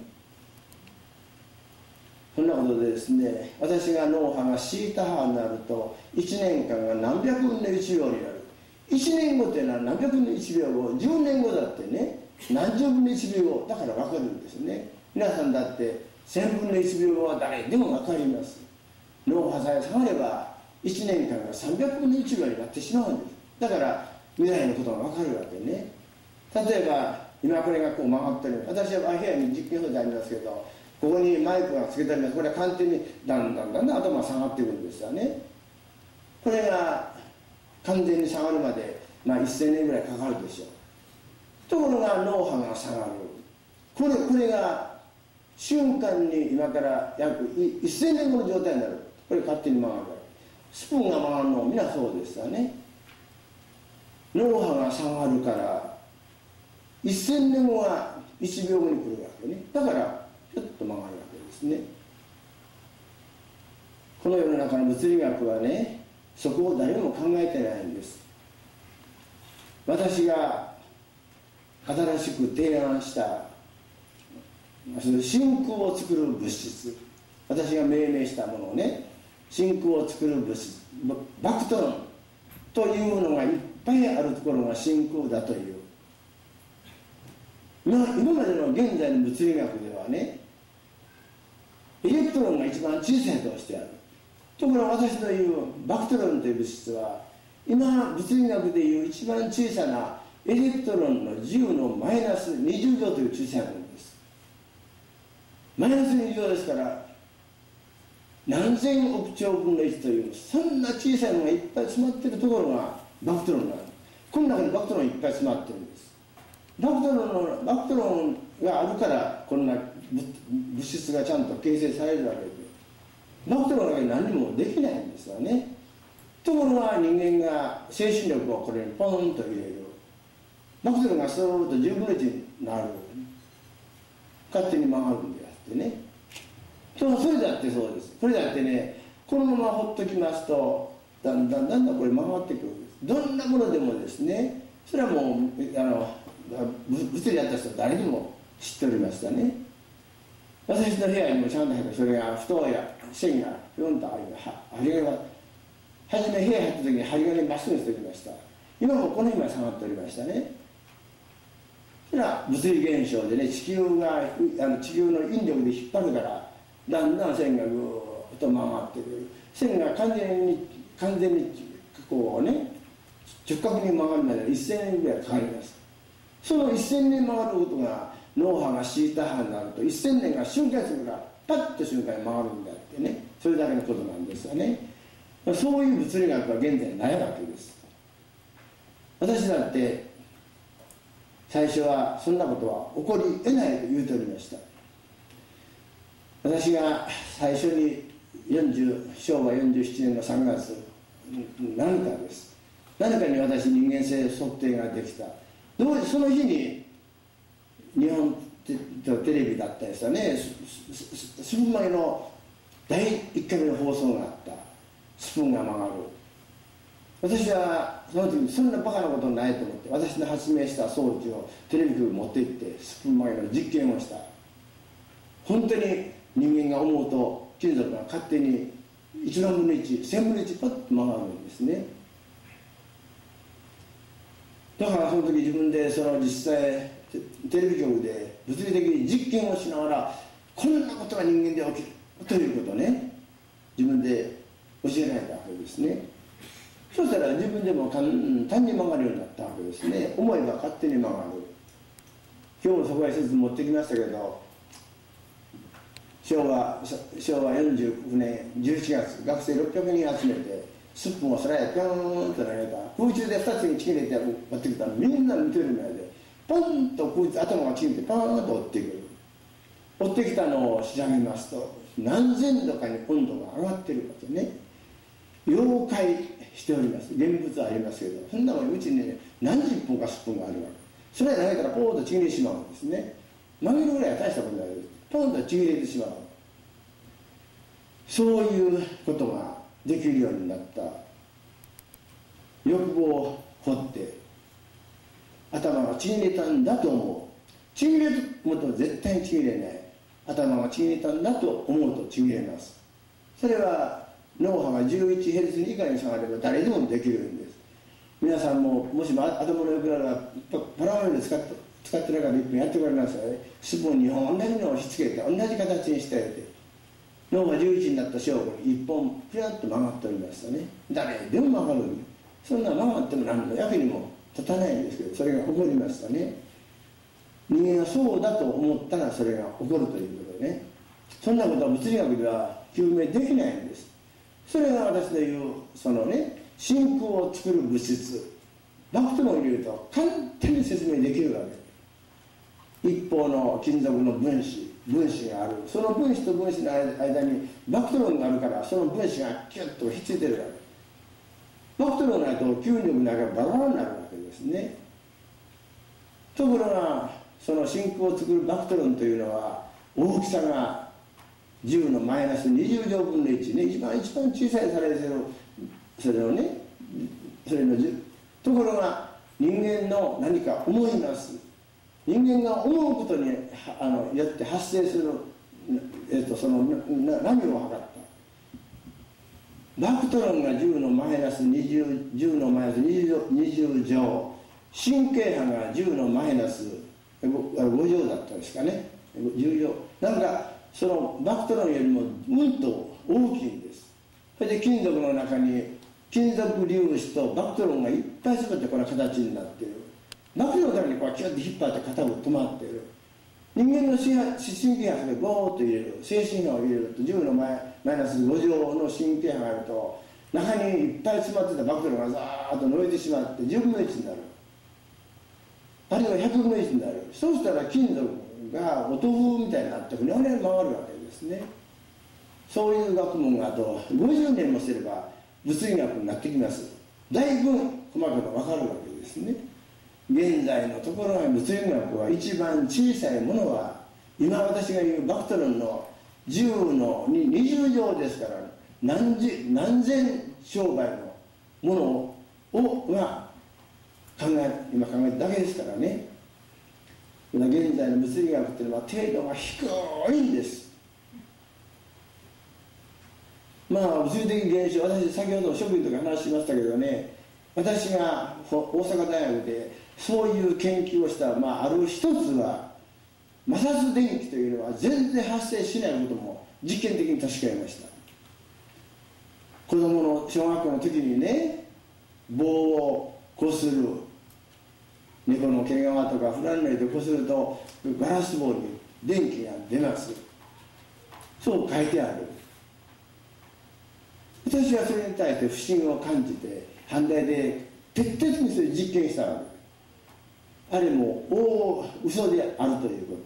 Speaker 3: そんなことでですね、私が脳波がシータ波になると1年間が何百分の1秒になる。1年後というのは何百分の1秒後、10年後だってね、何十分の1秒後だから分かるんですね。皆さんだって1000分の1秒後は誰でも分かります。脳波さえ下がれば1年間が300分の1秒になってしまうんです。だから未来のことが分かるわけね。例えば今これがこう曲がってる。私は部屋に実験表でありますけど、ここにマイクがつけてあります。これは完全にだんだん頭が下がっていくんですよね。これが完全に下がるまで、1000年ぐらいかかるでしょう。ところが脳波が下がる。これが瞬間に今から約1000年後の状態になる。これ勝手に曲がる。スプーンが曲がるのも皆そうですよね。脳波が下がるから1000年後は1秒後に来るわけね。だからちょっと曲がるわけですね。この世の中の物理学はね、そこを誰も考えてないんです。私が新しく提案した真空を作る物質、私が命名したものをね、真空を作る物質、バクトロンというものがいっぱいあるところが真空だという。今までの現在の物理学ではね、エレクトロンが一番小さいとしてある。ところが私の言うバクトロンという物質は、今物理学でいう一番小さなエレクトロンの10のマイナス20乗という小さいものです。マイナス20乗ですから、何千億兆分の1という、そんな小さいものがいっぱい詰まっているところがバクトロンなんです。この中にバクトロンいっぱい詰まってるんです。バクトロンがあるからこんな物質がちゃんと形成されるわけで、バクトロンだけ何もできないんですよね。ところが人間が精神力をこれにポンと入れる。バクトロンがそろうと10分の1になる。勝手に曲がるんであってね。それだってそうです。これだってね、このままほっときますと、だんだんこれ曲がってくるんです。どんなものでもですね、それはもう物理やった人は誰にも知っておりましたね。私の部屋にもちゃんと入って、それが太い線がピョンとあり針金が、初め部屋入った時に針金まっすぐにしておきました。今もこの辺まで下がっておりましたね。それは物理現象でね、地球の引力で引っ張るから、だんだん線がぐーっと曲がってくる。線が完全にこうね、直角に曲がるまで1000年ぐらいかかります。その1000年曲がることが脳波がシータ波になると1000年が瞬間するからパッと瞬間に曲がるんであってね、それだけのことなんですよね。そういう物理学は現在ないわけです。私だって最初はそんなことは起こり得ないと言うておりました。私が最初に昭和47年の3月7日です。7日に私人間性測定ができた。その日に日本テレビだったですよね、スプーン曲げの第1回目の放送があった。スプーンが曲がる。私はその時にそんなバカなことないと思って、私の発明した装置をテレビ局に持って行ってスプーン曲げの実験をした。本当に人間が思うと金属が勝手に1万分の1、1000分の1パッと曲がるんですね。だからその時自分で実際テレビ局で物理的に実験をしながら、こんなことが人間で起きるということをね、自分で教えられたわけですね。そしたら自分でも単に曲がるようになったわけですね。思えば勝手に曲がる。今日もそこへ説持ってきましたけど、昭和49年11月、学生600人集めてスプーンを空へピョーンと投げた。空中で2つにちぎれて持ってきたら、みんな見てる前でポンと頭がちぎれてパーンと追ってくる。追ってきたのを調べますと、何千度かに温度が上がってるわけね。溶解しております。現物はありますけど、そんなもんうちにね、何十本かスプーンがあるわけ。それ投げたらポーンとちぎれてしまうんですね。投げるぐらいは大したことないです。ポンとちぎれてしまう。そういうことができるようになった。欲望を掘って頭がちぎれたんだと思う。ちぎれると思っても絶対にちぎれない。頭がちぎれたんだと思うとちぎれます。それは脳波が 11Hz 以下に下がれば誰でもできるんです。皆さんももしも頭の横からパラマイルで使ってながら1分やってくれますよね。スプーン2本同じのを押し付けて同じ形にしてあげて、脳が11になった証拠に1本ふやっと曲がっておりましたね。誰でも曲がるんで、そんな曲がっても何の役にも立たないんですけど、それが起こりましたね。人間がそうだと思ったらそれが起こるということでね、そんなことは物理学では究明できないんです。それが私の言う真空を作る物質、バクトロンを入れると簡単に説明できるわけ。一方の金属の分子がある。その分子と分子の間にバクトロンがあるから、その分子がキュッとひっついてるわけ。バクトロンがないと吸引力ないからバラバラになるわけですね。ところがその真空を作るバクトロンというのは大きさが10のマイナス20乗分の1ね、一番小さいされてる、それのところが人間の何か思います。 人間が思うことによって発生する、その波を測った。バクトロンが10のマイナス20、10のマイナス20乗、神経波が10のマイナス5乗だったですかね、10乗。なんかそのバクトロンよりもうんと大きいんです。それで金属の中に金属粒子とバクトロンがいっぱい詰めてこの形になっている。バクトロンのためにこうキュッと引っ張って肩を止まっている。人間の神経波でゴーッと入れる、精神波を入れると10のマイナス5乗の神経波があると、中にいっぱい詰まってたバクトロンがザーッと燃えてしまって10分の1になる。あるいは100分の1になる。そうしたら金属が音符みたいになってふにゃふにゃに回るわけですね。そういう学問があと50年もすれば物理学になってきます。だいぶ細かく分かるわけですね。現在のところが物理学は一番小さいものは、今私が言うバクトロンの10の20乗ですから、何千商売のものを今考えただけですからね。現在の物理学っていうのは程度が低いんです。物理的現象、私先ほど職員とか話しましたけどね、私が大阪大学でそういう研究をした、ある一つは摩擦電気というのは全然発生しないことも実験的に確かめました。子供の小学校の時にね、棒をこする、猫の毛皮とかフランネルでこするとガラス棒に電気が出ます。そう書いてある。私はそれに対して不信を感じて反対で徹底的にそれ実験したわけ。あれも嘘であるということ。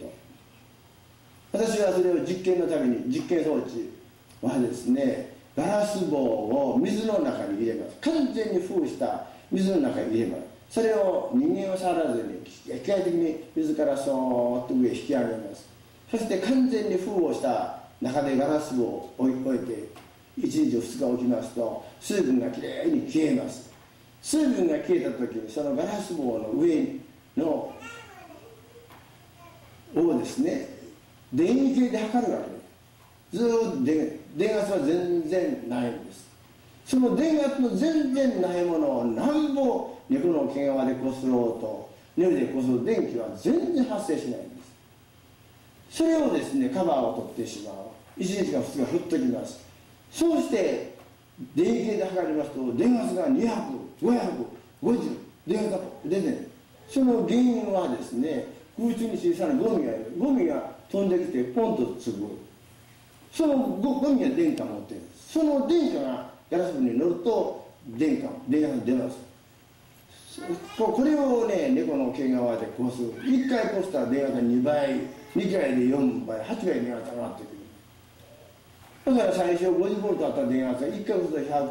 Speaker 3: 私はそれを実験のために、実験装置はですね、ガラス棒を水の中に入れます。完全に封した水の中に入れます。それを人間を触らずに機械的に水からそーっと上へ引き上げます。そして完全に封をした中でガラス棒を置いて1日2日置きますと水分がきれいに消えます。水分が消えた時にそのガラス棒の上のをですね、電気計で測るわけです。ずっと電圧は全然ないんです。その電圧の全然ないものをなんぼ猫の毛皮でこすろうとネルでこする電気は全然発生しないんです。それをですね、カバーを取ってしまう。1日か2日振っときます。そうして電気計で測りますと電圧が200、550電圧が出てる。その原因はですね、空中に小さなゴミがいる。ゴミが飛んできてポンとつく。そのゴミが電荷を持っている。その電荷がガラス棒に乗ると電圧が出ます。これをね、猫の毛皮でこする。1回こしたら電圧が2倍、2回で4倍、8倍電圧が上がってくる。だから最初50ボルトあった電圧が1回こすると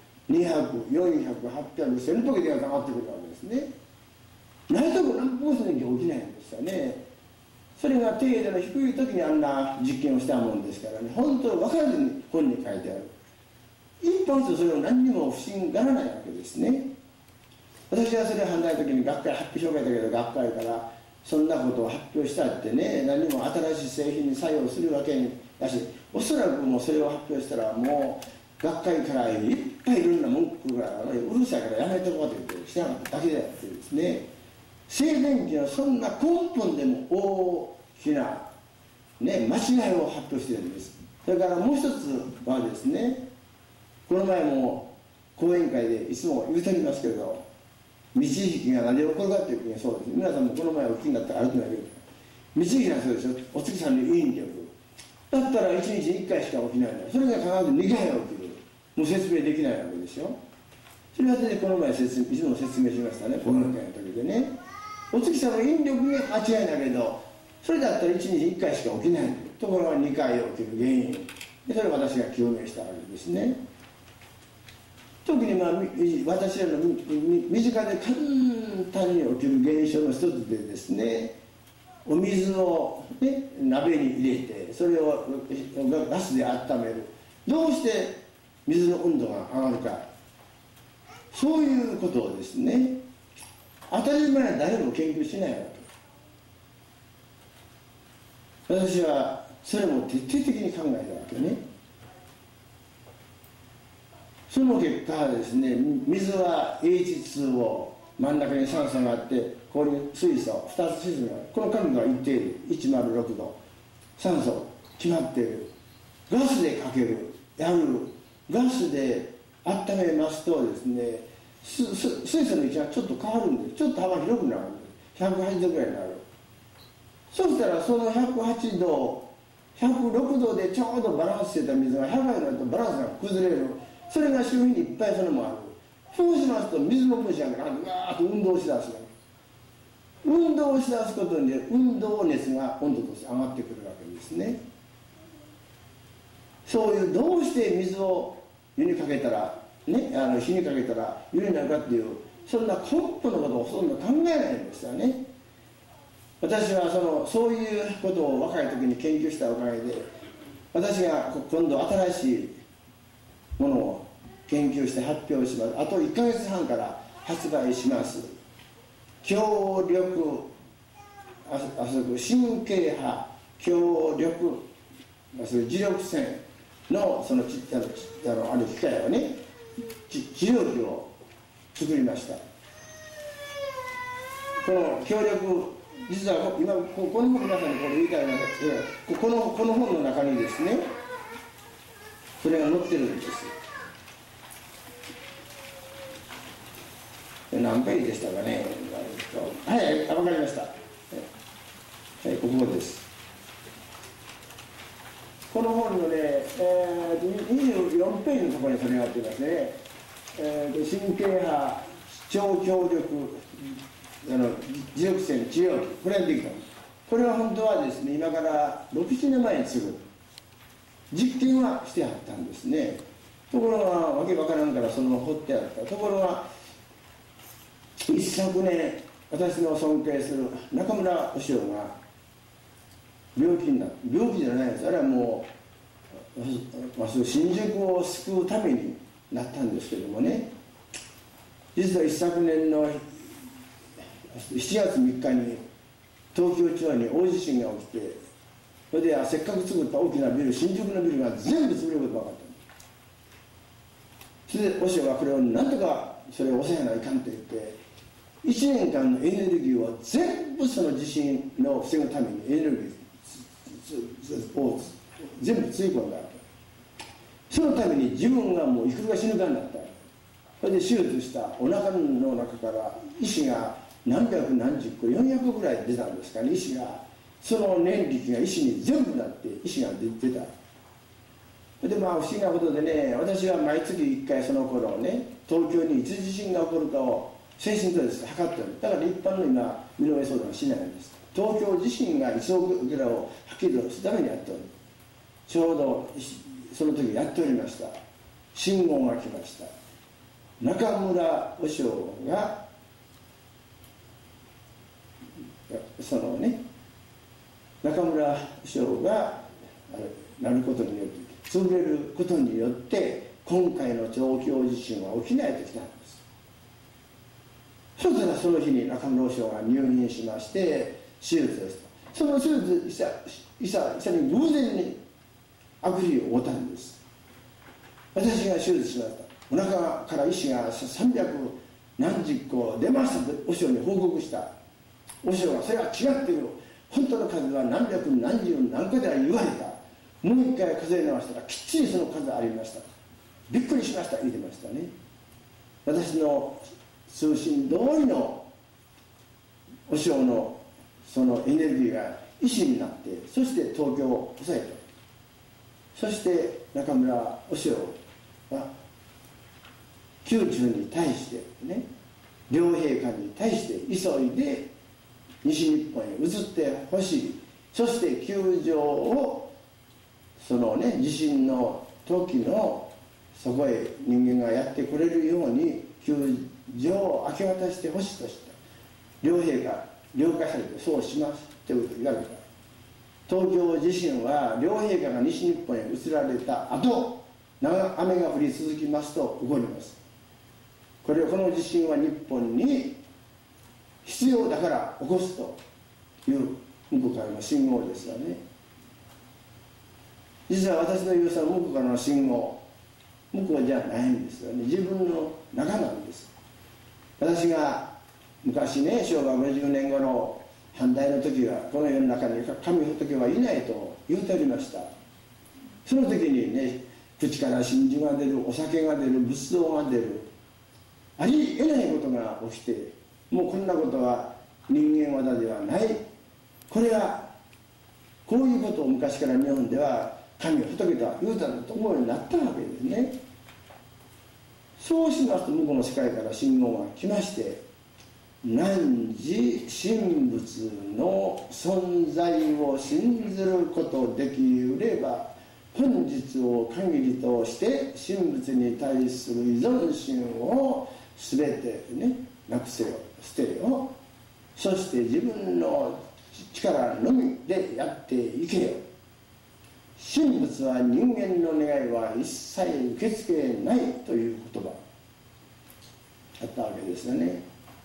Speaker 3: 100、200、400、800、1000の時電圧が上がってくるわけですね。ないとこ何もその時起きないんですよね。それが程度の低い時にあんな実験をしたもんですからね、本当に分からずに本に書いてある。一般とそれを何にも不信がらないわけですね。私はそれを反対の時に学会発表しようかけたけど、学会からそんなことを発表したってね、何も新しい製品に作用するわけだし、おそらくもうそれを発表したらもう学会からいっぱいいろんな文句がうるさいからやめとこうと言ってしなかっただけであってですね、静電気はそんな根本でも大きな、ね、間違いを発表しているんです。それからもう一つはですね、この前も講演会でいつも言うておりますけど、道引きが何で起こるかという時にそうです。皆さんもこの前お聞きになったらあると思いますけど、道引きがそうですよ。お月さんの引力だったら1日1回しか起きないんだ。それが必ず2回起きる。もう説明できないわけでしょ。それはね、この前いつも説明しましたね、講演会の時でね。お月さんの引力が間違いだけど、それだったら1日1回しか起きないところが2回起きる原因で、それを私が究明したわけですね。特に私らの身近で簡単に起きる現象の一つでですね、お水を、ね、鍋に入れてそれをガスで温める。どうして水の温度が上がるか、そういうことをですね、当たり前は誰も研究しないわ私はそれも徹底的に考えたわけね。その結果はですね、水は H2 を真ん中に酸素があって、ここに水素2つ沈む。この角度が一定で106度、酸素決まっている。ガスでかける、やる。ガスで温めますとですね、水素の位置がちょっと変わるんです。ちょっと幅広くなるんです。108度ぐらいになる。そしたらその108度106度でちょうどバランスしてた水が100度になるとバランスが崩れる。それが周囲にいっぱいそれもある。そうしますと水の分子がガーッと運動しだす。運動しだすことによって運動熱が温度として上がってくるわけですね。そういうどうして水を湯にかけたらね、火にかけたら湯になるかっていうそんな根本のことをほとんど考えないんですよね。私はそういうことを若い時に研究したおかげで、私が今度新しいものを研究して発表します。あと1ヶ月半から発売します。強力神経波強力磁力線のその機械をね、治療器を作りました。この強力、実は今この本皆さんにこれ言いたいので、この本の中にですね、それが載ってるんです。何ページでしたかね。はい、分かりました。はい、ここです。この本のね、24ページのところにそれがあっていますね。神経波超強力磁力線治療器、これができた。これは本当はですね、今から6、7年前にすぐ実験はしてあったんですね。ところがわけわからんからその掘ってあった。ところが一昨年、私の尊敬する中村お師匠が病気になった。病気じゃないです。あれはもう新宿を救うためになったんですけどもね、実は一昨年の7月3日に東京地方に大地震が起きて、それでせっかく作った大きなビル、新宿のビルが全部潰れることが分かった。それでお師匠はこれをなんとかそれを抑えないかんと言って、1年間のエネルギーを全部その地震を防ぐためにエネルギーを全部つぎ込んだ。そのために自分がもういくら死ぬかになった。それで手術したお腹の中から石が何百何十個400個ぐらい出たんですかね。石がその念力が石に全部なって石が出た。で不思議なことでね、私は毎月1回その頃ね、東京にいつ地震が起こるかを精神統一で測ってる。だから一般の今身の上相談はしないんです。東京地震がいつ起こるかをはっきりとするためにやっておる。ちょうどその時やっておりました。信号が来ました。中村和尚がそのね、中村和尚がなることによって潰れることによって今回の東京地震は起きないときたんです。そしたらその日に中村和尚が入院しまして手術をした。その手術医者に偶然に悪事を負ったんです。私が手術しました。お腹から石が300何十個出ましたと和尚に報告した。和尚がそれは違っている。本当の数は何百何十何個では言われた。もう一回数え直したらきっちりその数ありました。びっくりしました言ってましたね。私の通信通りの和尚のそのエネルギーが石になって、そして東京を抑えた。そして中村和尚は宮中に対してね、両陛下に対して急いで西日本へ移ってほしい。そして救助をそのね、地震の時のそこへ人間がやってくれるように救助を明け渡してほしいとした。両陛下了解されてそうしますということを言われた。東京地震は両陛下が西日本へ移られた後、雨が降り続きますと起こります。この地震は日本に必要だから起こすという向こうからの信号ですよね。 実は私の言うさ向こうからの信号、向こうじゃないんですよね。自分の中なんです。私が昔ね、昭和50年頃反対の時はこの世の中に神仏はいないと言うておりました。その時にね、口から真珠が出る、お酒が出る、仏像が出る、ありえないことが起きて、もうこんなことは人間技ではない、これはこういうことを昔から日本では神は仏とは言うたんだと思うようになったわけですね。そうしますと向こうの世界から信号が来まして、汝神仏の存在を信ずることできうれば、本日を限りとして神仏に対する依存心を全てね、なくせよ、捨てよ。そして自分の力のみでやっていけよ。神仏は人間の願いは一切受け付けないという言葉だったわけですよね。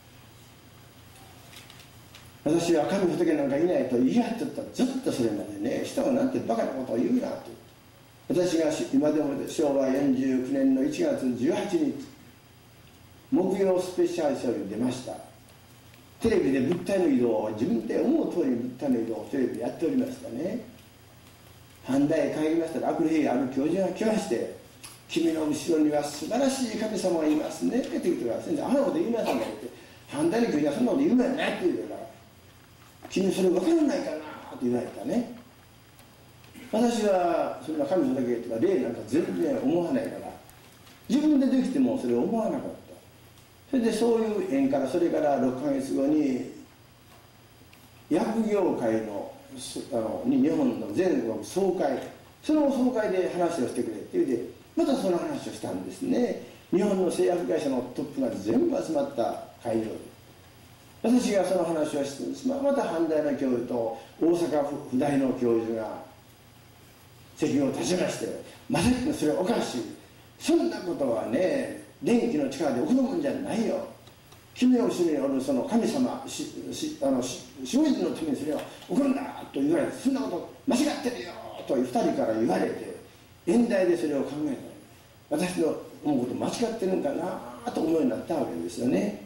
Speaker 3: 私は神仏なんかいないと言い張ってた、ずっとそれまでね、人がなんてバカなことを言うなと。私が今でも昭和49年の1月18日木曜スペシャルショーに出ました。テレビで物体の移動を自分で思う通りに物体の移動をテレビでやっておりましたね。阪大へ帰りましたら、悪霊ある教授が来まして、君の後ろには素晴らしい神様がいますねって言ってください。先生、あのこと言いませんかって、阪大の教授はそんなこと言うなよねって言うから、君それ分からないかなって言われたね。私はそれは神仏とか霊なんか全然思わないから、自分でできてもそれを思わなかった。それでそういう縁から、それから6ヶ月後に薬業界の日本の全国総会、その総会で話をしてくれって言うて、またその話をしたんですね。日本の製薬会社のトップが全部集まった会場で、私がその話をしてるんです。また阪大の教授と大阪府大の教授が席を立ちまして、まさにそれはおかしい、そんなことはね、電気の力で起こるもんじゃないよ。君の後ろにおるその神様、守護人のためにそれを起こるんだと言われて、そんなこと間違ってるよと2人から言われて、演題でそれを考えたら、私の思うこと間違ってるんかなと思うようになったわけですよね。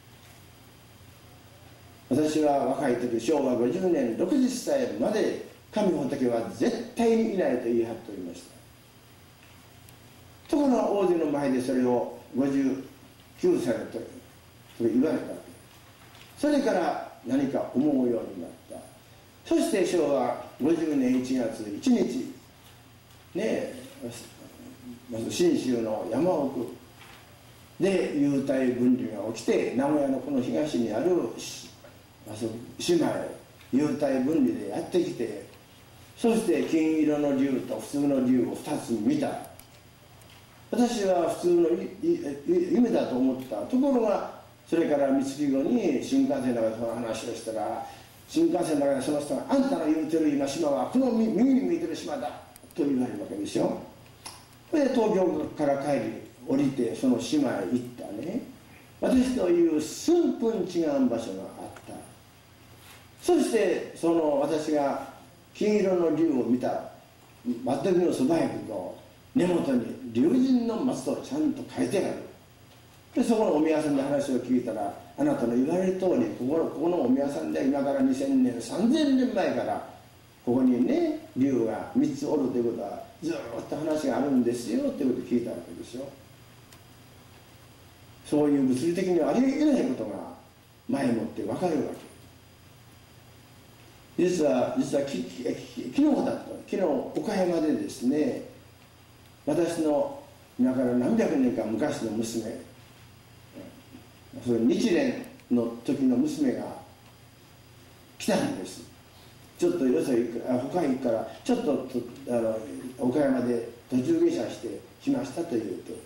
Speaker 3: 私は若い時、昭和50年60歳まで神仏は絶対にいないと言い張っておりました。ところが王子の前でそれを59歳の時それ言われたわけ。それから何か思うようになった。そして昭和50年1月1日ね、まず信州の山奥で幽体分離が起きて、名古屋のこの東にある島へ幽体分離でやってきて、そして金色の竜と普通の竜を2つ見た。私は普通の夢だと思った。ところがそれから三月後に新幹線の中でその話をしたら、新幹線の中でその人が「あんたの言うてる今島はこの右に向いてる島だ」と言われるわけですよ。それで東京から帰り降りてその島へ行ったね。私という寸分違う場所があった。そしてその私が金色の竜を見た全くのそばへ行くと、根元に龍神の松とちゃんと書いてある。でそこのお宮さんで話を聞いたら、あなたの言われる通りここのお宮さんで今から2000年3000年前からここにね竜が3つおるということはずっと話があるんですよということを聞いたわけですよ。そういう物理的にはありえないことが前もって分かるわけ。実は昨日だった。昨日岡山でですね、私の今から何百年か昔の娘、それ日蓮の時の娘が来たんです。ちょっとよそ他行くからちょっと岡山で途中下車してきましたというと、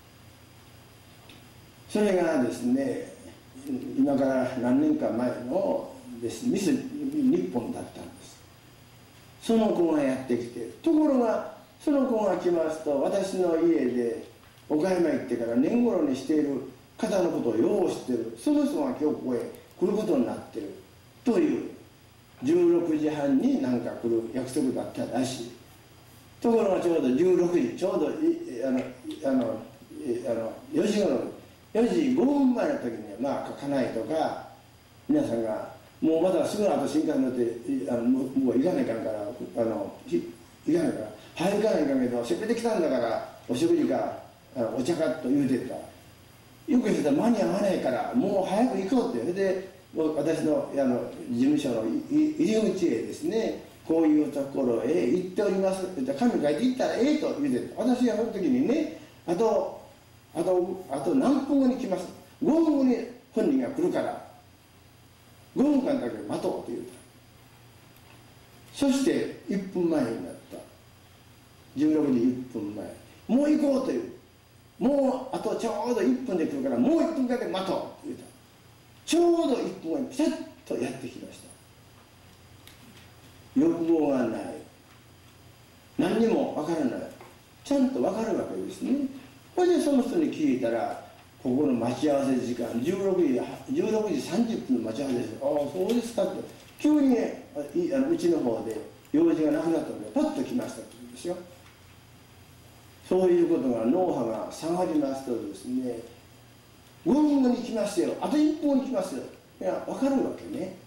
Speaker 3: それがですね今から何年か前のですミス日本だったんです。その子がやってきて、ところがその子が来ますと、私の家で岡山行ってから年頃にしている方のことをよう知ってる、その人が今日ここへ来ることになってるという、16時半に何か来る約束だったらしい。 ところがちょうど16時、ちょうど4時頃、4時5分前の時にまあ家内とか皆さんがもうまだすぐ後新幹線乗ってもう行かないかんから行かないから早く行かないかんけど、せっぺて来たんだからお食事かお茶かと言うてた。よくしてたら間に合わないからもう早く行こうって。それで私の事務所の入り口へですね、こういうところへ行っております。紙書いて行ったらええと言うてた。私はその時にね、あと何分後に来ます。5分後に本人が来るから5分間だけ待とうと言うた。そして1分前になった。16時1分前。もう行こうという。もうあとちょうど1分で来るからもう1分だけ待とうと言うた。ちょうど1分後にピタッとやってきました。欲望がない。何にもわからない。ちゃんとわかるわけですね。それでその人に聞いたら、ここの待ち合わせ時間16時30分の待ち合わせです。ああ、そうですかって。急にね、うちの方で用事がなくなったのでパッと来ましたって言うんですよ。そういうことが脳波が下がりますとですね、5分後に来ますよ、あと1分後に来ますよ。いや、分かるわけね。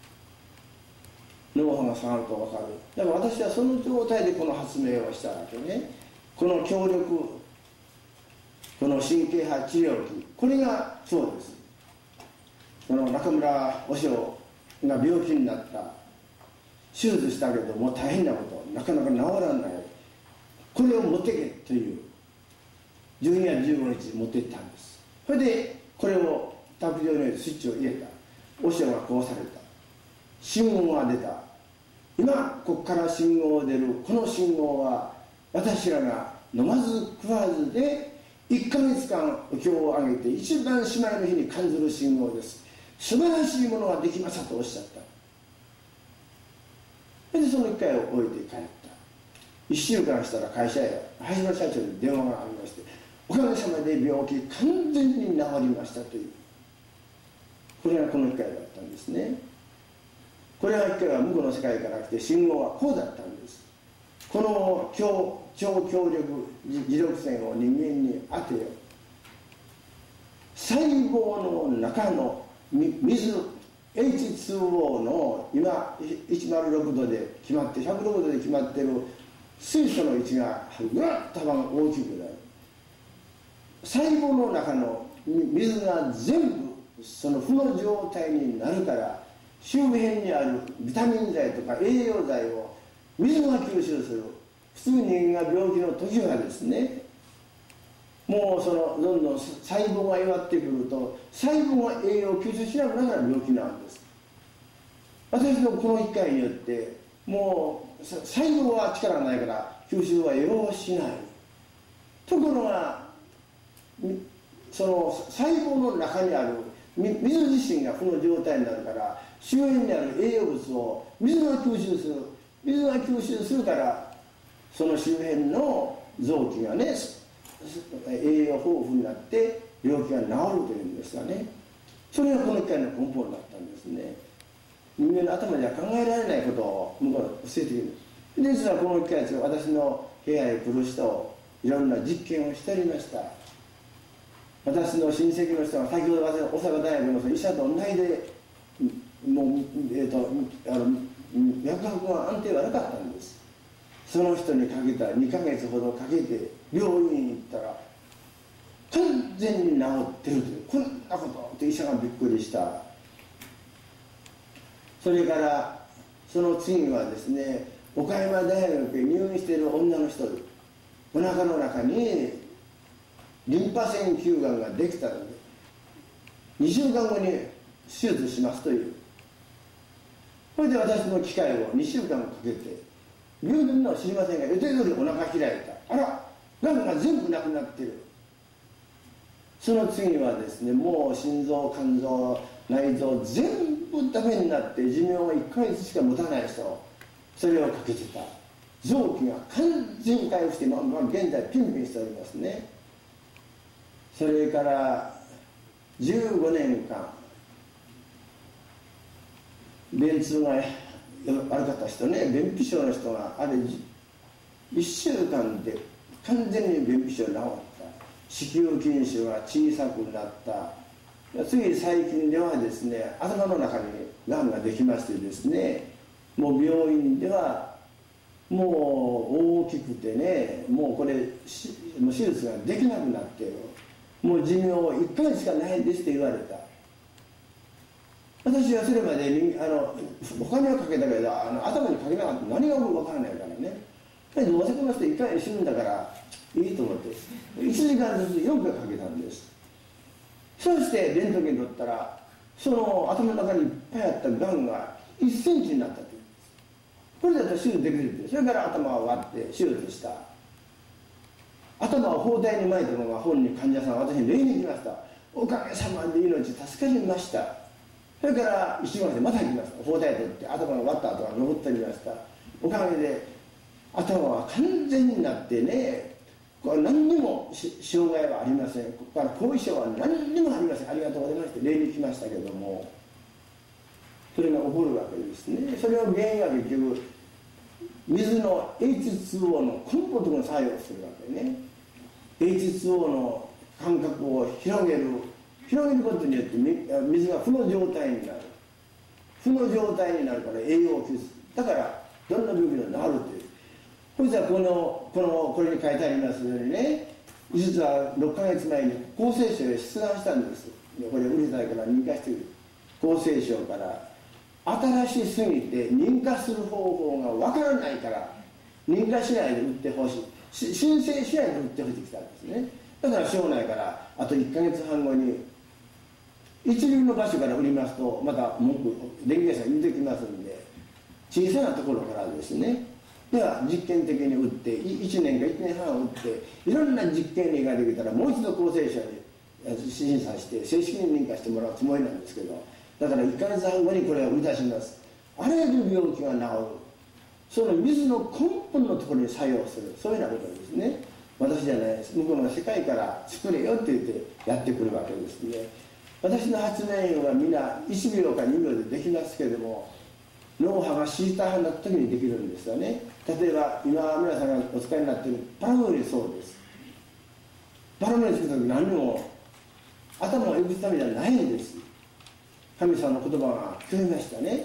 Speaker 3: 脳波が下がると分かる。だから私はその状態でこの発明をしたわけね。この強力、この神経波治療器、これがそうです。この中村和尚が病気になった。手術したけどもう大変なこと、なかなか治らない。これを持ってけという12月15日に持っていったんです。それでこれを卓上に入れてスイッチを入れた。和尚がこうされた。信号が出た。今ここから信号が出る。この信号は私らが飲まず食わずで1ヶ月間お経をあげて一番しまいの日に感じる信号です。素晴らしいものができましたとおっしゃった。それでその1回を置いて帰った。1週間したら会社へ橋島社長に電話がありまして、おかげさまで病気完全に治りましたという。これがこの1回だったんですね。これが1回は向こうの世界から来て、信号はこうだったんです。この超強力磁力線を人間に当てよ。細胞の中の水 H2O の今106度で決まって106度で決まっている水素の位置がぐわっと幅が大きくなる。細胞の中の水が全部その負の状態になるから、周辺にあるビタミン剤とか栄養剤を水が吸収する。普通人間が病気の時はですね、もうそのどんどん細胞が弱ってくると細胞が栄養を吸収しなくなるから病気なんです。私のこの1回によってもう細胞は力がないから吸収は栄養をしない。ところがその細胞の中にある水自身が負の状態になるから、周辺にある栄養物を水が吸収する。水が吸収するからその周辺の臓器がね栄養豊富になって病気が治るというんですがね、それがこの1回の根本だったんですね。人間の頭では考えられないことを向こうが教えてくれる。実はこの1回ですが、私の部屋へ来る人をいろんな実験をしておりました。私の親戚の人が先ほど大阪大学の医者と同じでもう脈拍が安定悪かったんです。その人にかけた2ヶ月ほどかけて病院に行ったら完全に治ってるという、こんなことって医者がびっくりした。それからその次はですね、岡山大学へ入院している女の人、お腹の中にリンパ腺球がんができたので2週間後に手術しますという。それで私の機械を2週間かけて、病院のは知りませんが予定通りお腹開いた。あら、がんが全部なくなっている。その次はですね、もう心臓肝臓内臓全部ダメになって寿命が1ヶ月しか持たない人、それをかけてた。臓器が完全に回復して、現在ピンピンしておりますね。それから15年間便通が悪かった人ね、便秘症の人があれ 1週間で完全に便秘症治った、子宮筋腫が小さくなった。つい最近ではですね、頭の中にがんができましてですね、もう病院ではもう大きくてね、もうこれもう手術ができなくなってる、もう寿命1ヶ月しかないですって言われた。私はそれまでお金をかけたけど頭にかけなかった何が起こるか分からないからね、どうせこの人1回死ぬんだからいいと思って1時間ずつ4回かけたんです。そしてレントゲン取ったら、その頭の中にいっぱいあったがんが1センチになったというんです。これだったら手術できるって。それから頭を割って手術した。頭を包帯に巻いたまま本人患者さんは私に礼に来ました。おかげさまで命助かりました。それから1週間でまた行きました。包帯取って頭が割った跡が残っておりました。おかげで頭は完全になってね、これ何にも障害はありません。ここから後遺症は何にもありません。ありがとうございまして礼に来ましたけども、それが起こるわけですね。それの原因は結局水の H2O の根本が作用するわけね。 H2O の間隔を広げることによって水が負の状態になる。負の状態になるから栄養を吸収、だからどんな病気でもなるという。そしたらこれに書いてありますようにね、実は6ヶ月前に厚生省へ出願したんです。これうるさいから認可してくる。厚生省から新しすぎて認可する方法がわからないから認可しないで売ってほしい、申請しないで売ってほしいってきたんですね。だから省内からあと1ヶ月半後に一流の場所から売りますとまた文句電気会社が言ってきますんで、小さなところからですね、では実験的に売って1年か1年半売っていろんな実験例ができたらもう一度厚生省に審査して正式に認可してもらうつもりなんですけど、だから1ヶ月半後にこれを売り出します。あらゆる病気が治る、その水の根本のところに作用する、そういうようなことですね。私じゃないです。向こうの世界から作れよって言ってやってくるわけですね。私の発明はみんな1秒か2秒でできますけれども、脳波がシーターになった時にできるんですよね。例えば今皆さんがお使いになっているパラノイそうです。パラノイ作った時何も頭を良くすためじゃないんです。神様の言葉が聞こえましたね。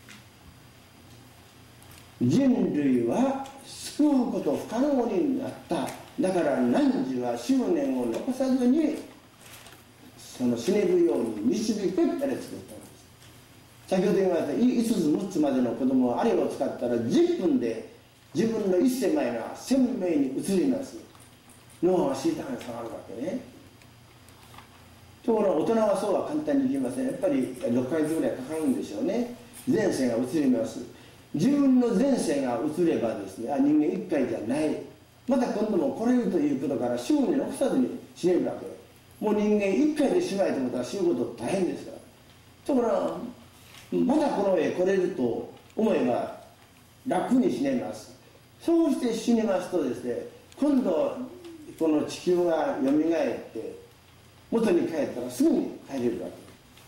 Speaker 3: 人類は救うこと不可能になった。だから汝は執念を残さずにその死ねるように導けってあれ作ったんです。先ほど言いました5つ6つまでの子供はあれを使ったら10分で自分の一世前が鮮明に移ります。脳がシーターに下がるわけね。ところが大人はそうは簡単にいきません。やっぱり6ヶ月ぐらいかかるんでしょうね。前世が移ります。自分の前世が移ればですね、人間一回じゃない、また今度も来れるということから死後に残さずに死ねるわけ。もう人間一回で死まいと思ったら死ぬこと大変ですから。ところがまだこの世へ来れると思えば楽に死ねます。そうして死にますとですね、今度この地球がよみがえって元に帰ったらすぐに帰れるわけ。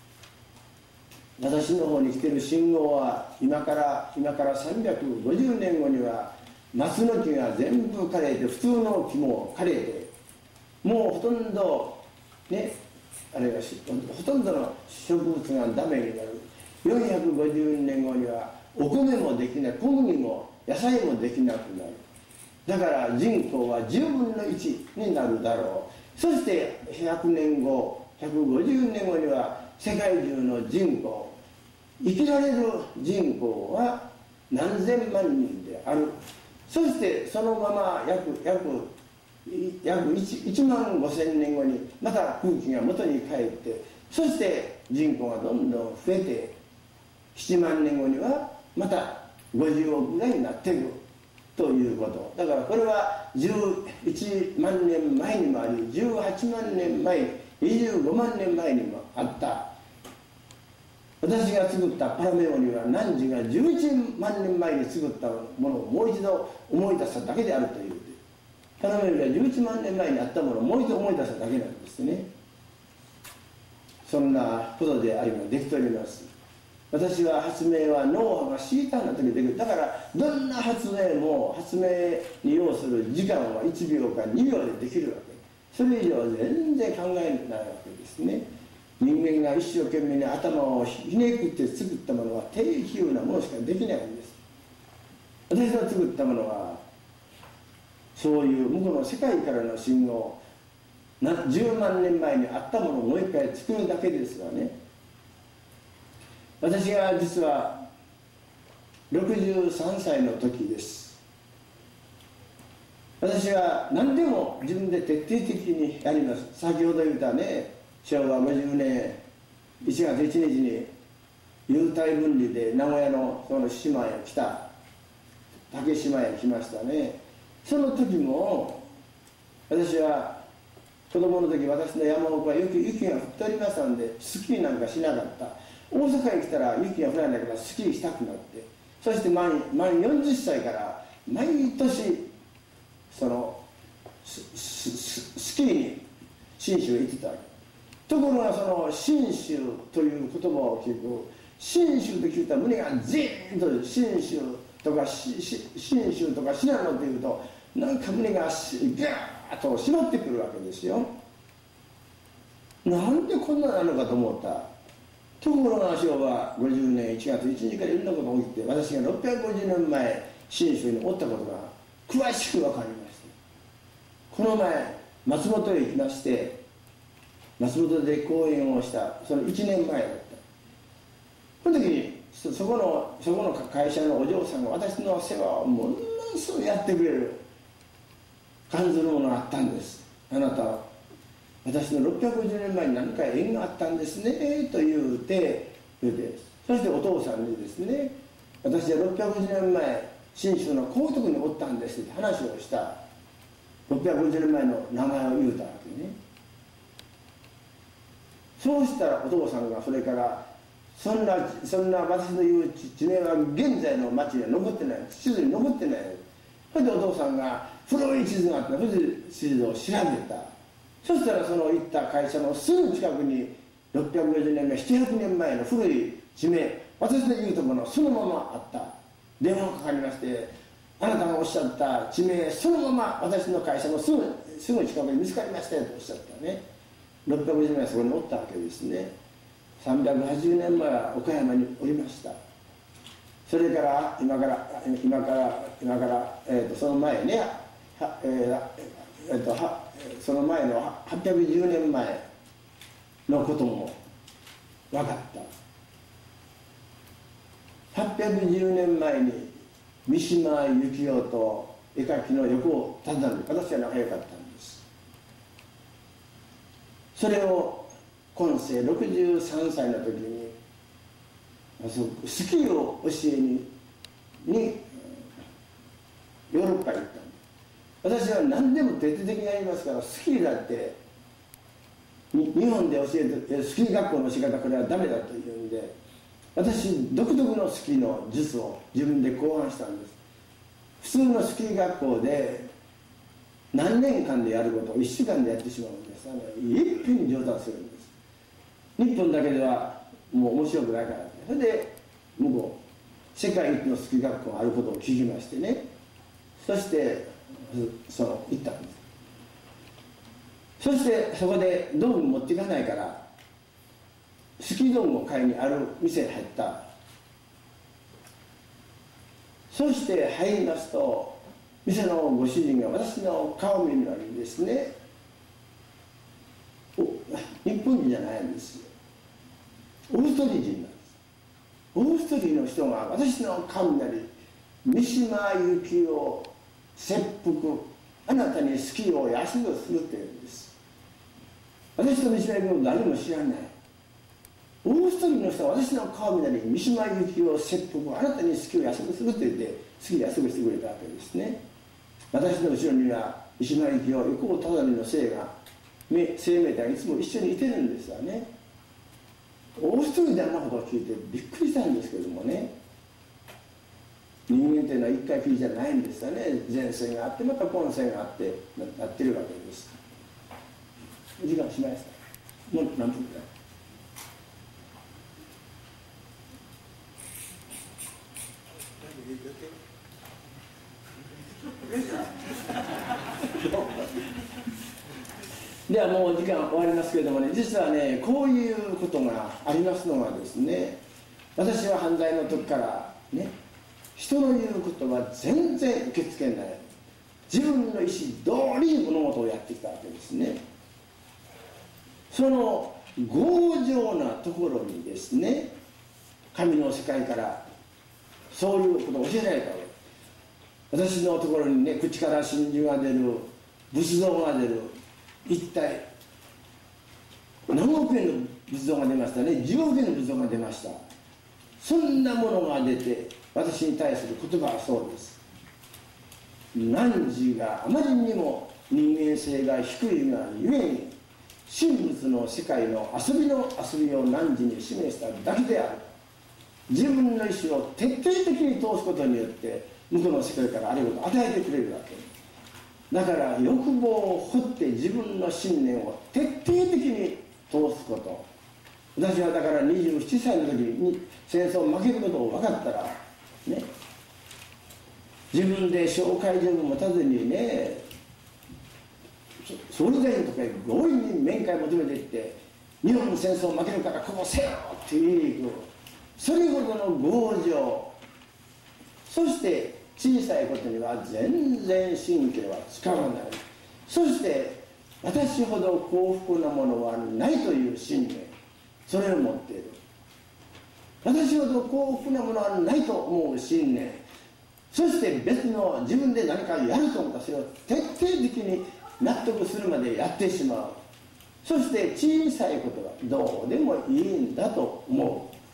Speaker 3: 私の方に来てる信号は今から350年後には松の木が全部枯れて普通の木も枯れてもうほとんどね、あれがほとんどの植物がダメになる。450年後にはお米もできない、小麦も野菜もできなくなる。だから人口は10分の1になるだろう。そして100年後150年後には世界中の人口、生きられる人口は何千万人である。そしてそのまま約1万5000年後にまた空気が元に帰って、そして人口がどんどん増えて7万年後にはまた50億ぐらいになっていくということ。だからこれは11万年前にもあり18万年前25万年前にもあった。私が作ったパラメモリは汝が11万年前に作ったものをもう一度思い出しただけであるという。パラメモリは11万年前にあったものをもう一度思い出しただけなんですね。そんなことでありができております。 私は発明は脳波がシーターな時できる。だからどんな発明も発明に要する時間は1秒か2秒でできるわけ。それ以上全然考えないわけですね。人間が一生懸命に頭をひねくって作ったものは低比喩なものしかできないんです。私が作ったものはそういう向こうの世界からの信号、10万年前にあったものをもう一回作るだけですわね。私が実は63歳の時です。私は何でも自分で徹底的にやります。先ほど言ったね、昭和50年1月1日に優待分離で名古屋のその島へ来た、竹島へ来ましたね。その時も私は子供の時、私の山奥はよく雪が降っておりましたのでスキーなんかしなかった。大阪へ来たら雪が降らないからスキーしたくなって、そして満40歳から毎年そのスキーに信州へ行ってたわけ。ところがその信州という言葉を聞く、信州と聞いたら胸がジーンと、信州とか信州とか信濃というとなんか胸がギャーッと締まってくるわけですよ。なんでこんななのかと思った。ところが昭和50年1月1日からいろんなことが起きて、私が650年前信州におったことが詳しく分かりました。この前松本へ行きまして、松本で講演をしたその1年前だった。その時にそこの会社のお嬢さんが私の世話をものすごくやってくれる感じるものがあったんです。あなたは私の650年前に何か縁があったんですねと言うて、そしてお父さんにですね、私は650年前信州の高徳におったんですって話をした。650年前の名前を言うたわけね。そうしたらお父さんがそれからそんな私の言う地名は現在の町には残ってない、地図に残ってない。それでお父さんが古い地図があった。それで地図を調べた。そしたらその行った会社のすぐ近くに650年前700年前の古い地名、私の言うところそのままあった。電話がかかりまして、あなたがおっしゃった地名そのまま私の会社のすぐ近くに見つかりましたよとおっしゃったね。650年前そこにおったわけですね。380年前は岡山におりました。それから今からその前ね、その前の810年前のことも分かった。810年前に三島由紀夫と絵描きの横をただんで、私は仲良かったんです。それを今世63歳の時にスキーを教えにヨーロッパに行ったんです。私は何でも徹底的にやりますから、スキーだって日本で教えてスキー学校の仕方これはダメだというんで、私独特のスキーの術を自分で考案したんです。普通のスキー学校で何年間でやることを1週間でやってしまうんです。一気に上達するんです。日本だけではもう面白くないから。それで向こう世界一のスキー学校があることを聞きましてね、そして行ったんです。そしてそこで道具持っていかないからスキー道具を買いにある店に入った。そして入りますと、店のご主人が私の顔を見るのにですね、日本人じゃないんですよ。オーストリー人なんです。オーストリーの人が私の顔になり、三島由紀夫切腹、あなたにスキーを安くするというんです。私と三島由紀夫を誰も知らない。オーストリーの人は私の顔見なり三島由紀夫切腹、あなたにスキーを安くすると言ってスキー安くしてくれたわけですね。私の後ろには三島由紀夫、横尾忠則の生命体がいつも一緒にいてるんですよね。オーストリーであんなことを聞いてびっくりしたんですけどもね、人間というのは一回きりじゃないんですよね。前世があってまた今世があってなってるわけです。時間しました。もう何分くらい。 ではもう時間終わりますけれどもね、実はね、こういうことがありますのがですね、私は犯罪の時からね、人の言うことは全然受け付けない、自分の意思通りに物事をやってきたわけですね。その強情なところにですね、神の世界からそういうことを教えられたわけ。私のところにね、口から真珠が出る、仏像が出る、一体何億円の仏像が出ましたね、10億円の仏像が出ました。そんなものが出て、私に対する言葉はそうです。汝があまりにも人間性が低いがゆえに、神仏の世界の遊びを汝に示しただけである。自分の意思を徹底的に通すことによって向こうの世界からあることを与えてくれるわけ。だから欲望を掘って自分の信念を徹底的に通すこと。私はだから27歳の時に戦争を負けることを分かったらね、自分で紹介状も持たずにね、総理大臣とか強引に面会を求めていって、日本の戦争を負けるからこうせよって言いに行く。それほどの強情、そして小さいことには全然神経は使わない。そして私ほど幸福なものはないという信念、それを持っている。私ほど幸福なものはないと思う信念、そして別の自分で何かやると思ったらそれを徹底的に納得するまでやってしまう。そして小さいことはどうでもいいんだと思う。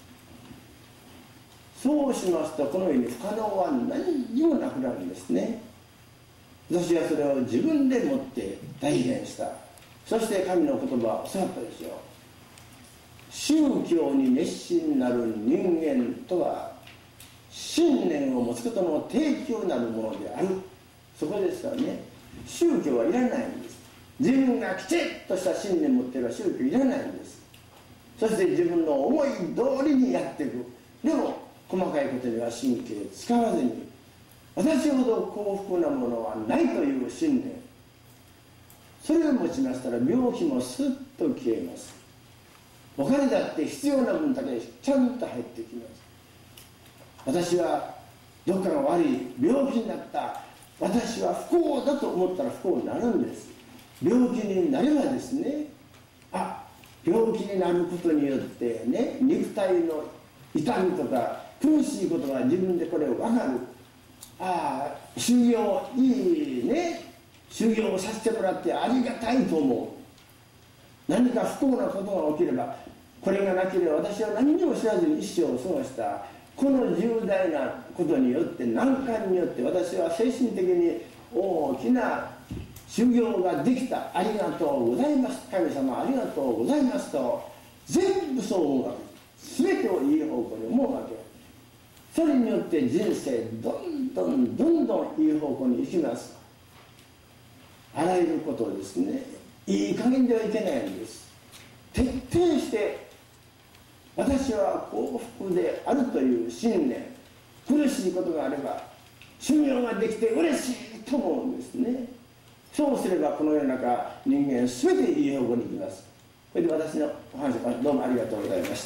Speaker 3: そうしますとこのように不可能は何にもなくなるんですね。私はそれを自分でもって体現した。そして神の言葉を教わったでしょう。宗教に熱心なる人間とは信念を持つことの提供なるものである。そこですからね、宗教はいらないんです。自分がきちっとした信念を持っていれば宗教いらないんです。そして自分の思い通りにやっていく。でも細かいことには神経を使わずに、私ほど幸福なものはないという信念、それを持ちましたら病気もスッと消えます。お金だって必要な分だけちゃんと入ってきます。私はどっかが悪い、病気になった、私は不幸だと思ったら不幸になるんです。病気になればですね、病気になることによってね、肉体の痛みとか苦しいことが自分でこれ分かる。修行いいね、修行をさせてもらってありがたいと思う。何か不幸なことが起きれば、これがなければ私は何にも知らずに一生を過ごした。この重大なことによって、難関によって私は精神的に大きな修行ができた。ありがとうございます、神様ありがとうございますと全部そう思うわけ。全てをいい方向に思うわけ。それによって人生どんどんいい方向に行きます。あらゆることをですね、いい加減ではいけないんです。徹底して私は幸福であるという信念、苦しいことがあれば修行ができて嬉しいと思うんですね。そうすればこの世の中人間全ていい方向に行きます。それで私のお話をどうもありがとうございました。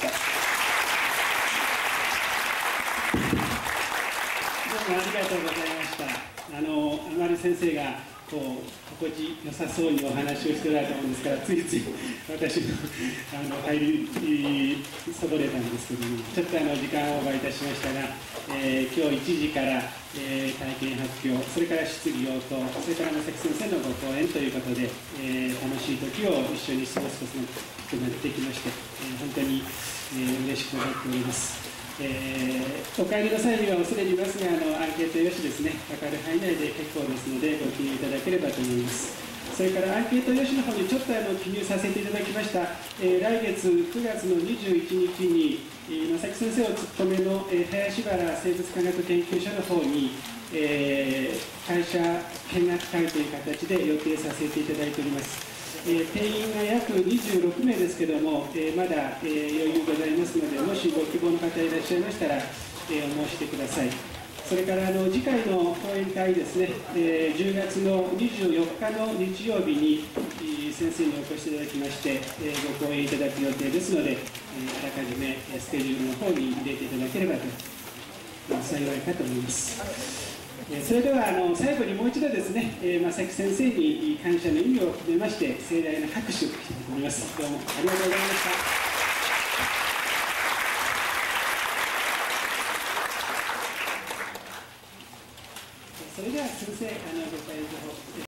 Speaker 1: ありがとうございました。あまり先生が心地よさそうにお話をしておられたものですから、ついつい私の入りそぼれたんですけども、ちょっと時間をオーバーいたしましたが、今日1時から、体験発表、それから質疑応答、それから正木先生のご講演ということで、楽しい時を一緒に過ごすことができまして、本当に、嬉しく思っております。お帰りの際には恐れ入りますが、アンケート用紙ですね、分かる範囲内で結構ですのでご記入いただければと思います。それからアンケート用紙の方にちょっと記入させていただきました、来月9月の21日に正木先生を務めの林原生物科学研究所の方に、会社見学会という形で予定させていただいております。定員が約26名ですけれども、まだ、余裕ございますので、もしご希望の方いらっしゃいましたら、お申してください。 それから次回の講演会ですね、10月の24日の日曜日に先生にお越しいただきまして、ご講演いただく予定ですので、あらかじめスケジュールの方に入れていただければと幸いかと思います。それでは最後にもう一度ですね、正木先生に感謝の意味を込めまして盛大な拍手をしたいと思います。どうもありがとうございました。それでは先生、ご会場